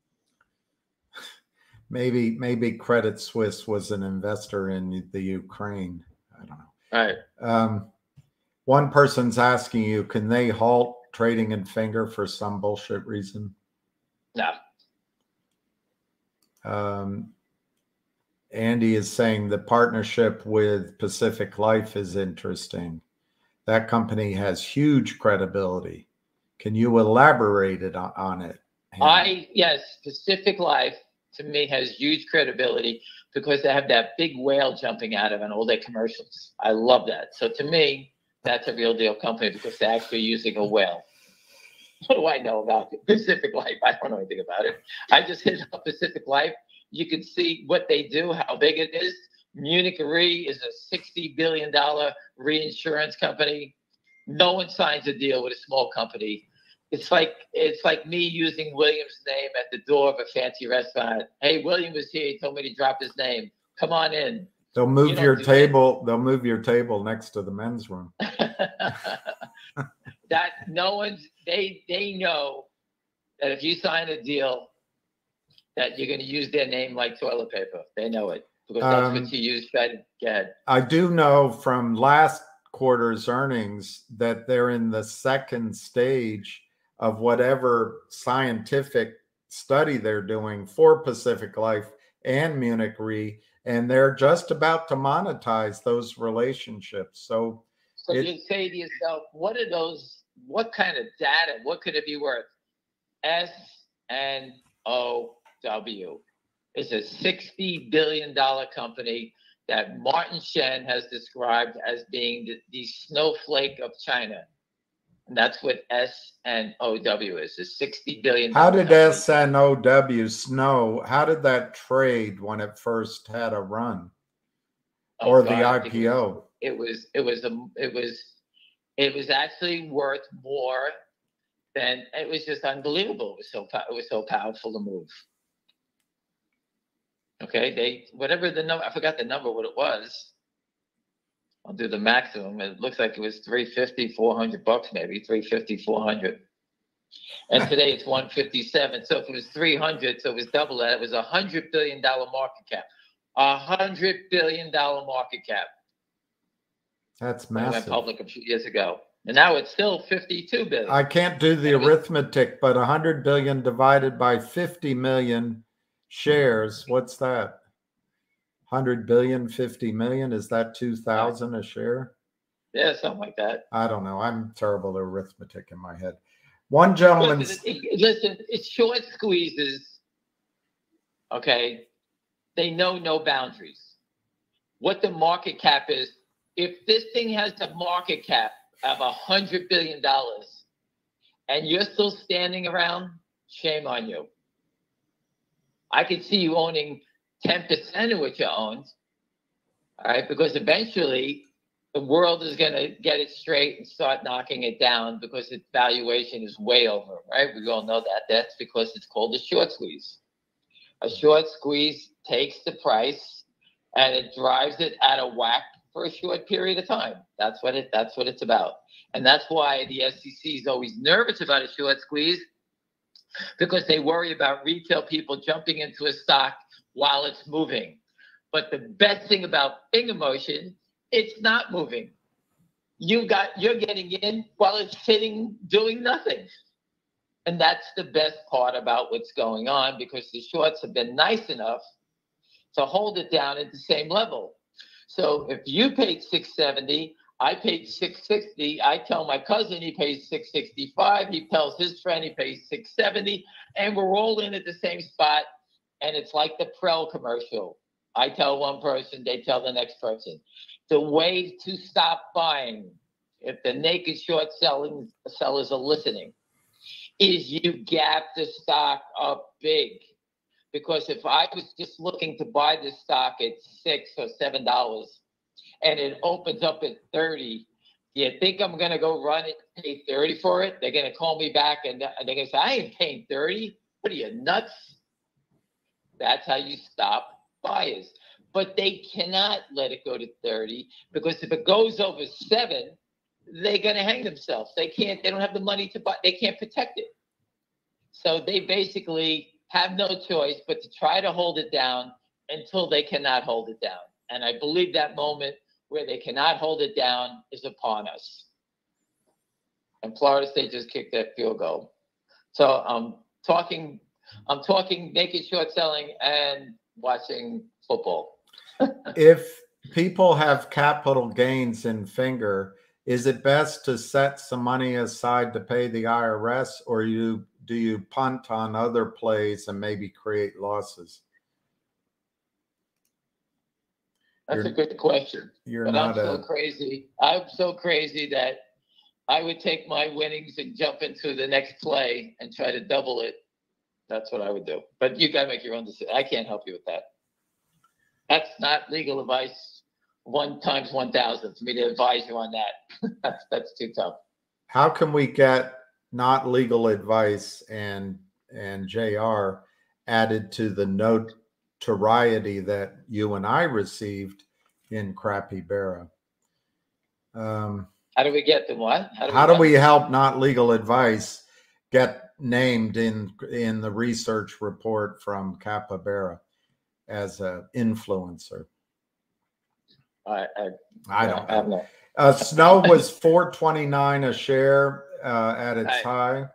[SPEAKER 1] Maybe Credit Suisse was an investor in the Ukraine. I don't know.
[SPEAKER 4] All right.
[SPEAKER 1] One person's asking you, can they halt trading in finger for some bullshit reason?
[SPEAKER 4] No.
[SPEAKER 1] Andy is saying the partnership with Pacific Life is interesting. That company has huge credibility. Can you elaborate on it?
[SPEAKER 4] Yes, Pacific Life to me has huge credibility because they have that big whale jumping out of it in all their commercials. I love that. So to me, that's a real deal company because they're actually using a whale. What do I know about Pacific Life? I don't know anything about it. I just hit up Pacific Life. You can see what they do, how big it is. Munich Re is a $60 billion reinsurance company. No one signs a deal with a small company. It's like me using William's name at the door of a fancy restaurant. Hey, William was here. He told me to drop his name. Come on in.
[SPEAKER 1] They'll move your table. They'll move your table next to the men's room.
[SPEAKER 4] That no one's. They know that if you sign a deal, that you're going to use their name like toilet paper. They know it because that's what you use.
[SPEAKER 1] I do know from last quarter's earnings that they're in the second stage of whatever scientific study they're doing for Pacific Life and Munich Re. And they're just about to monetize those relationships. So
[SPEAKER 4] you say to yourself, what are those? What kind of data? What could it be worth? SNOW is a $60 billion company that Martin Shen has described as being the snowflake of China. And that's what SNOW is, a $60 billion.
[SPEAKER 1] How did SNOW snow? How did that trade when it first had a run? Or the IPO?
[SPEAKER 4] It was actually worth more than, it was just unbelievable. It was so powerful to move. Okay, whatever the number, I forgot the number, what it was. I'll do the maximum. It looks like it was 350, 400 bucks, maybe 350, 400. And today it's 157. So if it was 300, so it was double that. It was $100 billion market cap. $100 billion market cap.
[SPEAKER 1] That's
[SPEAKER 4] When it went
[SPEAKER 1] massive.
[SPEAKER 4] public a few years ago. And now it's still 52 billion.
[SPEAKER 1] I can't do the arithmetic, but 100 billion divided by 50 million shares. What's that? 100 billion, 50 million. Is that 2,000 a share?
[SPEAKER 4] Yeah, something like that.
[SPEAKER 1] I don't know. I'm terrible at arithmetic in my head. One gentleman.
[SPEAKER 4] Listen, it's short squeezes. Okay. They know no boundaries. What the market cap is, if this thing has a market cap of $100 billion and you're still standing around, shame on you. I could see you owning 10% of what you owned, all right? Because eventually the world is going to get it straight and start knocking it down because its valuation is way over, right? We all know that. That's because it's called a short squeeze. A short squeeze takes the price and it drives it out of whack for a short period of time. That's what it's about. And that's why the SEC is always nervous about a short squeeze, because they worry about retail people jumping into a stock while it's moving. But the best thing about finger motion, it's not moving. You're getting in while it's sitting doing nothing. And that's the best part about what's going on, because the shorts have been nice enough to hold it down at the same level. So if you paid $670, I paid $660. I tell my cousin he pays $665. He tells his friend he pays $670, and we're all in at the same spot. And it's like the Prel commercial. I tell one person, they tell the next person. The way to stop buying, if the naked short sellers are listening, is you gap the stock up big. Because if I was just looking to buy this stock at $6 or $7 and it opens up at 30, do you think I'm going to go run it and pay 30 for it? They're going to call me back and they're going to say, I ain't paying 30. What are you, nuts? That's how you stop buyers. But they cannot let it go to 30, because if it goes over 7, they're going to hang themselves. They don't have the money to buy. They can't protect it. So they basically have no choice but to try to hold it down until they cannot hold it down. And I believe that moment where they cannot hold it down is upon us. And Florida State just kicked that field goal. So I'm talking naked short selling and watching football.
[SPEAKER 1] If people have capital gains in finger, is it best to set some money aside to pay the IRS, or do you punt on other plays and maybe create losses?
[SPEAKER 4] That's a good question. I'm so crazy. I'm so crazy that I would take my winnings and jump into the next play and try to double it. That's what I would do. But you got to make your own decision. I can't help you with that. That's not legal advice. 1 times 1,000 for me to advise you on that. That's too tough.
[SPEAKER 1] How can we get not legal advice and JR added to the notoriety that you and I received in Crappy Barra?
[SPEAKER 4] How do we get them? What?
[SPEAKER 1] How do we help not legal advice get named in the research report from Cuppa Barra as an influencer?
[SPEAKER 4] I
[SPEAKER 1] don't know. Snow was $4.29 a share at its high.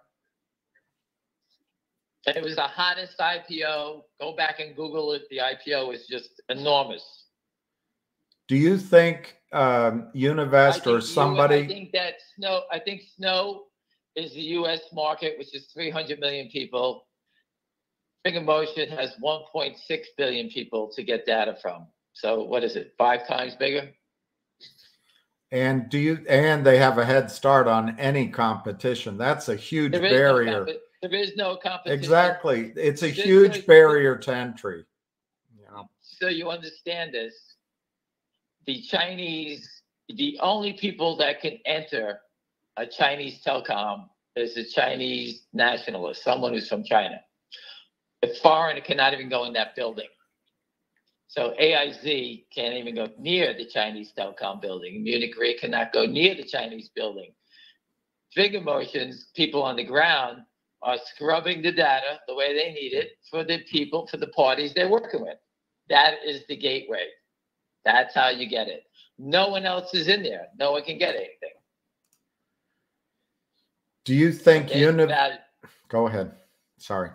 [SPEAKER 4] It was the hottest IPO. Go back and Google it. The IPO was just enormous.
[SPEAKER 1] Do you think Univest or somebody?
[SPEAKER 4] I think Snow is the U.S. market, which is 300 million people. Finger Motion has 1.6 billion people to get data from. So what is it? 5 times bigger?
[SPEAKER 1] And they have a head start on any competition. That's a huge barrier.
[SPEAKER 4] There is no competition.
[SPEAKER 1] Exactly. It's a huge barrier to entry. Yeah.
[SPEAKER 4] So you understand this. The Chinese, the only people that can enter a Chinese telecom is a Chinese nationalist, someone who's from China. A foreigner cannot even go in that building. So AIZ can't even go near the Chinese telecom building. Munich Re cannot go near the Chinese building. Finger Motion's people on the ground are scrubbing the data the way they need it for the people, for the parties they're working with. That is the gateway. That's how you get it. No one else is in there. No one can get anything.
[SPEAKER 1] Do you think
[SPEAKER 4] Okay,
[SPEAKER 1] Go ahead. Sorry.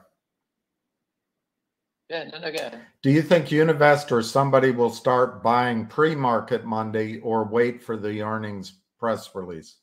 [SPEAKER 4] Yeah, no, go ahead.
[SPEAKER 1] Do you think Univest or somebody will start buying pre-market Monday or wait for the earnings press release?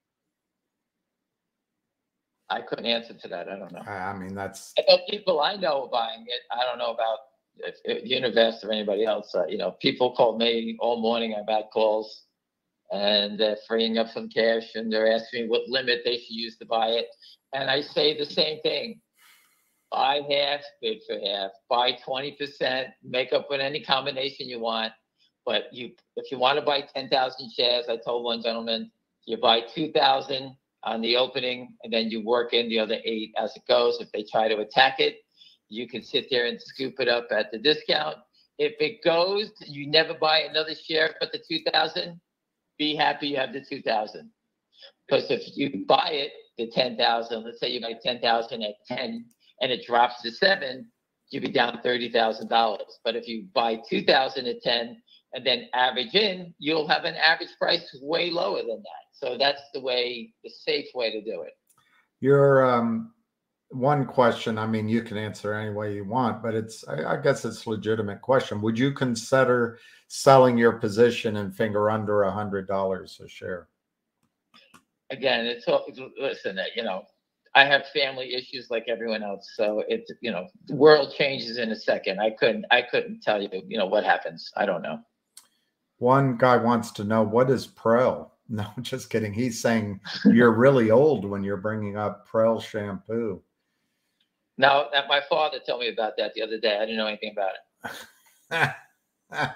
[SPEAKER 4] I couldn't answer to that. I don't know.
[SPEAKER 1] I mean, that's.
[SPEAKER 4] I know people I know are buying it. I don't know about if Univest or anybody else. You know, people called me all morning. I've had calls, and they're freeing up some cash, and they're asking me what limit they should use to buy it. And I say the same thing. Buy half, bid for half. Buy 20%, make up with any combination you want. But if you want to buy 10,000 shares, I told one gentleman, you buy 2,000 on the opening, and then you work in the other 8 as it goes. If they try to attack it, you can sit there and scoop it up at the discount. If it goes, you never buy another share but the 2,000. Be happy you have the 2,000. Because if you buy it, the 10,000, let's say you buy 10,000 at 10, and it drops to 7, you'd be down $30,000. But if you buy 2,000 at 10 and then average in, you'll have an average price way lower than that. So that's the safe way to do it.
[SPEAKER 1] Your one question, I mean, you can answer any way you want, but I guess it's a legitimate question. Would you consider selling your position and figure under $100 a share?
[SPEAKER 4] Again, listen, you know, I have family issues like everyone else. So it's, you know, the world changes in a second. I couldn't tell you, you know, what happens. I don't know.
[SPEAKER 1] One guy wants to know, what is Prel? No, just kidding. He's saying you're really old when you're bringing up Prel shampoo.
[SPEAKER 4] No, my father told me about that the other day. I didn't know anything about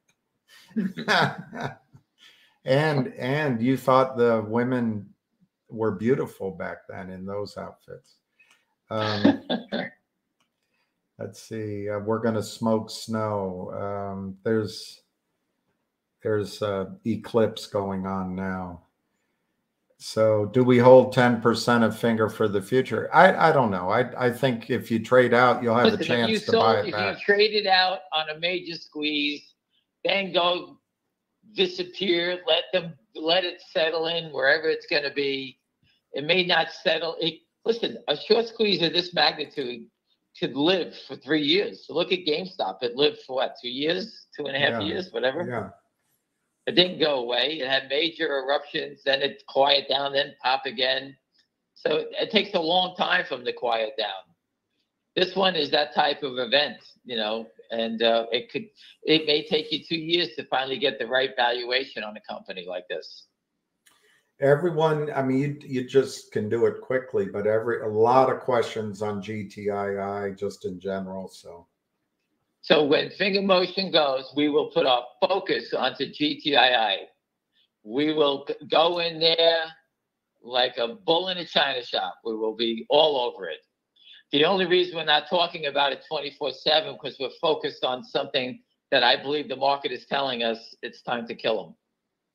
[SPEAKER 1] it. And you thought the women were beautiful back then in those outfits. Let's see. We're going to smoke snow. There's eclipse going on now. So do we hold 10% of Finger for the future? I don't know. I think if you trade out, you'll have a chance to buy it back.
[SPEAKER 4] If you trade it out on a major squeeze, then go disappear, let it settle in wherever it's going to be. It may not settle. Listen, a short squeeze of this magnitude could live for 3 years. So look at GameStop. It lived for what, 2 years, 2.5 years, whatever.
[SPEAKER 1] Yeah.
[SPEAKER 4] It didn't go away. It had major eruptions, then it quiet down, then pop again. So it takes a long time for them to quiet down. This one is that type of event, you know, and it may take you 2 years to finally get the right valuation on a company like this.
[SPEAKER 1] Everyone, I mean, you just can do it quickly, but a lot of questions on GTII just in general. So
[SPEAKER 4] when Finger Motion goes, we will put our focus onto GTII. We will go in there like a bull in a china shop. We will be all over it. The only reason we're not talking about it 24/7 because we're focused on something that I believe the market is telling us it's time to kill them.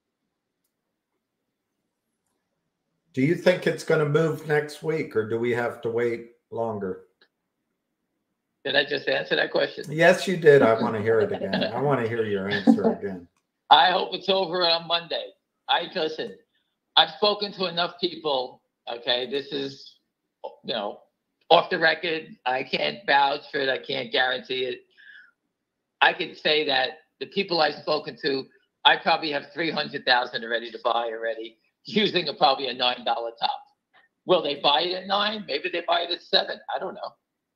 [SPEAKER 1] Do you think it's going to move next week, or do we have to wait longer?
[SPEAKER 4] Did I just answer that question?
[SPEAKER 1] Yes, you did. I want to hear it again. I want to hear your answer again.
[SPEAKER 4] I hope it's over on Monday. Listen, I've spoken to enough people. Okay, this is, you know, off the record. I can't vouch for it. I can't guarantee it. I can say that the people I've spoken to, I probably have 300,000 ready to buy already, using probably a $9 top. Will they buy it at 9? Maybe they buy it at 7. I don't know.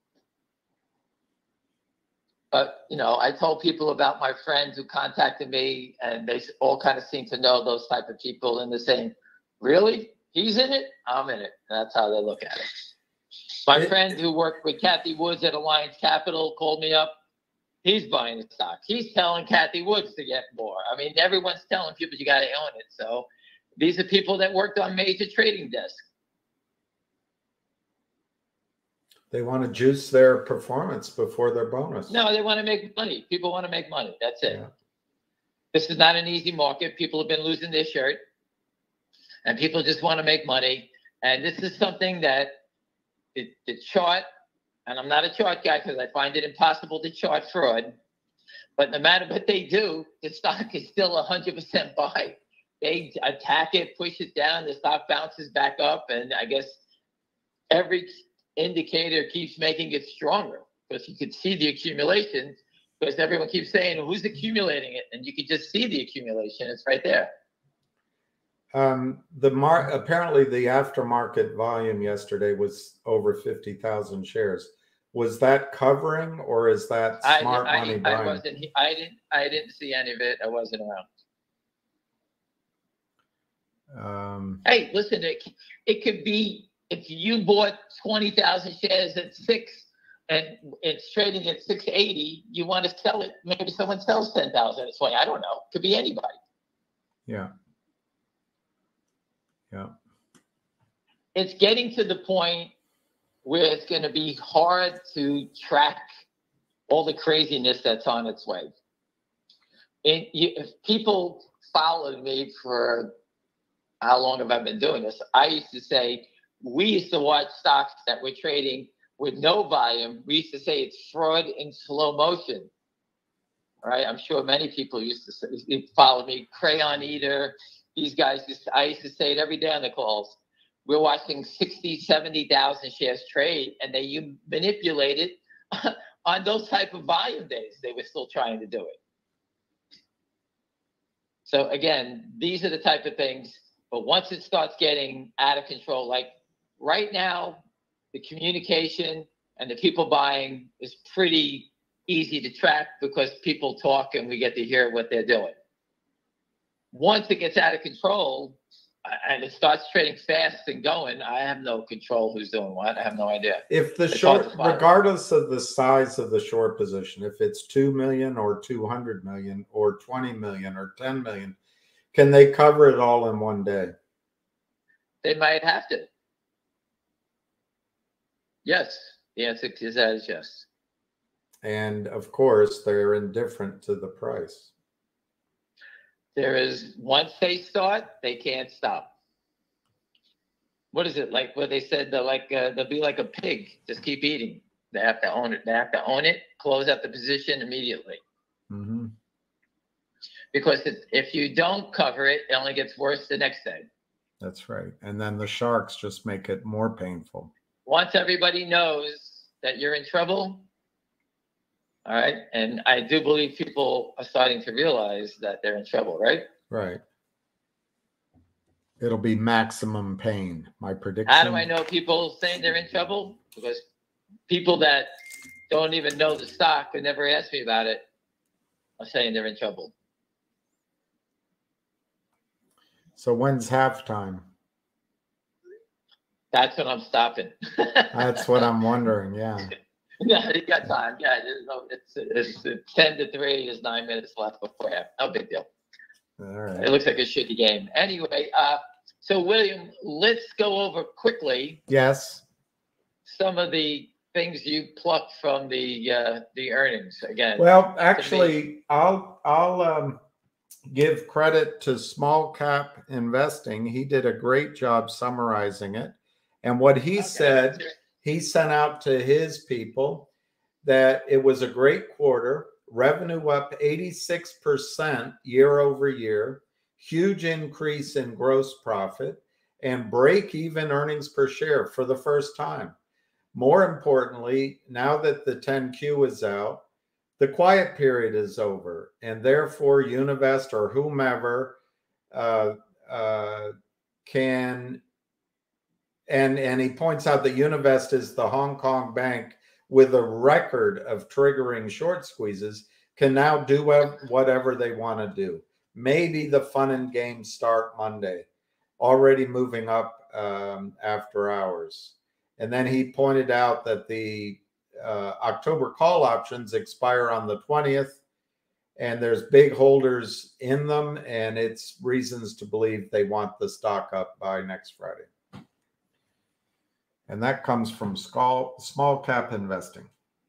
[SPEAKER 4] But, you know, I told people about my friends who contacted me, and they all kind of seem to know those type of people, and they're saying, really? He's in it? I'm in it. And that's how they look at it. My friend who worked with Kathy Woods at Alliance Capital called me up. He's buying the stock. He's telling Kathy Woods to get more. I mean, everyone's telling people you got to own it. So these are people that worked on major trading desks.
[SPEAKER 1] They want to juice their performance before their bonus.
[SPEAKER 4] No, they want to make money. People want to make money. That's it.
[SPEAKER 1] Yeah.
[SPEAKER 4] This is not an easy market. People have been losing their shirt, and people just want to make money. And this is something that the chart, and I'm not a chart guy because I find it impossible to chart fraud, But no matter what they do, the stock is still 100% buy. They attack it, push it down, the stock bounces back up, and I guess every indicator keeps making it stronger because you could see the accumulation because everyone keeps saying, well, who's accumulating it? And you could just see the accumulation. It's right there.
[SPEAKER 1] Apparently the aftermarket volume yesterday was over 50,000 shares. Was that covering, or is that smart money buying?
[SPEAKER 4] I didn't see any of it. I wasn't around. Hey, listen, it could be if you bought 20,000 shares at 6 and it's trading at 680, you want to sell it. Maybe someone sells 10,000 at 20. I don't know. Could be anybody.
[SPEAKER 1] Yeah. Yeah.
[SPEAKER 4] It's getting to the point where it's going to be hard to track all the craziness that's on its way. And if people followed me for how long have I been doing this? I used to say, we used to watch stocks that were trading with no volume. We used to say it's fraud in slow motion. All right. I'm sure many people used to say, follow me, Crayon Eater. These guys, I used to say it every day on the calls. We're watching 60, 70,000 shares trade, and you manipulate it on those type of volume days. They were still trying to do it. So again, these are the type of things. But once it starts getting out of control, like right now, the communication and the people buying is pretty easy to track because people talk and we get to hear what they're doing. Once it gets out of control and it starts trading fast and going, I have no control who's doing what. I have no idea.
[SPEAKER 1] If the short, regardless of the size of the short position, if it's 2 million or 200 million or 20 million or 10 million, can they cover it all in one day?
[SPEAKER 4] They might have to. Yes. The answer to that is yes.
[SPEAKER 1] And of course, they're indifferent to the price.
[SPEAKER 4] There is, once they start, they can't stop. What is it like? What they said, they'll be like a pig, just keep eating. They have to own it. They have to own it, close out the position immediately.
[SPEAKER 1] Mm-hmm.
[SPEAKER 4] Because if you don't cover it, it only gets worse the next day.
[SPEAKER 1] That's right. And then the sharks just make it more painful.
[SPEAKER 4] Once everybody knows that you're in trouble, all right, and I do believe people are starting to realize that they're in trouble, right?
[SPEAKER 1] Right. It'll be maximum pain, my prediction.
[SPEAKER 4] How do I know people saying they're in trouble? Because people that don't even know the stock and never ask me about it are saying they're in trouble.
[SPEAKER 1] So when's halftime?
[SPEAKER 4] That's when I'm stopping.
[SPEAKER 1] That's what I'm wondering, yeah.
[SPEAKER 4] Yeah, you got time. Yeah, it's 10 to 3. There's 9 minutes left before half. No big deal.
[SPEAKER 1] All right.
[SPEAKER 4] It looks like a shitty game. Anyway, so William, let's go over quickly.
[SPEAKER 1] Yes.
[SPEAKER 4] Some of the things you plucked from the earnings again.
[SPEAKER 1] Well, actually, I'll give credit to Small Cap Investing. He did a great job summarizing it, and what he said. He sent out to his people that it was a great quarter, revenue up 86% year over year, huge increase in gross profit, and break-even earnings per share for the first time. More importantly, now that the 10Q is out, the quiet period is over, and therefore Univest or whomever can. And he points out that Univest is the Hong Kong bank with a record of triggering short squeezes, can now do whatever they want to do. Maybe the fun and games start Monday, already moving up after hours. And then he pointed out that the October call options expire on the 20th, and there's big holders in them, and it's reasons to believe they want the stock up by next Friday. And that comes from Small Cap Investing.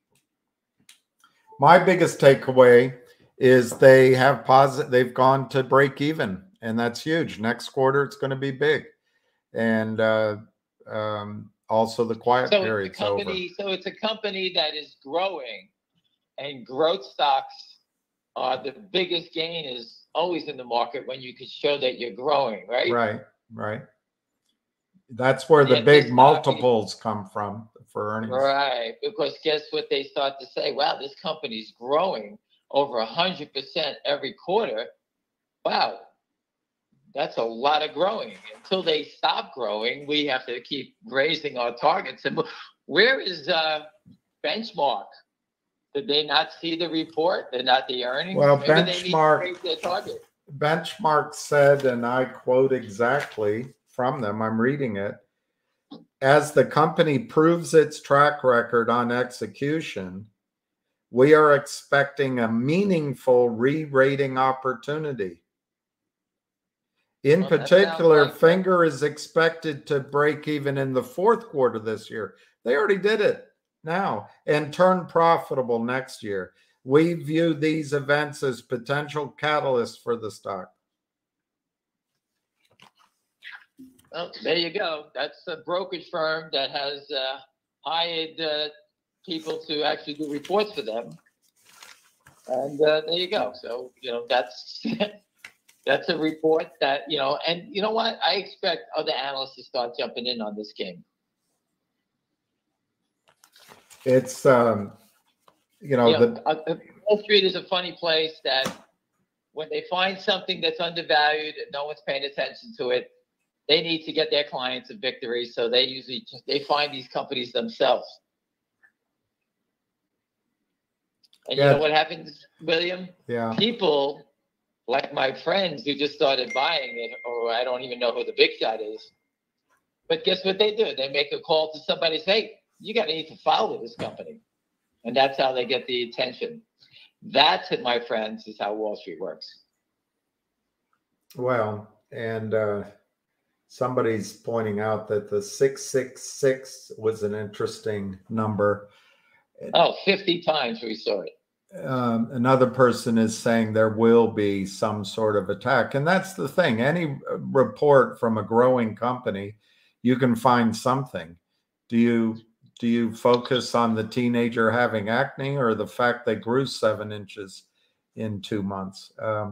[SPEAKER 1] My biggest takeaway is they've gone to break even, and that's huge. Next quarter, it's going to be big. And also the quiet period's over.
[SPEAKER 4] So it's a company that is growing, and growth stocks the biggest gain is always in the market when you can show that you're growing, right?
[SPEAKER 1] Right, right. That's where the
[SPEAKER 4] Yet
[SPEAKER 1] big
[SPEAKER 4] this stock
[SPEAKER 1] multiples come from for earnings.
[SPEAKER 4] Right, because guess what they start to say? Wow, this company's growing over 100% every quarter. Wow, that's a lot of growing. Until they stop growing, we have to keep raising our targets. And where is Benchmark? Did they not see the report? They're not the earnings?
[SPEAKER 1] Well,
[SPEAKER 4] Maybe they need to raise their target.
[SPEAKER 1] Benchmark said, and I quote exactly from them, I'm reading it, as the company proves its track record on execution, we are expecting a meaningful re-rating opportunity. In particular,
[SPEAKER 4] like
[SPEAKER 1] Finger is expected to break even in the fourth quarter this year. They already did it now and turn profitable next year. We view these events as potential catalysts for the stock.
[SPEAKER 4] Well, there you go. That's a brokerage firm that has hired people to actually do reports for them. And there you go. So, that's that's a report that, and you know what? I expect other analysts to start jumping in on this game.
[SPEAKER 1] It's,
[SPEAKER 4] Wall Street is a funny place that when they find something that's undervalued and no one's paying attention to it, they need to get their clients a victory. So they usually they find these companies themselves. And you know what happens, William?
[SPEAKER 1] Yeah.
[SPEAKER 4] People like my friends who just started buying it, or I don't even know who the big shot is. But guess what they do? They make a call to somebody and say, hey, you need to follow this company. And that's how they get the attention. That's it, my friends, is how Wall Street works.
[SPEAKER 1] Well, and somebody's pointing out that the 666 was an interesting number.
[SPEAKER 4] Oh, 50 times we saw it.
[SPEAKER 1] Another person is saying there will be some sort of attack. And that's the thing. Any report from a growing company, you can find something. Do you focus on the teenager having acne or the fact they grew 7 inches in 2 months?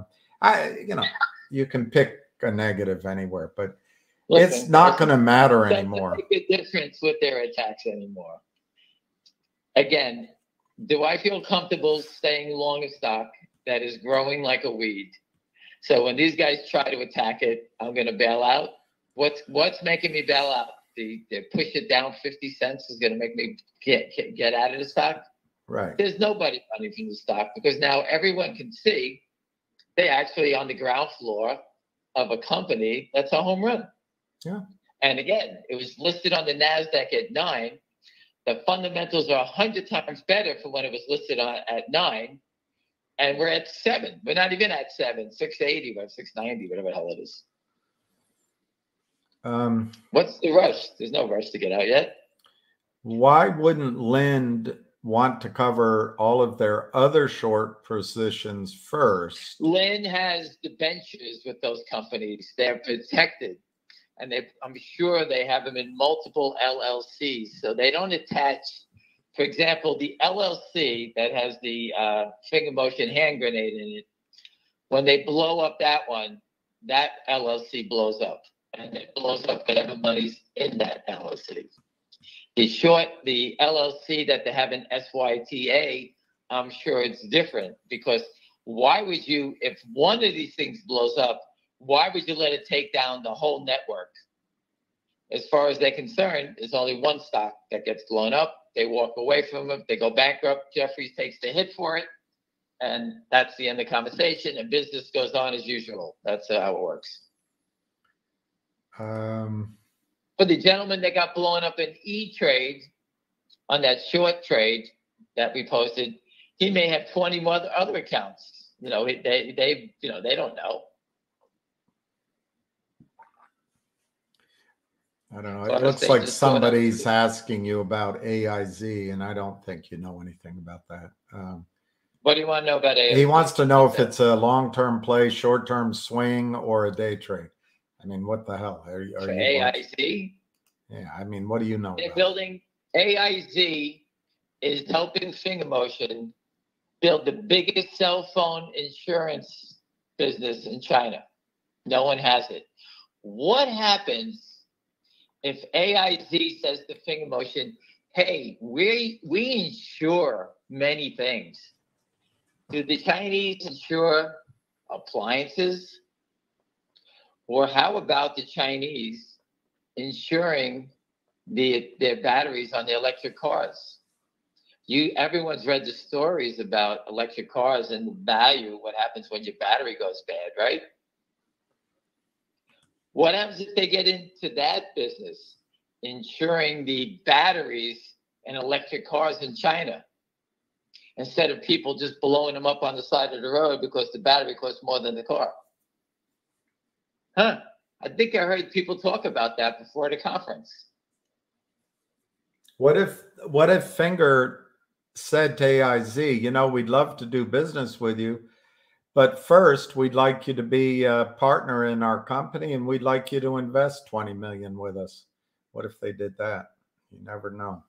[SPEAKER 1] You can pick a negative anywhere, but it's not going to matter anymore.
[SPEAKER 4] Doesn't make a difference with their attacks anymore. Again, do I feel comfortable staying long a stock that is growing like a weed? So when these guys try to attack it, I'm going to bail out. What's making me bail out? They push it down 50 cents is going to make me get out of the stock.
[SPEAKER 1] Right.
[SPEAKER 4] There's nobody running from the stock because now everyone can see they actually on the ground floor of a company that's a home run.
[SPEAKER 1] Yeah. And
[SPEAKER 4] again, it was listed on the NASDAQ at 9. The fundamentals are 100 times better from when it was listed at 9. And we're at 7. We're not even at 7, 680, or 690, whatever the hell it is. What's the rush? There's no rush to get out yet.
[SPEAKER 1] Why wouldn't Lind want to cover all of their other short positions first?
[SPEAKER 4] Lind has debentures with those companies. They're protected. And I'm sure they have them in multiple LLCs. So they don't attach, for example, the LLC that has the finger motion hand grenade in it. When they blow up that one, that LLC blows up. And it blows up whatever money's in that LLC. The LLC that they have in SYTA, I'm sure it's different because why would you, if one of these things blows up, why would you let it take down the whole network? As far as they're concerned, there's only one stock that gets blown up. They walk away from it. They go bankrupt. Jeffries takes the hit for it. And that's the end of the conversation. And business goes on as usual. That's how it works. For the gentleman that got blown up in E-Trade on that short trade that we posted, he may have 20 more other accounts. They don't know.
[SPEAKER 1] I don't know. It looks like somebody's asking you about AIZ, and I don't think you know anything about that.
[SPEAKER 4] What do you want to know about AIZ?
[SPEAKER 1] He wants to know if it's a long-term play, short-term swing, or a day trade. I mean, what the hell? Are you
[SPEAKER 4] AIZ?
[SPEAKER 1] Yeah, I mean, what do you know?
[SPEAKER 4] They're building AIZ is helping finger motion build the biggest cell phone insurance business in China. No one has it. What happens if AIZ says to Finger Motion, hey, we insure many things. Do the Chinese insure appliances? Or how about the Chinese insuring their batteries on the electric cars? Everyone's read the stories about electric cars and the value, what happens when your battery goes bad, right? What happens if they get into that business, insuring the batteries in electric cars in China, instead of people just blowing them up on the side of the road because the battery costs more than the car? Huh. I think I heard people talk about that before the conference.
[SPEAKER 1] What if Finger said to AIZ, you know, we'd love to do business with you, but first we'd like you to be a partner in our company and we'd like you to invest 20 million with us? What if they did that? You never know.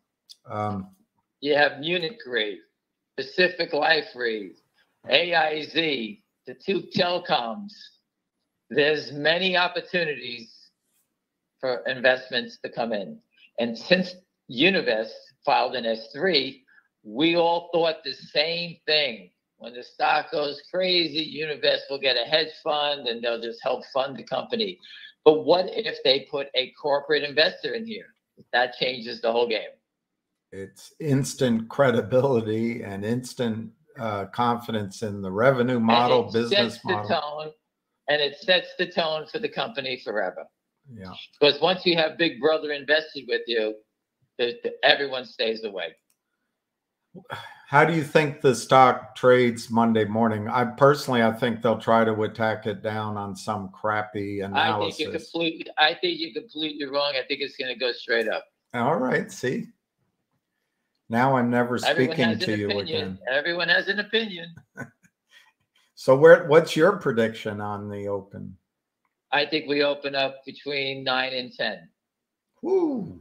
[SPEAKER 4] You have Munich Re, Pacific Life Re, AIZ, the two telecoms. There's many opportunities for investments to come in. And since Univest filed an S3, we all thought the same thing. When the stock goes crazy, Univest will get a hedge fund and they'll just help fund the company. But what if they put a corporate investor in here? That changes the whole game.
[SPEAKER 1] It's instant credibility and instant confidence in the revenue model, business model.
[SPEAKER 4] And it sets the tone for the company forever.
[SPEAKER 1] Yeah.
[SPEAKER 4] Because once you have Big Brother invested with you, everyone stays away.
[SPEAKER 1] How do you think the stock trades Monday morning? I think they'll try to attack it down on some crappy analysis.
[SPEAKER 4] I think you're completely wrong. I think it's going to go straight up.
[SPEAKER 1] All right. See, now I'm never speaking to you again.
[SPEAKER 4] Everyone has an opinion.
[SPEAKER 1] So what's your prediction on the open?
[SPEAKER 4] I think we open up between 9 and 10.
[SPEAKER 1] Woo.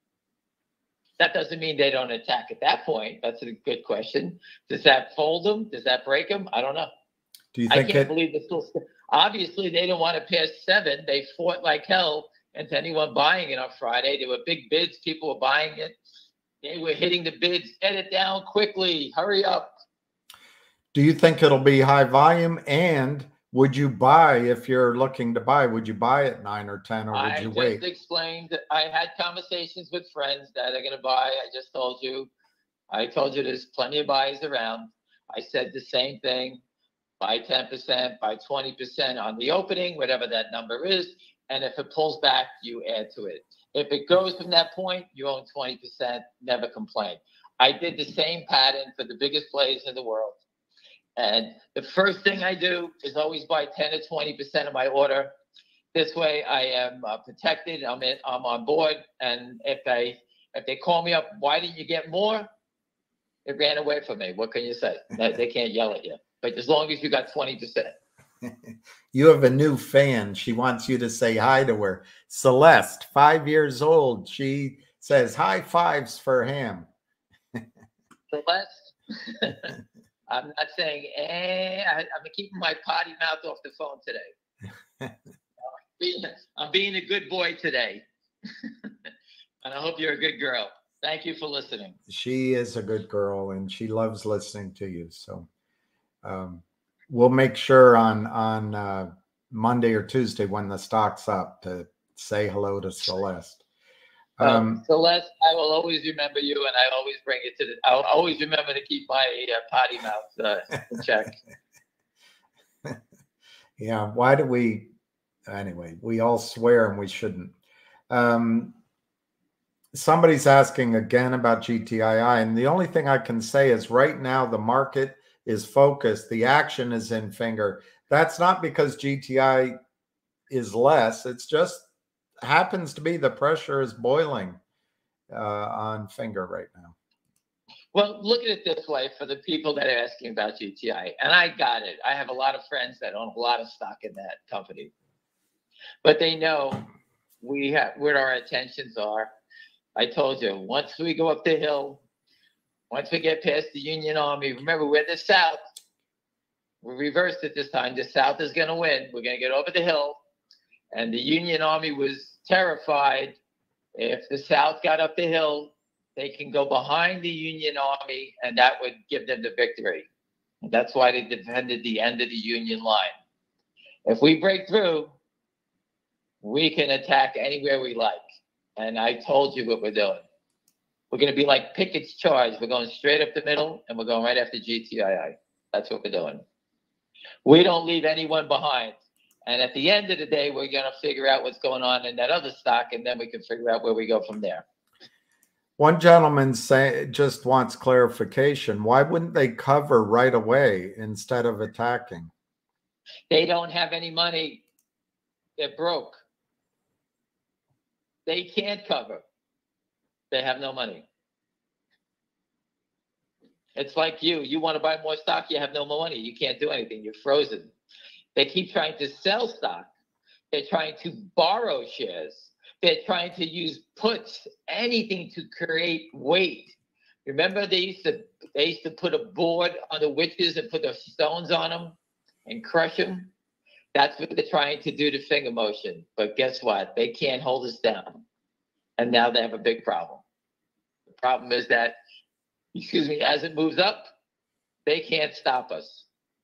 [SPEAKER 4] That doesn't mean they don't attack at that point. That's a good question. Does that fold them? Does that break them? I don't know.
[SPEAKER 1] Do you think
[SPEAKER 4] I can't believe it's still. Obviously, they don't want to pass 7. They fought like hell. And to anyone buying it on Friday, there were big bids. People were buying it. They were hitting the bids. Get it down quickly. Hurry up.
[SPEAKER 1] Do you think it'll be high volume? And would you buy, if you're looking to buy, would you buy at 9 or 10, or would you wait?
[SPEAKER 4] I just explained. I had conversations with friends that are going to buy. I just told you. I told you there's plenty of buyers around. I said the same thing. Buy 10%, buy 20% on the opening, whatever that number is. And if it pulls back, you add to it. If it goes from that point, you own 20%, never complain. I did the same pattern for the biggest players in the world. And the first thing I do is always buy 10 to 20% of my order. This way I am protected. I'm on board. And if they call me up, why didn't you get more? It ran away from me. What can you say? They can't yell at you. But as long as you got 20%.
[SPEAKER 1] You have a new fan. She wants you to say hi to her. Celeste, 5 years old. She says high fives for him.
[SPEAKER 4] Celeste? I'm not saying, I'm keeping my potty mouth off the phone today. I'm being a good boy today. And I hope you're a good girl. Thank you for listening.
[SPEAKER 1] She is a good girl and she loves listening to you. So we'll make sure on Monday or Tuesday when the stock's up to say hello to Celeste.
[SPEAKER 4] Celeste, I will always remember you, and I always bring it to I'll always remember to keep my potty mouth in check.
[SPEAKER 1] Yeah. Why do we? Anyway, we all swear and we shouldn't. Somebody's asking again about GTII, and the only thing I can say is right now the market is focused. The action is in Finger. That's not because GTI is less. It's just happens to be the pressure is boiling on Finger right now.
[SPEAKER 4] Well, look at it this way for the people that are asking about GTI, and I got it. I have a lot of friends that own a lot of stock in that company, but they know where our intentions are. I told you, once we go up the hill, Once we get past the Union Army, remember, we're the South. We reversed it this time. The South is going to win. We're going to get over the hill. And the Union Army was terrified. If the South got up the hill, they can go behind the Union Army, and that would give them the victory. And that's why they defended the end of the Union line. If we break through, we can attack anywhere we like. And I told you what we're doing. We're going to be like Pickett's charge. We're going straight up the middle, and we're going right after GTII. That's what we're doing. We don't leave anyone behind. And at the end of the day, we're going to figure out what's going on in that other stock, and then we can figure out where we go from there.
[SPEAKER 1] One gentleman just wants clarification. Why wouldn't they cover right away instead of attacking?
[SPEAKER 4] They don't have any money. They're broke. They can't cover. They have no money. It's like you. You want to buy more stock, you have no more money. You can't do anything. You're frozen. They keep trying to sell stock. They're trying to borrow shares. They're trying to use puts, anything to create weight. Remember they used to put a board on the witches and put the stones on them and crush them? That's what they're trying to do to finger motion. But guess what? They can't hold us down. And now they have a big problem. The problem is that, as it moves up, they can't stop us.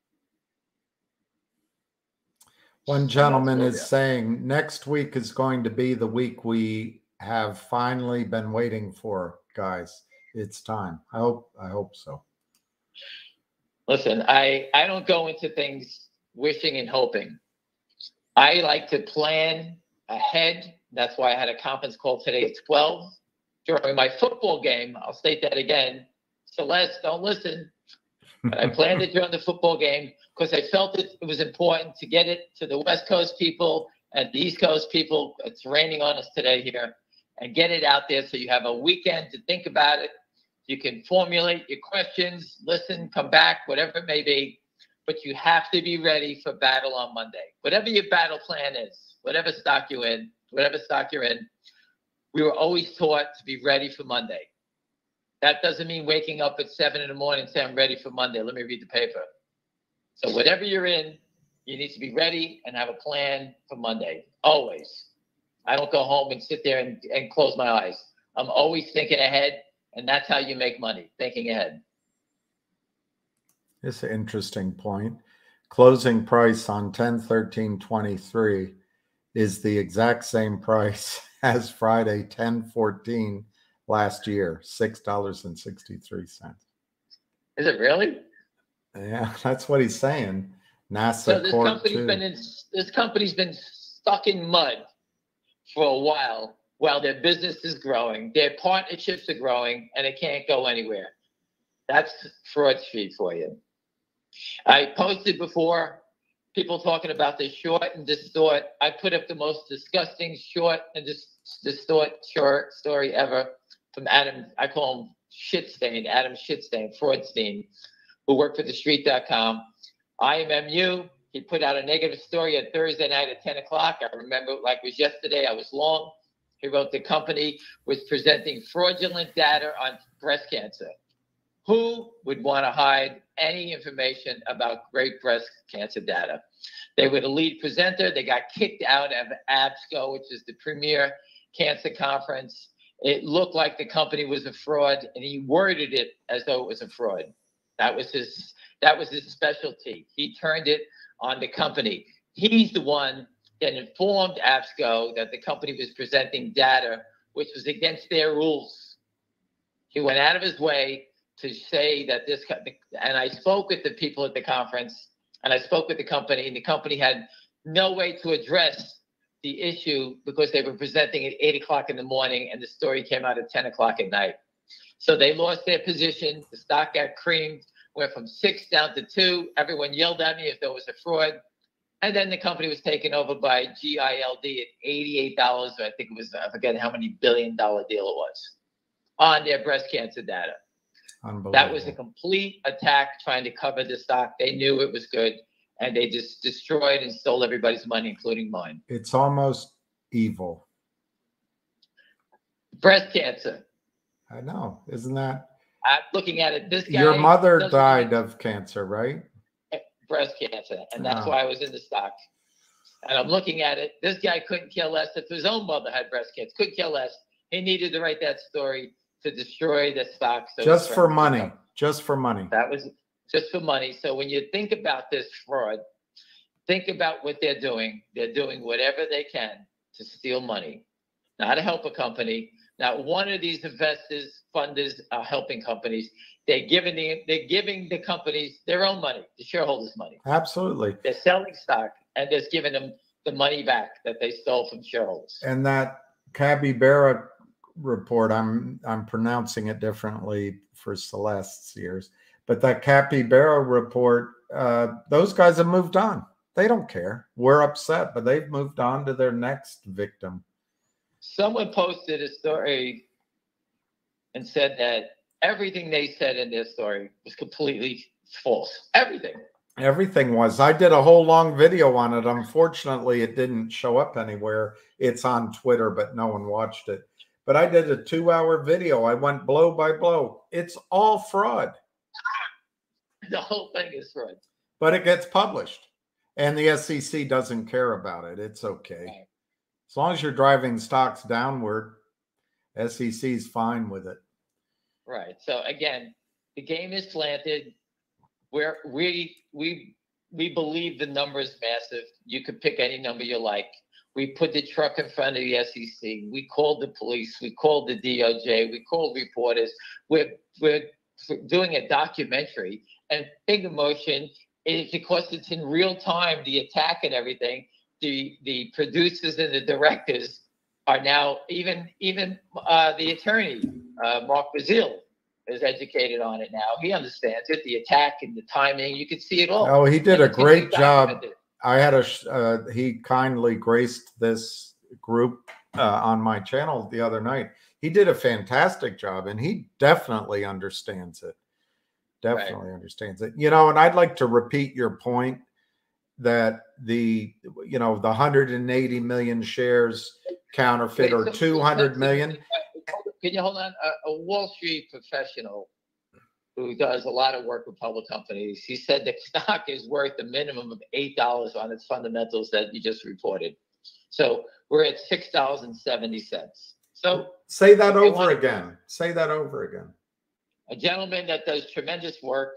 [SPEAKER 1] One gentleman is saying next week is going to be the week we have finally been waiting for, guys. It's time. I hope so.
[SPEAKER 4] Listen, I don't go into things wishing and hoping. I like to plan ahead. That's why I had a conference call today at 12 during my football game. I'll state that again. Celeste, don't listen. But I planned it during the football game because I felt it was important to get it to the West Coast people and the East Coast people. It's raining on us today here, and get it out there so you have a weekend to think about it. You can formulate your questions, listen, come back, whatever it may be. But you have to be ready for battle on Monday. Whatever your battle plan is, whatever stock you're in, we were always taught to be ready for Monday. That doesn't mean waking up at 7 in the morning and saying, I'm ready for Monday. Let me read the paper. So whatever you're in, you need to be ready and have a plan for Monday. Always. I don't go home and sit there and close my eyes. I'm always thinking ahead, and that's how you make money, thinking ahead.
[SPEAKER 1] It's an interesting point. Closing price on 10/13/23 is the exact same price as Friday 10/14 last year, $6.63.
[SPEAKER 4] Is it really?
[SPEAKER 1] Yeah, that's what he's saying. NASA
[SPEAKER 4] so this company's been stuck in mud for a while their business is growing, their partnerships are growing, and it can't go anywhere. That's Fraud Street for you. I posted before, people talking about the short and distort. I put up the most disgusting short and distort short story ever from Adam. I call him Shitstain, Adam Shitstain, Fraudstein, who worked for TheStreet.com. IMMU, he put out a negative story on Thursday night at 10 o'clock. I remember like it was yesterday. I was long. He wrote the company was presenting fraudulent data on breast cancer. Who would want to hide any information about great breast cancer data? They were the lead presenter. They got kicked out of ABSCO, which is the premier cancer conference. It looked like the company was a fraud, and he worded it as though it was a fraud. That was his specialty. He turned it on the company. He's the one that informed ABSCO that the company was presenting data which was against their rules. He went out of his way to say that and I spoke with the people at the conference, and I spoke with the company, and the company had no way to address the issue because they were presenting at 8 o'clock in the morning, and the story came out at 10 o'clock at night. So they lost their position. The stock got creamed, went from 6 down to 2. Everyone yelled at me if there was a fraud. And then the company was taken over by GILD at $88. I think it was, I forget how many billion-dollar deal it was, on their breast cancer data. That was a complete attack trying to cover the stock. They knew it was good, and they just destroyed and stole everybody's money, including mine.
[SPEAKER 1] It's almost evil.
[SPEAKER 4] Breast cancer.
[SPEAKER 1] I know. Isn't that?
[SPEAKER 4] I'm looking at it. This guy.
[SPEAKER 1] Your mother
[SPEAKER 4] doesn't
[SPEAKER 1] died
[SPEAKER 4] even-
[SPEAKER 1] of cancer, right?
[SPEAKER 4] breast cancer, and that's
[SPEAKER 1] Oh.
[SPEAKER 4] why I was in the stock. And I'm looking at it. This guy couldn't care less if his own mother had breast cancer. Couldn't care less. He needed to write that story to destroy the stock. So
[SPEAKER 1] Just for money. Just for money.
[SPEAKER 4] That was just for money. So when you think about this fraud, think about what they're doing. They're doing whatever they can to steal money, not to help a company. Not one of these investors, funders are helping companies. They're giving the companies their own money, the shareholders' money.
[SPEAKER 1] Absolutely.
[SPEAKER 4] They're selling stock and just giving them the money back that they stole from shareholders.
[SPEAKER 1] And that capybara report, I'm pronouncing it differently for Celeste's ears, but that capybara report, those guys have moved on. They don't care. We're upset, but they've moved on to their next victim.
[SPEAKER 4] Someone posted a story and said that everything they said in their story was completely false. Everything
[SPEAKER 1] was. I did a whole long video on it. Unfortunately, it didn't show up anywhere. It's on Twitter, but no one watched it. But I did a 2-hour video. I went blow by blow. It's all fraud.
[SPEAKER 4] The whole thing is fraud.
[SPEAKER 1] But it gets published. And the SEC doesn't care about it. It's okay.
[SPEAKER 4] Right.
[SPEAKER 1] As long as you're driving stocks downward, SEC's fine with it.
[SPEAKER 4] Right. So again, the game is slanted. We believe the number is massive. You could pick any number you like. We put the truck in front of the SEC. We called the police. We called the DOJ. We called reporters. We're doing a documentary and big emotion. Because it's in real time, the attack and everything. The producers and the directors are now even the attorney Mark Bazile is educated on it now. He understands it, the attack and the timing. You can see it all.
[SPEAKER 1] Oh, he did a great job. I had he kindly graced this group on my channel the other night. He did a fantastic job, and he definitely understands it. Definitely understands it. You know, and I'd like to repeat your point that the 180 million shares counterfeit or 200 million.
[SPEAKER 4] Can you hold on? A Wall Street professional who does a lot of work with public companies, he said the stock is worth a minimum of $8 on its fundamentals that you just reported. So we're at $6.70. So
[SPEAKER 1] say that over again. Say that over again.
[SPEAKER 4] A gentleman that does tremendous work,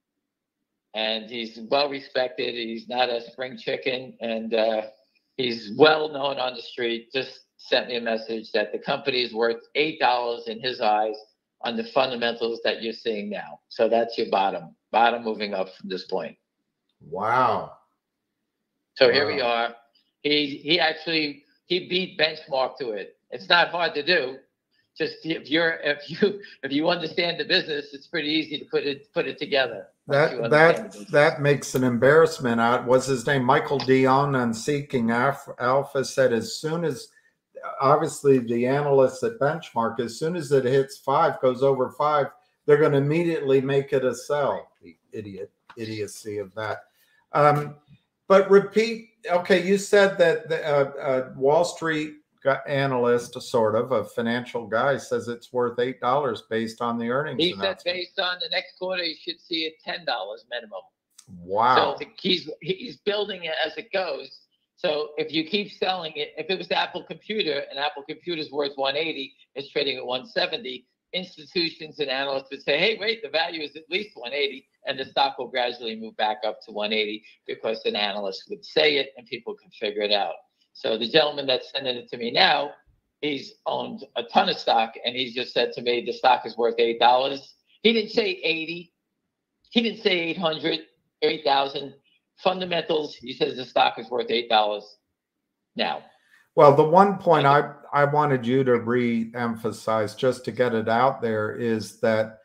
[SPEAKER 4] and he's well respected. He's not a spring chicken, and he's well known on the street. Just sent me a message that the company is worth $8 in his eyes on the fundamentals that you're seeing now. So that's your bottom moving up from this point.
[SPEAKER 1] Wow.
[SPEAKER 4] So here we are. He beat benchmark to it. It's not hard to do. Just if you understand the business, it's pretty easy to put it together.
[SPEAKER 1] That makes an embarrassment out. Was his name Michael Dion on Seeking Alpha said as soon as, obviously the analysts at Benchmark, as soon as it hits 5, goes over 5, they're going to immediately make it a sell. The idiocy of that. But repeat. Okay, you said that the Wall Street analyst, sort of a financial guy, says it's worth $8 based on the earnings.
[SPEAKER 4] He said based on the next quarter, you should see it $10 minimum.
[SPEAKER 1] Wow.
[SPEAKER 4] So he's building it as it goes. So if you keep selling it, if it was Apple Computer and Apple Computer's worth 180, it's trading at 170, institutions and analysts would say, hey, wait, the value is at least 180, and the stock will gradually move back up to 180 because an analyst would say it and people can figure it out. So the gentleman that's sending it to me now, he's owned a ton of stock, and he's just said to me the stock is worth $8. He didn't say 80. He didn't say 800, 8,000. Fundamentals, he says the stock is worth $8 now.
[SPEAKER 1] Well, the one point I wanted you to re-emphasize, just to get it out there, is that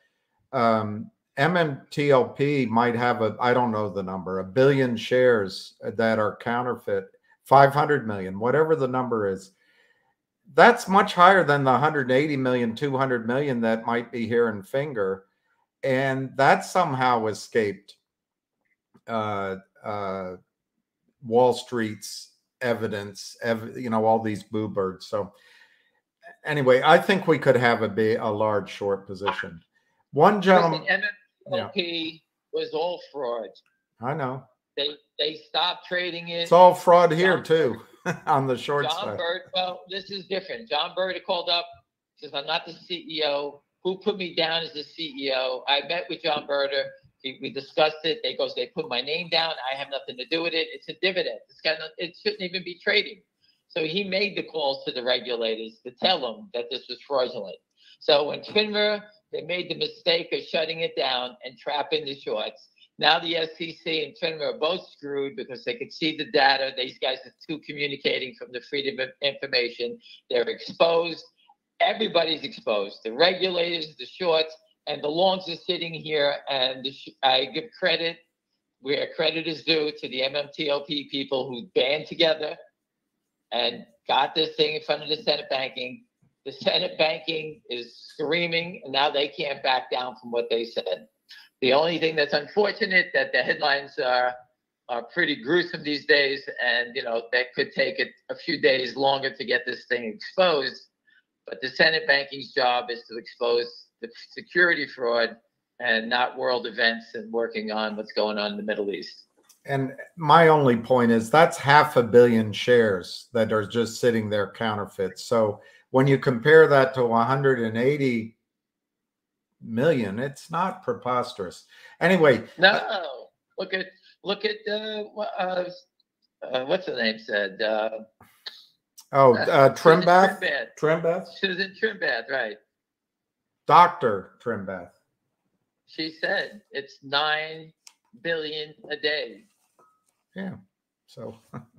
[SPEAKER 1] MMTLP might have I don't know the number, 1 billion shares that are counterfeit. 500 million, whatever the number is, that's much higher than the 180 million, 200 million that might be here in Finger. And that somehow escaped Wall Street's evidence, all these boo birds. So anyway, I think we could have a large short position. One gentleman.
[SPEAKER 4] Listen, MMLP was all fraud.
[SPEAKER 1] I know.
[SPEAKER 4] They stopped trading it.
[SPEAKER 1] It's all fraud here too, on the short
[SPEAKER 4] John
[SPEAKER 1] side.
[SPEAKER 4] Bird, well, this is different. John Bird called up, says, I'm not the CEO. Who put me down as the CEO? I met with John Birder. We discussed it. They put my name down. I have nothing to do with it. It's a dividend. It shouldn't even be trading. So he made the calls to the regulators to tell them that this was fraudulent. So when FINRA, they made the mistake of shutting it down and trapping the shorts. Now the SEC and FINRA are both screwed because they could see the data. These guys are too communicating from the freedom of information. They're exposed. Everybody's exposed. The regulators, the shorts, and the longs are sitting here. And I give credit where credit is due to the MMTLP people who band together and got this thing in front of the Senate banking. The Senate banking is screaming, and now they can't back down from what they said. The only thing that's unfortunate that the headlines are pretty gruesome these days, and that could take it a few days longer to get this thing exposed. But the Senate banking's job is to expose the security fraud and not world events and working on what's going on in the Middle East.
[SPEAKER 1] And my only point is that's 500 million shares that are just sitting there counterfeit. So when you compare that to 180 million, it's not preposterous. Anyway,
[SPEAKER 4] no. Look at what's the name said?
[SPEAKER 1] Trimbath. Trimbath.
[SPEAKER 4] Susan Trimbath, right?
[SPEAKER 1] Dr. Trimbath.
[SPEAKER 4] She said it's 9 billion a day.
[SPEAKER 1] Yeah. So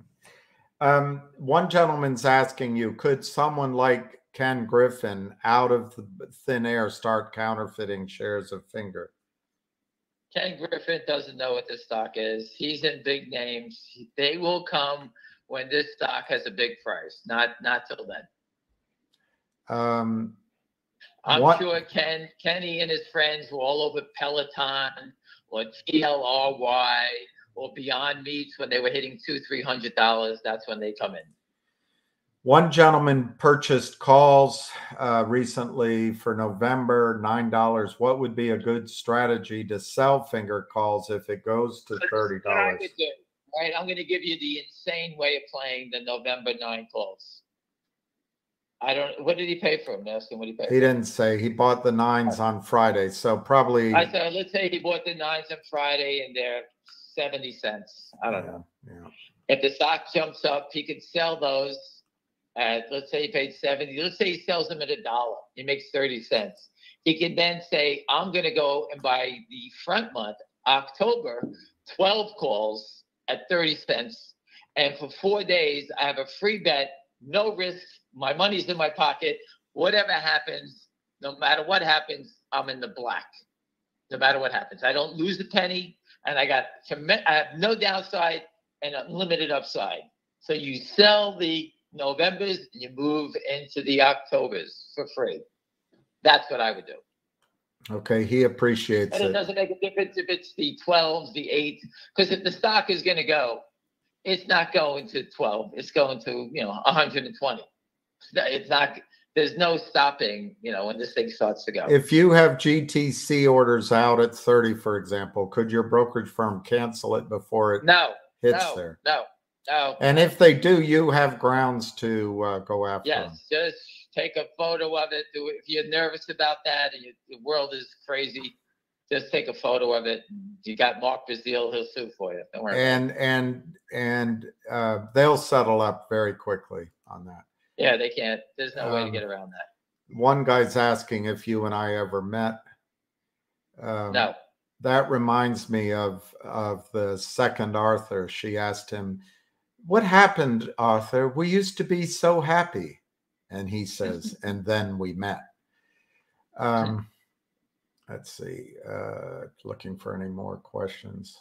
[SPEAKER 1] one gentleman's asking you, could someone like Ken Griffin out of the thin air start counterfeiting shares of Finger?
[SPEAKER 4] Ken Griffin doesn't know what the stock is. He's in big names. They will come when this stock has a big price, not till then. I'm sure Kenny and his friends were all over Peloton or TLRY or Beyond Meats when they were hitting $200-300. That's when they come in.
[SPEAKER 1] One gentleman purchased calls recently for November, $9. What would be a good strategy to sell Finger calls if it goes to $30?
[SPEAKER 4] What I would do, right? I'm going to give you the insane way of playing the November 9 calls. What did he pay for them? Ask him what he paid.
[SPEAKER 1] He didn't say. He bought the 9s on Friday, so probably.
[SPEAKER 4] I said, let's say he bought the 9s on Friday and they're 70 cents. I don't know.
[SPEAKER 1] Yeah.
[SPEAKER 4] If the stock jumps up, he could sell those at, let's say he paid 70. Let's say he sells them at $1. He makes 30 cents. He can then say, I'm going to go and buy the front month, October, 12 calls at 30 cents. And for 4 days, I have a free bet, no risk. My money's in my pocket. Whatever happens, no matter what happens, I'm in the black. No matter what happens, I don't lose a penny, and I have no downside and unlimited upside. So you sell the Novembers and you move into the Octobers for free. That's what I would do.
[SPEAKER 1] Okay, he appreciates it.
[SPEAKER 4] And it doesn't make a difference if it's the 12s, the 8s, because if the stock is going to go, it's not going to 12. It's going to 120. It's not. There's no stopping. When this thing starts to go.
[SPEAKER 1] If you have GTC orders out at 30, for example, could your brokerage firm cancel it before it hits there?
[SPEAKER 4] No.
[SPEAKER 1] And if they do, you have grounds to go after them.
[SPEAKER 4] Yes, just take a photo of it. If you're nervous about that and the world is crazy, just take a photo of it. You got Mark Bazile, he'll sue for you. Don't worry.
[SPEAKER 1] And they'll settle up very quickly on that.
[SPEAKER 4] Yeah, they can't. There's no way to get around that.
[SPEAKER 1] One guy's asking if you and I ever met.
[SPEAKER 4] No.
[SPEAKER 1] That reminds me of the second Arthur. She asked him, "What happened, Arthur? We used to be so happy." And he says, "And then we met." Let's see. Looking for any more questions.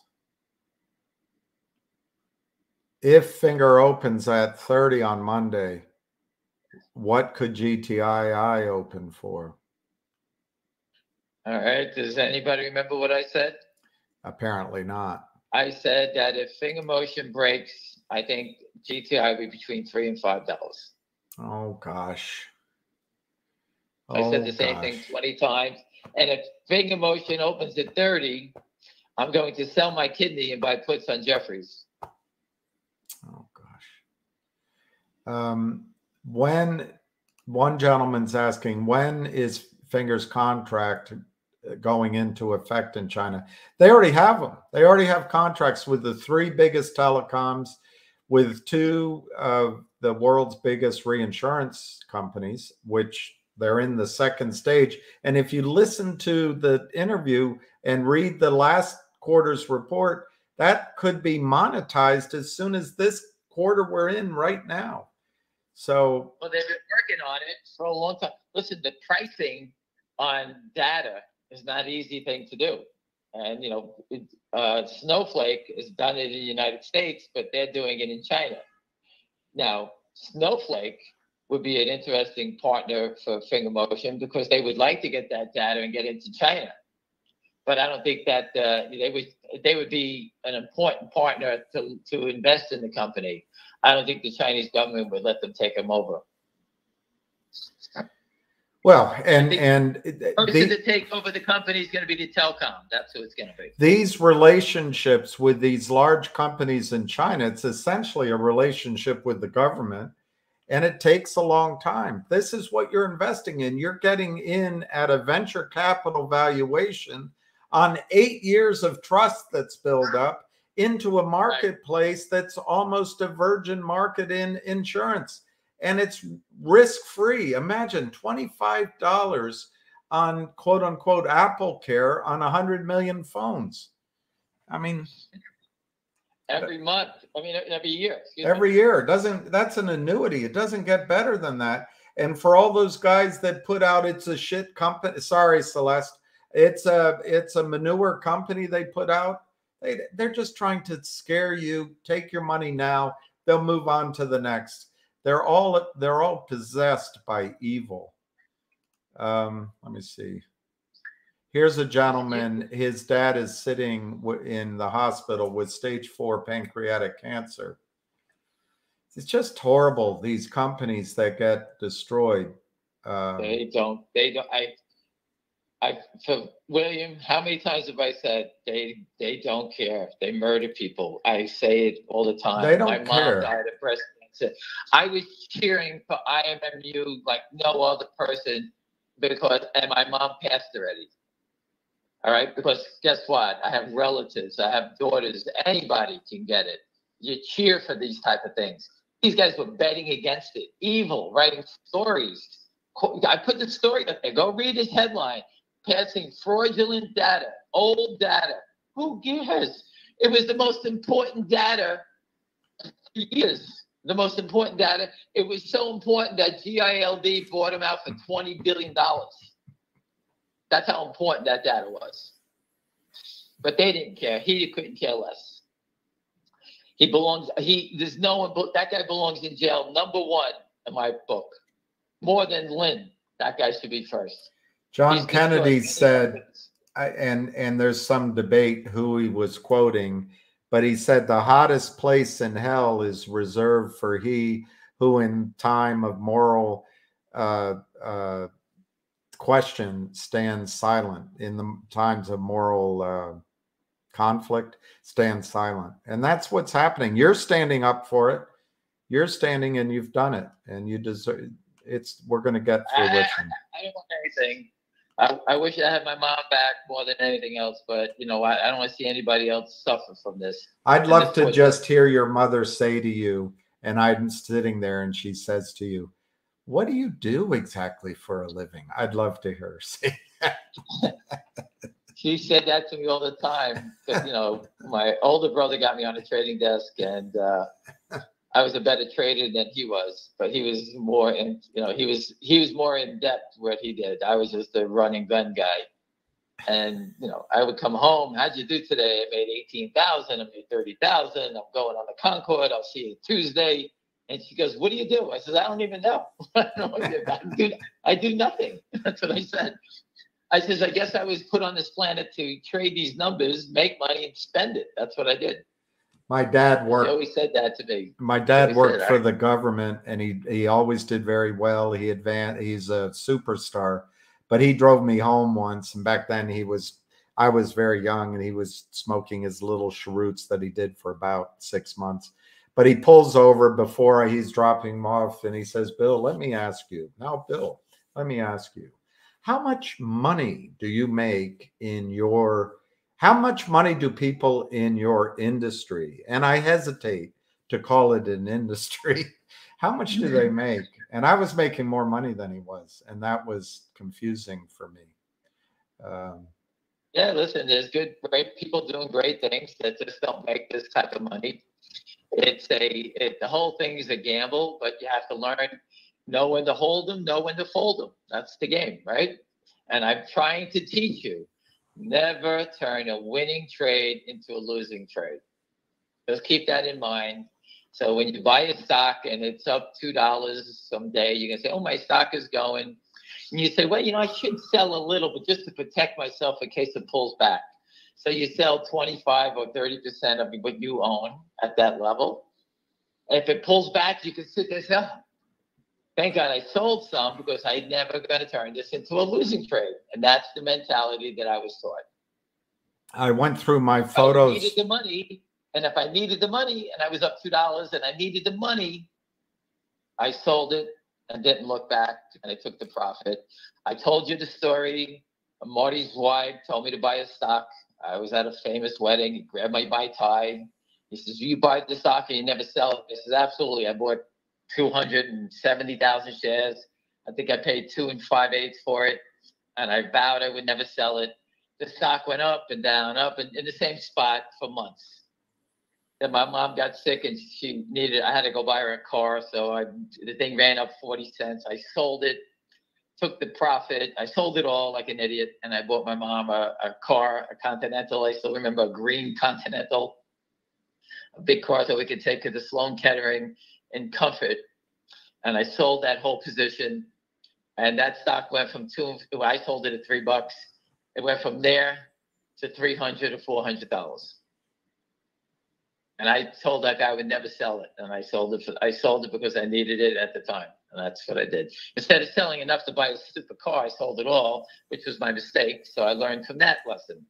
[SPEAKER 1] If Finger opens at 30 on Monday, what could GTII open for?
[SPEAKER 4] All right. Does anybody remember what I said?
[SPEAKER 1] Apparently not.
[SPEAKER 4] I said that if Finger Motion breaks, I think GTI will be between $3 and $5.
[SPEAKER 1] Oh, gosh.
[SPEAKER 4] I said the same thing 20 times. And if Finger Motion opens at 30, I'm going to sell my kidney and buy puts on Jeffries.
[SPEAKER 1] Oh gosh. When one gentleman's asking, when is Finger's contract going into effect in China? They already have them. They already have contracts with the 3 biggest telecoms, with 2 of the world's biggest reinsurance companies, which they're in the 2nd stage. And if you listen to the interview and read the last quarter's report, that could be monetized as soon as this quarter we're in right now. So,
[SPEAKER 4] well, they've been working on it for a long time. Listen, the pricing on data is not an easy thing to do. And, you know, Snowflake has done it in the United States, but they're doing it in China. Now, Snowflake would be an interesting partner for Finger Motion because they would like to get that data and get into China. But I don't think that they would be an important partner to invest in the company. I don't think the Chinese government would let them take them over.
[SPEAKER 1] Well, and
[SPEAKER 4] the person to take over the company is going to be the telecom. That's who it's going to be.
[SPEAKER 1] These relationships with these large companies in China, it's essentially a relationship with the government, and it takes a long time. This is what you're investing in. You're getting in at a venture capital valuation on 8 years of trust that's built up into a marketplace that's almost a virgin market in insurance. And it's risk-free. Imagine $25 on quote unquote Apple Care on 100 million phones. I mean,
[SPEAKER 4] every month. I mean, every year.
[SPEAKER 1] Every year. That's an annuity. It doesn't get better than that. And for all those guys that put out it's a shit company, sorry, Celeste, it's a manure company they put out. They're just trying to scare you. Take your money now. They'll move on to the next. They're all possessed by evil. Let me see. Here's a gentleman. His dad is sitting in the hospital with stage 4 pancreatic cancer. It's just horrible. These companies that get destroyed.
[SPEAKER 4] They don't. So William, how many times have I said they don't care? They murder people. I say it all the time.
[SPEAKER 1] They don't
[SPEAKER 4] care. My mom died of breast cancer. I was cheering for IMMU like no other person and my mom passed already. All right, because guess what? I have relatives. I have daughters. Anybody can get it. You cheer for these type of things. These guys were betting against it. Evil, writing stories. I put the story up there. Go read his headline. Passing fraudulent data, old data. Who cares? It was the most important data for years. The most important data. It was so important that GILD bought him out for $20 billion. That's how important that data was. But they didn't care. He couldn't care less. There's no one, that guy belongs in jail, #1 in my book. More than Lynn. That guy should be first.
[SPEAKER 1] John Kennedy said, and there's some debate who he was quoting, but he said the hottest place in hell is reserved for he who in time of moral question stands silent. In the times of moral conflict, stands silent. And that's what's happening. You're standing up for it. You're standing and you've done it. And you deserve we're going to get fruition.
[SPEAKER 4] I don't want anything. I wish I had my mom back more than anything else, but you know, I don't want to see anybody else suffer from this.
[SPEAKER 1] I'd love to just hear your mother say to you, and I'm sitting there and she says to you, what do you do exactly for a living? I'd love to hear her say that.
[SPEAKER 4] She said that to me all the time. Because, you know, my older brother got me on a trading desk, and I was a better trader than he was, but he was more in, you know, he was more in depth what he did. I was just a running gun guy. And, you know, I would come home. How'd you do today? I made 18,000. I made 30,000. I'm going on the Concord. I'll see you Tuesday. And she goes, what do you do? I said, I don't even know. I do nothing. That's what I said. I says, I guess I was put on this planet to trade these numbers, make money, and spend it. That's what I did.
[SPEAKER 1] My dad worked.
[SPEAKER 4] He always said that to me.
[SPEAKER 1] My dad worked for the government, and he always did very well. He's a superstar, But he drove me home once, and back then I was very young, and he was smoking his little cheroots that he did for about 6 months. But he pulls over before he's dropping him off, and he says, "Bill, let me ask you. Now, Bill, let me ask you, how much money do you make in your, how much money do people in your industry?" And I hesitate to call it an industry. How much do they make? And I was making more money than he was, and that was confusing for me.
[SPEAKER 4] Yeah, listen, there's great people doing great things that just don't make this type of money. The whole thing is a gamble, but you have to learn, know when to hold them, know when to fold them. That's the game, right? And I'm trying to teach you, never turn a winning trade into a losing trade. Just keep that in mind. So when you buy a stock and it's up $2 someday, you can say, "Oh, my stock is going." And you say, "Well, I should sell a little, but just to protect myself in case it pulls back." So you sell 25 or 30% of what you own at that level. If it pulls back, you can sit there and say, "Oh, thank God I sold some, because I'm never going to turn this into a losing trade." And that's the mentality that I was taught.
[SPEAKER 1] I went through my photos.
[SPEAKER 4] I needed the money. And if I needed the money and I was up $2 and I needed the money, I sold it and didn't look back, and I took the profit. I told you the story. Marty's wife told me to buy a stock. I was at a famous wedding. He grabbed my tie. He says, "You buy the stock and you never sell it?" I says, "Absolutely." I bought 270,000 shares. I think I paid 2 5/8 for it, and I vowed I would never sell it. The stock went up and down, up and in the same spot for months. Then my mom got sick and I had to go buy her a car. So the thing ran up 40 cents. I sold it, took the profit. I sold it all like an idiot. And I bought my mom a car, a Continental. I still remember a green Continental, a big car that we could take to the Sloan Kettering in comfort. And I sold that whole position. And that stock went from I sold it at $3. It went from there to $300 to $400. And I told that guy I would never sell it. And I sold it because I needed it at the time. And that's what I did. Instead of selling enough to buy a stupid car, I sold it all, which was my mistake. So I learned from that lesson.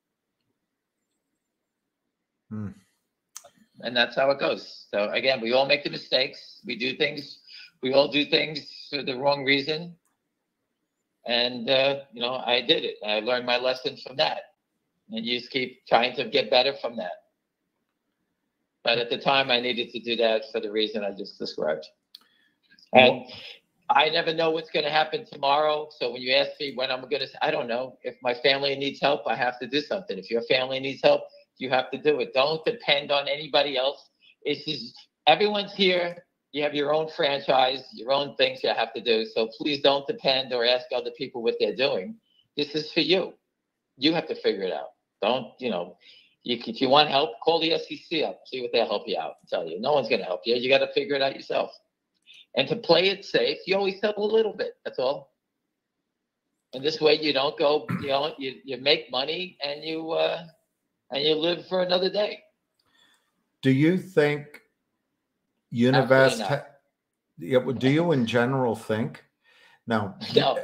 [SPEAKER 4] And that's how it goes. So again, we all make the mistakes. We all do things for the wrong reason. And, I did it. I learned my lesson from that. And you just keep trying to get better from that. But at the time, I needed to do that for the reason I just described. And I never know what's going to happen tomorrow. So when you ask me when I'm going to, I don't know. If my family needs help, I have to do something. If your family needs help, you have to do it. Don't depend on anybody else. It's just, everyone's here. You have your own franchise, your own things you have to do. So please don't depend or ask other people what they're doing. This is for you. You have to figure it out. Don't, if you want help, call the SEC up, see what they'll help you out. Tell you, no one's going to help you. You got to figure it out yourself. And to play it safe, you always sell a little bit. That's all. And this way, you don't go. You make money and you live for another day.
[SPEAKER 1] Do you think Univest? Do you in general think? No.
[SPEAKER 4] No.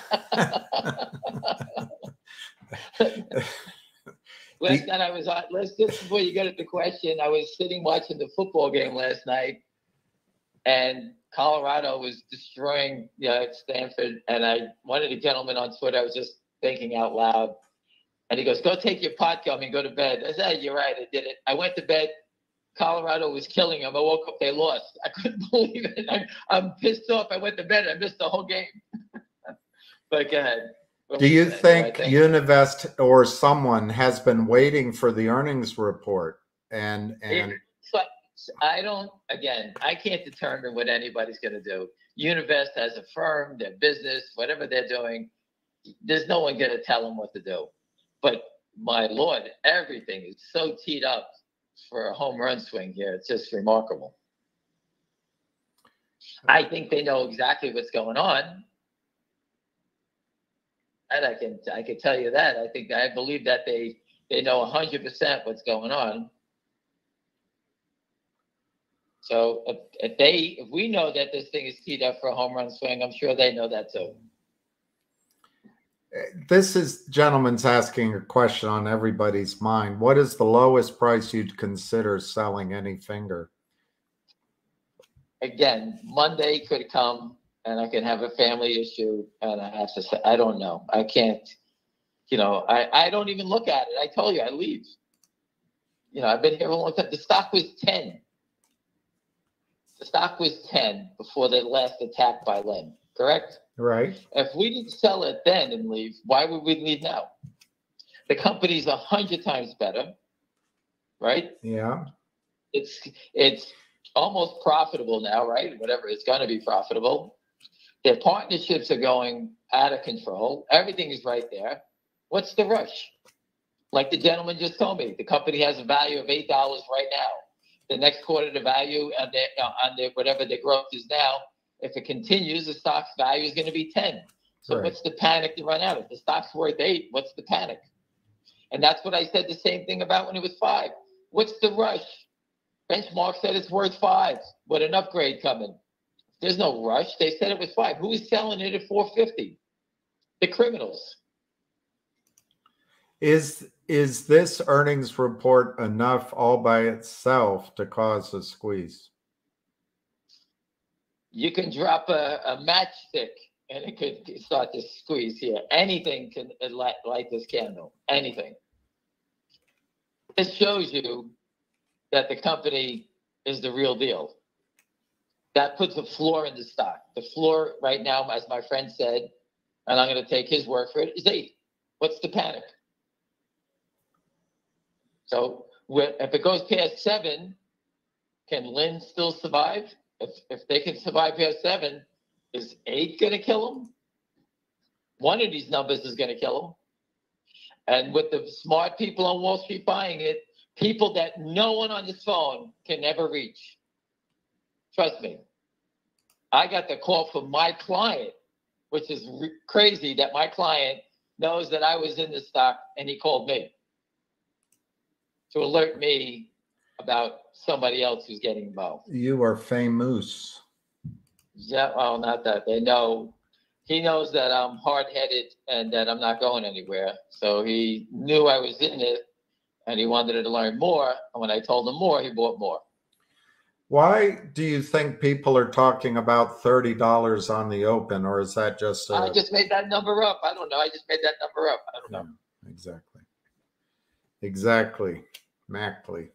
[SPEAKER 4] Last night I was on. Just before you get at the question, I was sitting watching the football game last night, and Colorado was destroying Stanford. And one of the gentlemen on Twitter, I was just thinking out loud, and he goes, "Go take your pot gum and go to bed." I said, "You're right, I did it." I went to bed. Colorado was killing them. I woke up, they lost. I couldn't believe it. I'm pissed off. I went to bed. I missed the whole game. But go ahead.
[SPEAKER 1] Do you think Univest or someone has been waiting for the earnings report? And
[SPEAKER 4] so I can't determine what anybody's going to do. Univest as a firm, their business, whatever they're doing, there's no one going to tell them what to do. But my Lord, everything is so teed up for a home run swing here. It's just remarkable. I think they know exactly what's going on. And I can tell you that. I believe that they know 100% what's going on. So if we know that this thing is teed up for a home run swing, I'm sure they know that too.
[SPEAKER 1] This is, gentleman's asking a question on everybody's mind. What is the lowest price you'd consider selling any finger?
[SPEAKER 4] Again, Monday could come and I can have a family issue and I have to say, I don't know. I can't, I don't even look at it. I told you, I leave. I've been here a long time. The stock was 10. The stock was 10 before the last attack by Len, correct?
[SPEAKER 1] Right.
[SPEAKER 4] If we didn't sell it then and leave, why would we leave now? The company's 100 times better, right?
[SPEAKER 1] Yeah.
[SPEAKER 4] It's almost profitable now, right? Whatever, it's going to be profitable. Their partnerships are going out of control. Everything is right there. What's the rush? Like the gentleman just told me, the company has a value of $8 right now. The next quarter, the value on their whatever their growth is now, if it continues, the stock's value is going to be 10. So
[SPEAKER 1] Right.
[SPEAKER 4] What's the panic to run out? If the stock's worth 8, what's the panic? And that's what I said the same thing about when it was 5. What's the rush? Benchmark said it's worth 5 with an upgrade coming. There's no rush. They said it was 5. Who is selling it at 450? The criminals.
[SPEAKER 1] Is this earnings report enough all by itself to cause a squeeze?
[SPEAKER 4] You can drop a matchstick and it could start to squeeze here. Anything can light this candle. Anything. This shows you that the company is the real deal. That puts a floor in the stock. The floor right now, as my friend said, and I'm going to take his word for it, is 8. What's the panic? So if it goes past 7, can Lynn still survive? If they can survive past 7, is 8 going to kill them? One of these numbers is going to kill them. And with the smart people on Wall Street buying it, people that no one on this phone can ever reach. Trust me. I got the call from my client, which is crazy that my client knows that I was in the stock and he called me to alert me about somebody else who's getting involved.
[SPEAKER 1] You are famous.
[SPEAKER 4] Yeah, well, not that. They know. He knows that I'm hard-headed and that I'm not going anywhere. So he knew I was in it and he wanted to learn more. And when I told him more, he bought more.
[SPEAKER 1] Why do you think people are talking about $30 on the open, or is that just
[SPEAKER 4] I just made that number up. I don't know. I just made that number up. I don't know.
[SPEAKER 1] Exactly. Mackley.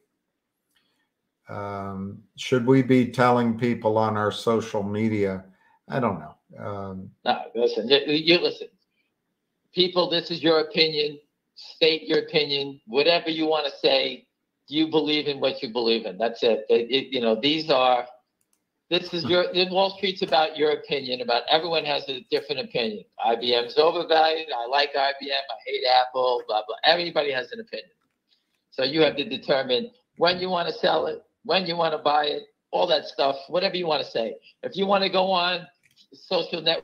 [SPEAKER 1] Should we be telling people on our social media? I don't know.
[SPEAKER 4] No, listen. You listen. People, this is your opinion. State your opinion. Whatever you want to say. You believe in what you believe in. That's it. Wall Street's about your opinion. About everyone has a different opinion. IBM's overvalued. I like IBM. I hate Apple. Blah blah. Everybody has an opinion. So you have to determine when you want to sell it, when you want to buy it, all that stuff. Whatever you want to say. If you want to go on social network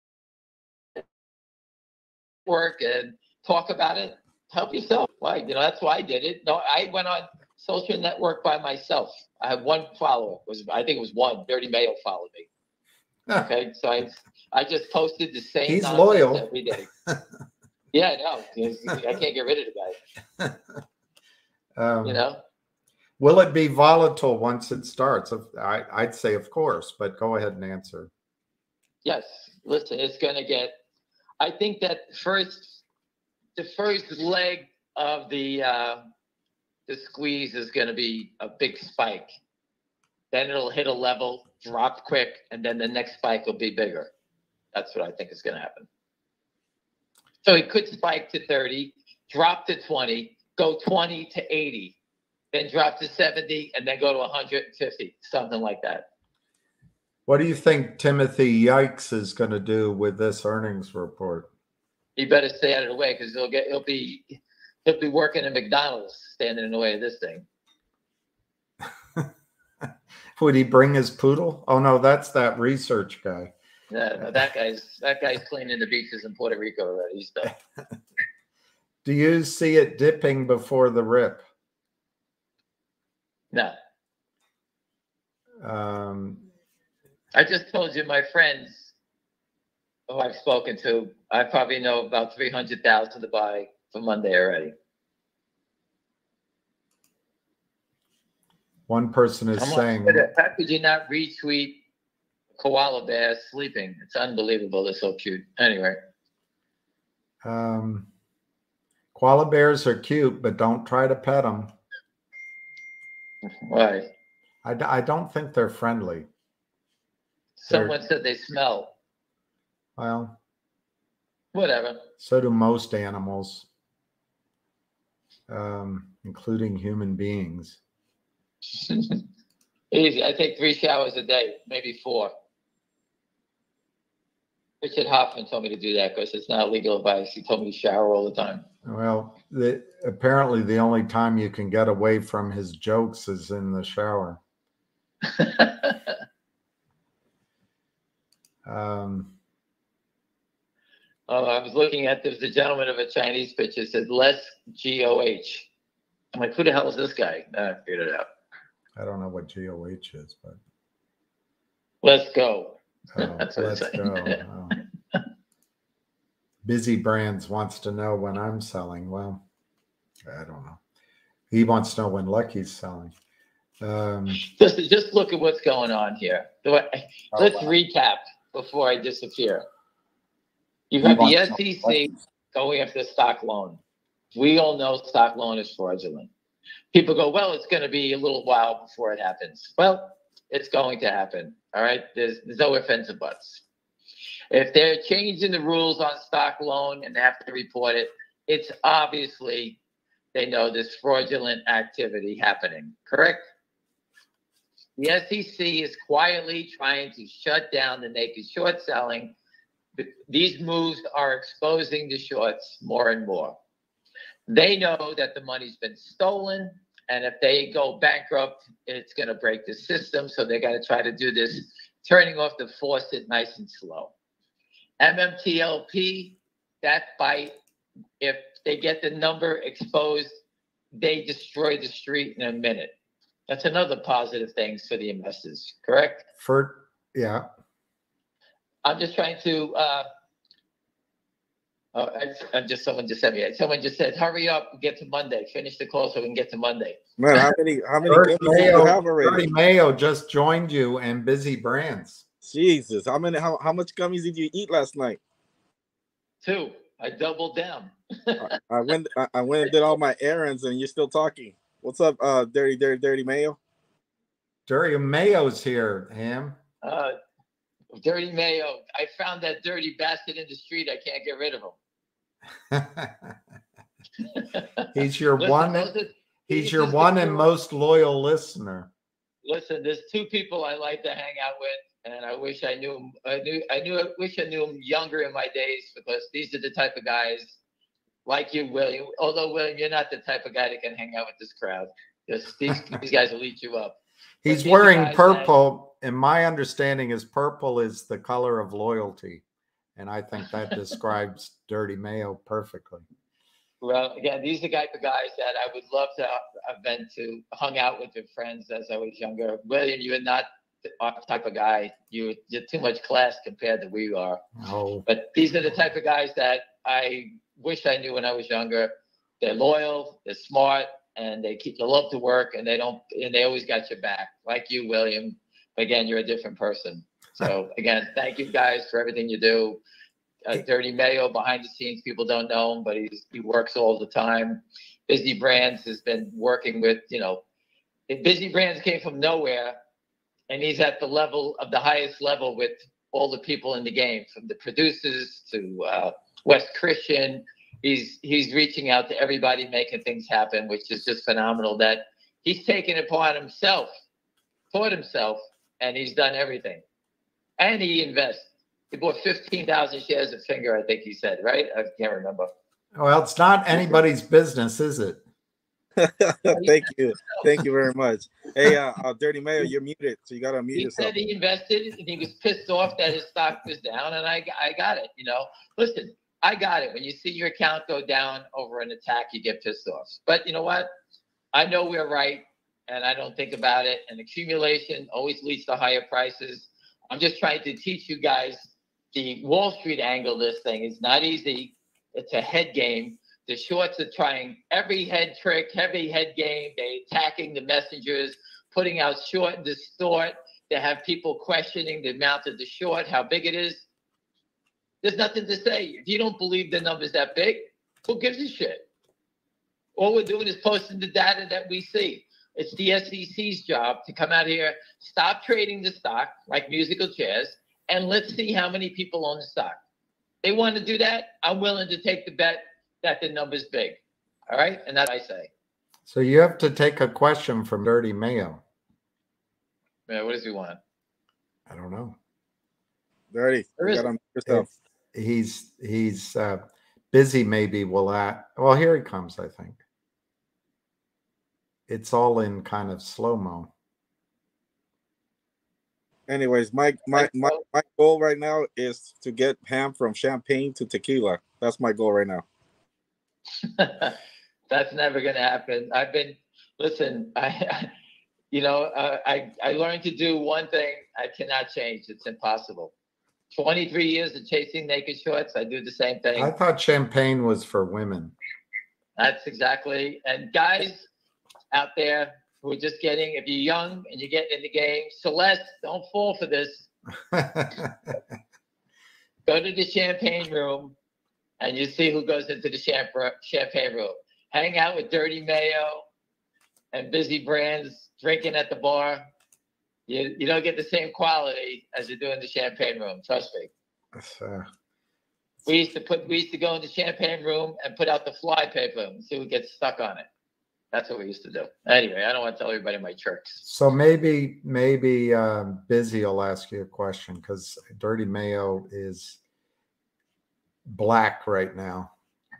[SPEAKER 4] and talk about it, help yourself. Why? That's why I did it. No, I went on social network by myself. I had one follower. I think it was one. Dirty Mayo followed me. Okay, so I just posted the same.
[SPEAKER 1] He's loyal
[SPEAKER 4] every day. Yeah, no, I can't get rid of the guy.
[SPEAKER 1] Will it be volatile once it starts? I'd say, of course, but go ahead and answer.
[SPEAKER 4] Yes, listen, it's going to get. I think that the first leg of the squeeze is going to be a big spike. Then it'll hit a level, drop quick, and then the next spike will be bigger. That's what I think is going to happen. So it could spike to 30, drop to 20, go 20 to 80, then drop to 70, and then go to 150, something like that.
[SPEAKER 1] What do you think Timothy Yikes is going to do with this earnings report?
[SPEAKER 4] He better stay out of the way because he'll be working at McDonald's, standing in the way of this thing.
[SPEAKER 1] Would he bring his poodle? Oh no, that's that research guy.
[SPEAKER 4] No, that guy's cleaning the beaches in Puerto Rico already. He's done.
[SPEAKER 1] Do you see it dipping before the rip?
[SPEAKER 4] No. I just told you my friends who I've spoken to, I probably know about 300,000 to buy for Monday already.
[SPEAKER 1] One person is saying,
[SPEAKER 4] how could you not retweet koala bear sleeping? It's unbelievable. They're so cute. Anyway.
[SPEAKER 1] koala bears are cute, but don't try to pet them.
[SPEAKER 4] Why?
[SPEAKER 1] I don't think they're friendly.
[SPEAKER 4] Someone said they smell.
[SPEAKER 1] Well,
[SPEAKER 4] whatever.
[SPEAKER 1] So do most animals, including human beings.
[SPEAKER 4] Easy. I take 3 showers a day, maybe 4. Richard Hoffman told me to do that because it's not legal advice. He told me to shower all the time.
[SPEAKER 1] Well, apparently the only time you can get away from his jokes is in the shower.
[SPEAKER 4] I was looking at this. The gentleman of a Chinese picture said less GOH. I'm like, who the hell is this guy? I figured it out.
[SPEAKER 1] I don't know what GOH is, but
[SPEAKER 4] let's go.
[SPEAKER 1] Let's go. Oh. Busy Brands wants to know when I'm selling. Well, I don't know. He wants to know when Lucky's selling.
[SPEAKER 4] Just look at what's going on here. Let's recap before I disappear. You have the SEC going after stock loan. We all know stock loan is fraudulent. People go, well, it's going to be a little while before it happens. Well, it's going to happen. All right. There's no ifs, ands, or buts. If they're changing the rules on stock loan and they have to report it, it's obviously they know there's fraudulent activity happening. Correct? The SEC is quietly trying to shut down the naked short selling. These moves are exposing the shorts more and more. They know that the money's been stolen, and if they go bankrupt, it's going to break the system. So they're going to try to do this, turning off the faucet nice and slow. MMTLP, that fight, if they get the number exposed, they destroy the street in a minute. That's another positive thing for the investors, correct?
[SPEAKER 1] Yeah.
[SPEAKER 4] I'm just trying to. Someone just said, "Hurry up, get to Monday. Finish the call so we can get to Monday."
[SPEAKER 3] Man, how many gummies do you have already?
[SPEAKER 1] Dirty Mayo just joined you and Busy Brands.
[SPEAKER 3] Jesus, how much gummies did you eat last night?
[SPEAKER 4] 2. I doubled down.
[SPEAKER 3] I went and did all my errands, and you're still talking. What's up, Dirty Mayo?
[SPEAKER 1] Dirty Mayo's here, Ham.
[SPEAKER 4] Dirty Mayo. I found that dirty bastard in the street. I can't get rid of him.
[SPEAKER 1] He's your one and most loyal listener.
[SPEAKER 4] Listen, there's 2 people I like to hang out with, and I wish I knew him. I wish I knew him younger in my days, because these are the type of guys like you, William. Although, William, you're not the type of guy that can hang out with this crowd. These guys will eat you up.
[SPEAKER 1] He's wearing purple, and my understanding is purple is the color of loyalty. And I think that describes Dirty Mayo perfectly.
[SPEAKER 4] Well, again, these are the type of guys that I would love to have been to hung out with your friends as I was younger. William, you're not the type of guy. You're too much class compared to we are.
[SPEAKER 1] Oh.
[SPEAKER 4] But these are the type of guys that I wish I knew when I was younger. They're loyal, they're smart, and they love to work, and they always got your back, like you, William. Again, you're a different person. So again, thank you guys for everything you do. Dirty Mayo behind the scenes, people don't know him, but he works all the time. Busy Brands has been working with, Busy Brands came from nowhere, and he's at the highest level with all the people in the game, from the producers to Wes Christian. He's reaching out to everybody, making things happen, which is just phenomenal. That he's taken it upon himself, taught himself, and he's done everything. And he invests. He bought 15,000 shares of Finger, I think he said, right? I can't remember.
[SPEAKER 1] Well, it's not anybody's business, is it?
[SPEAKER 3] Thank you very much. Hey, Dirty Mayo, you're muted, so you got to mute yourself.
[SPEAKER 4] He said he invested, and he was pissed off that his stock was down, and I got it. Listen, I got it. When you see your account go down over an attack, you get pissed off. But you know what? I know we're right, and I don't think about it. And accumulation always leads to higher prices. I'm just trying to teach you guys, the Wall Street angle of this thing is not easy. It's a head game. The shorts are trying every head trick, heavy head game. They're attacking the messengers, putting out short and distort. They have people questioning the amount of the short, how big it is. There's nothing to say. If you don't believe the number's that big, who gives a shit? All we're doing is posting the data that we see. It's the SEC's job to come out here, stop trading the stock like musical chairs, and let's see how many people own the stock. They want to do that. I'm willing to take the bet that the number's big. All right? And that's what I say.
[SPEAKER 1] So you have to take a question from Dirty Mayo.
[SPEAKER 4] Yeah, what does he want?
[SPEAKER 1] I don't know.
[SPEAKER 3] Dirty. You got him yourself.
[SPEAKER 1] He's busy. Maybe will at. Well, here he comes. I think it's all in kind of slow mo.
[SPEAKER 3] Anyways, my goal right now is to get Ham from champagne to tequila. That's my goal right now.
[SPEAKER 4] That's never going to happen. Listen, I learned to do one thing I cannot change. It's impossible. 23 years of chasing naked shorts. I do the same thing.
[SPEAKER 1] I thought champagne was for women.
[SPEAKER 4] That's exactly. And guys out there who are just getting, if you're young and you're getting in the game, Celeste, don't fall for this. Go to the champagne room and you see who goes into the champagne room. Hang out with Dirty Mayo and Busy Brands drinking at the bar. You don't get the same quality as you do in the champagne room. Trust me. We used to go in the champagne room and put out the fly paper and see who gets stuck on it. That's what we used to do. Anyway, I don't want to tell everybody my tricks.
[SPEAKER 1] So maybe Busy will ask you a question because Dirty Mayo is black right now.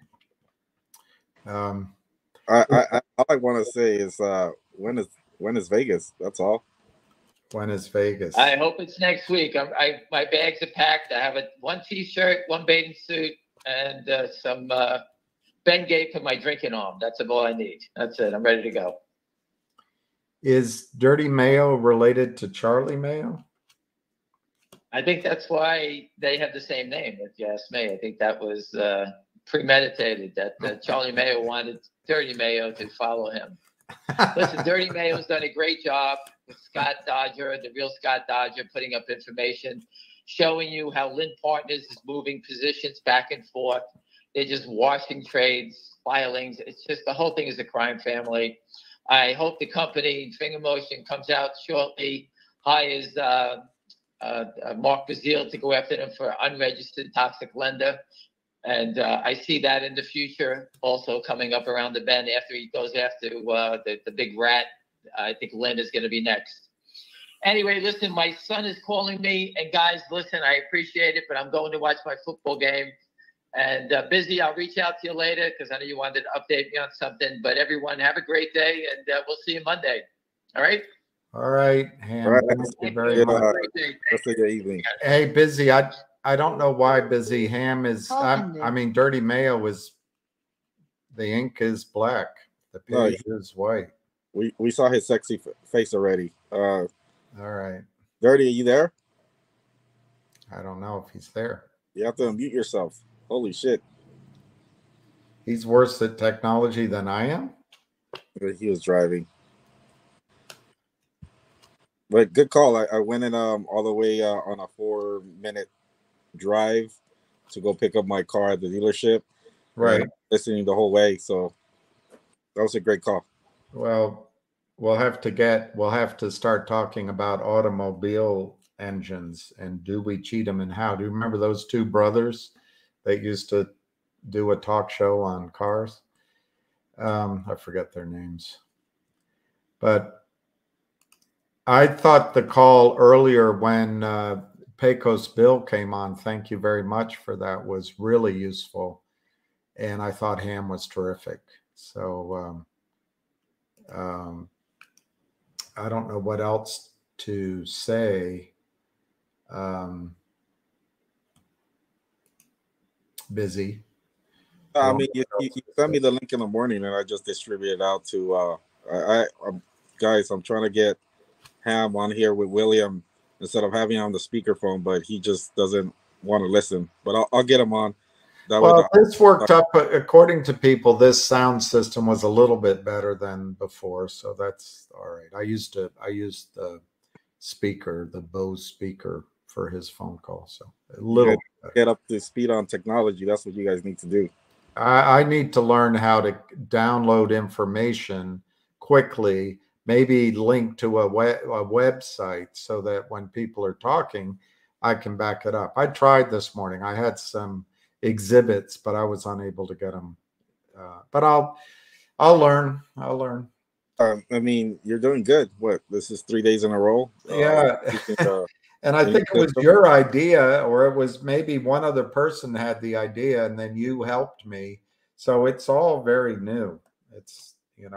[SPEAKER 3] All I want to say is when is Vegas? That's all.
[SPEAKER 1] When is Vegas?
[SPEAKER 4] I hope it's next week. My bags are packed. I have one T-shirt, one bathing suit, and some Bengay for my drinking arm. That's all I need. That's it. I'm ready to go.
[SPEAKER 1] Is Dirty Mayo related to Charlie Mayo?
[SPEAKER 4] I think that's why they have the same name, if you ask me. I think that was premeditated, that Charlie Mayo wanted Dirty Mayo to follow him. Listen, Dirty Mayo's done a great job with Scott Dodger, the real Scott Dodger, putting up information, showing you how Lynn Partners is moving positions back and forth. They're just washing trades, filings. It's just the whole thing is a crime family. I hope the company, Finger Motion, comes out shortly, hires Mark Bazile to go after them for unregistered toxic lender. And I see that in the future also coming up around the bend after he goes after the big rat. I think Lynn is going to be next. Anyway, listen, my son is calling me. And guys, listen, I appreciate it, but I'm going to watch my football game. And Busy, I'll reach out to you later because I know you wanted to update me on something. But everyone, have a great day, and we'll see you Monday. All right?
[SPEAKER 1] All right, Ham.
[SPEAKER 3] All right.
[SPEAKER 1] Thank you very much.
[SPEAKER 3] Rest of your evening.
[SPEAKER 1] Hey, Busy, I don't know why Busy. Ham is, I mean, Dirty Mayo is, the ink is black. The page is white.
[SPEAKER 3] We saw his sexy face already.
[SPEAKER 1] All right.
[SPEAKER 3] Dirty, are you there?
[SPEAKER 1] I don't know if he's there.
[SPEAKER 3] You have to unmute yourself. Holy shit.
[SPEAKER 1] He's worse at technology than I am?
[SPEAKER 3] He was driving. But good call. I went in all the way on a 4-minute drive to go pick up my car at the dealership.
[SPEAKER 1] Right.
[SPEAKER 3] Listening the whole way. So that was a great call.
[SPEAKER 1] Well, we'll have to start talking about automobile engines and do we cheat them and how. Do you remember those two brothers that used to do a talk show on cars? I forget their names. But I thought the call earlier when Pecos Bill came on, thank you very much for that, was really useful. And I thought Ham was terrific. So I don't know what else to say. Busy.
[SPEAKER 3] I mean, you sent me the link in the morning, and I just distributed it out to. Guys, I'm trying to get Ham on here with William instead of having him on the speakerphone, but he just doesn't
[SPEAKER 5] want to listen. But I'll get them on. That way,
[SPEAKER 1] Well, this worked up according to people. This sound system was a little bit better than before, so that's all right. I used the speaker, the Bose speaker, for his phone call, so a little
[SPEAKER 5] get up to speed on technology. That's what you guys need to do.
[SPEAKER 1] I need to learn how to download information quickly, maybe link to a website so that when people are talking, I can back it up. I tried this morning. I had some exhibits, but I was unable to get them. But I'll learn. I'll learn.
[SPEAKER 5] I mean, you're doing good. What? This is 3 days in a row.
[SPEAKER 1] Yeah. And I think it was your idea, or it was maybe one other person had the idea, and then you helped me. So it's all very new. It's,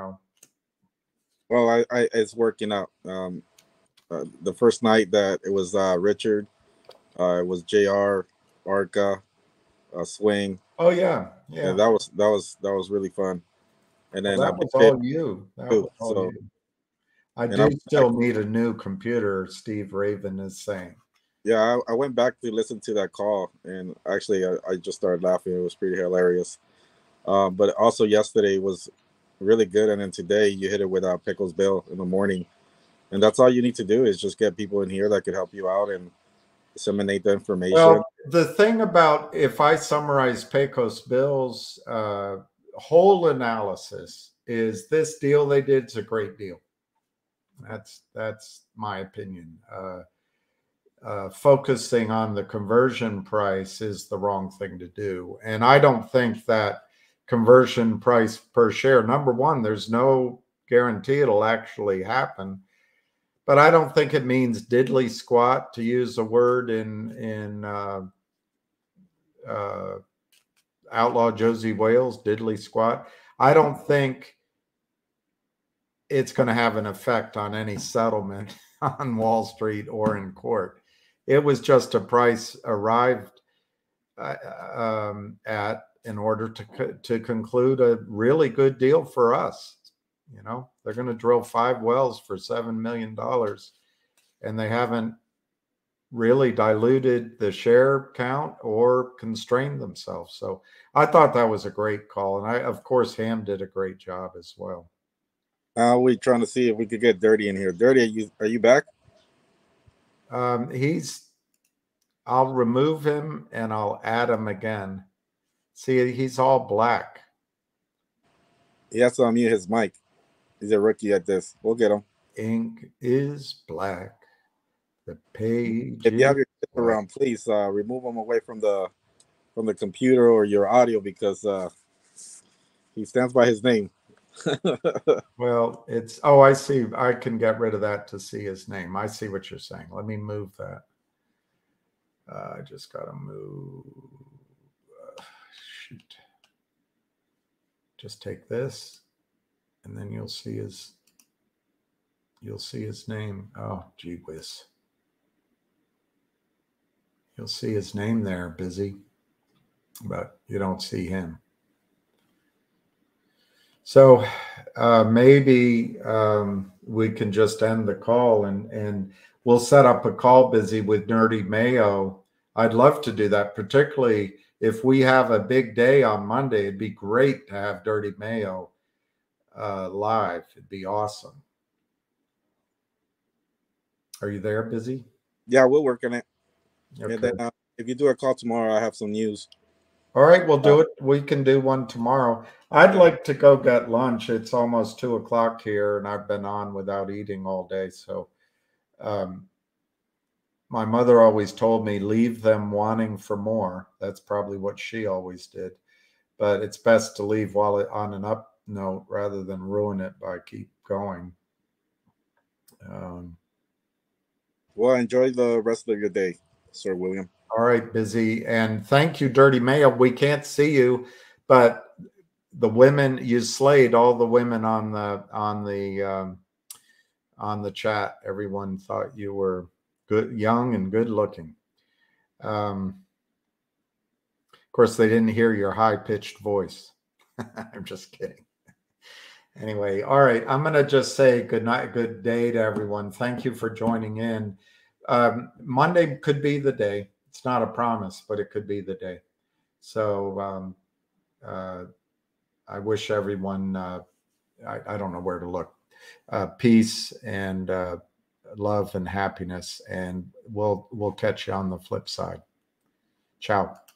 [SPEAKER 5] Well, it's working out. The first night that it was Richard, it was JR, Arca, Swing.
[SPEAKER 1] Oh yeah, yeah.
[SPEAKER 5] And that was really fun. And then
[SPEAKER 1] that was all you. That was all you. I do still need a new computer, Steve Raven is saying.
[SPEAKER 5] Yeah, I went back to listen to that call, and actually I just started laughing. It was pretty hilarious. But also yesterday was really good, and then today you hit it with Pickles Bill in the morning, and that's all you need to do is just get people in here that could help you out and disseminate the information.
[SPEAKER 1] Well, the thing about, if I summarize Pecos Bill's whole analysis, is this deal they did is a great deal. That's my opinion. Focusing on the conversion price is the wrong thing to do. And I don't think that conversion price per share, number one, there's no guarantee it'll actually happen. But I don't think it means diddly squat, to use a word in Outlaw Josie Wales, diddly squat. I don't think it's going to have an effect on any settlement on Wall Street or in court. It was just a price arrived at in order to conclude a really good deal for us. They're going to drill 5 wells for $7 million, and they haven't really diluted the share count or constrained themselves. So I thought that was a great call. And of course, Ham did a great job as well.
[SPEAKER 5] We're trying to see if we could get Dirty in here. Dirty, are you back?
[SPEAKER 1] I'll remove him and I'll add him again. See, he's all black.
[SPEAKER 5] He has to unmute his mic. He's a rookie at this. We'll get him.
[SPEAKER 1] Ink is black. The page.
[SPEAKER 5] If you have your kids around, please remove them away from the computer or your audio, because he stands by his name.
[SPEAKER 1] Well, I see. I can get rid of that to see his name. I see what you're saying. Let me move that. I just got to move. Shoot. Just take this, and then you'll see his name. Oh, gee whiz. You'll see his name there, Busy, but you don't see him. So maybe we can just end the call and we'll set up a call, Busy, with Nerdy Mayo. I'd love to do that, particularly if we have a big day on Monday. It'd be great to have Dirty Mayo live. It'd be awesome. Are you there, Busy?
[SPEAKER 5] Yeah, we'll work on it.
[SPEAKER 1] Okay.
[SPEAKER 5] And then, if you do a call tomorrow, I have some news.
[SPEAKER 1] All right, we'll do it. We can do one tomorrow. I'd like to go get lunch. It's almost 2:00 here, and I've been on without eating all day. So my mother always told me, leave them wanting for more. That's probably what she always did. But it's best to leave while on an up note rather than ruin it by keep going.
[SPEAKER 5] Well, enjoy the rest of your day, Sir William.
[SPEAKER 1] All right, Busy. And thank you, Dirty Mayo. We can't see you, but the women, you slayed all the women on the chat. Everyone thought you were good, young and good looking. Of course, they didn't hear your high-pitched voice. I'm just kidding. Anyway, all right. I'm going to just say good night, good day to everyone. Thank you for joining in. Monday could be the day. It's not a promise, but it could be the day. So I wish everyone, I don't know where to look, peace and love and happiness. And we'll catch you on the flip side. Ciao.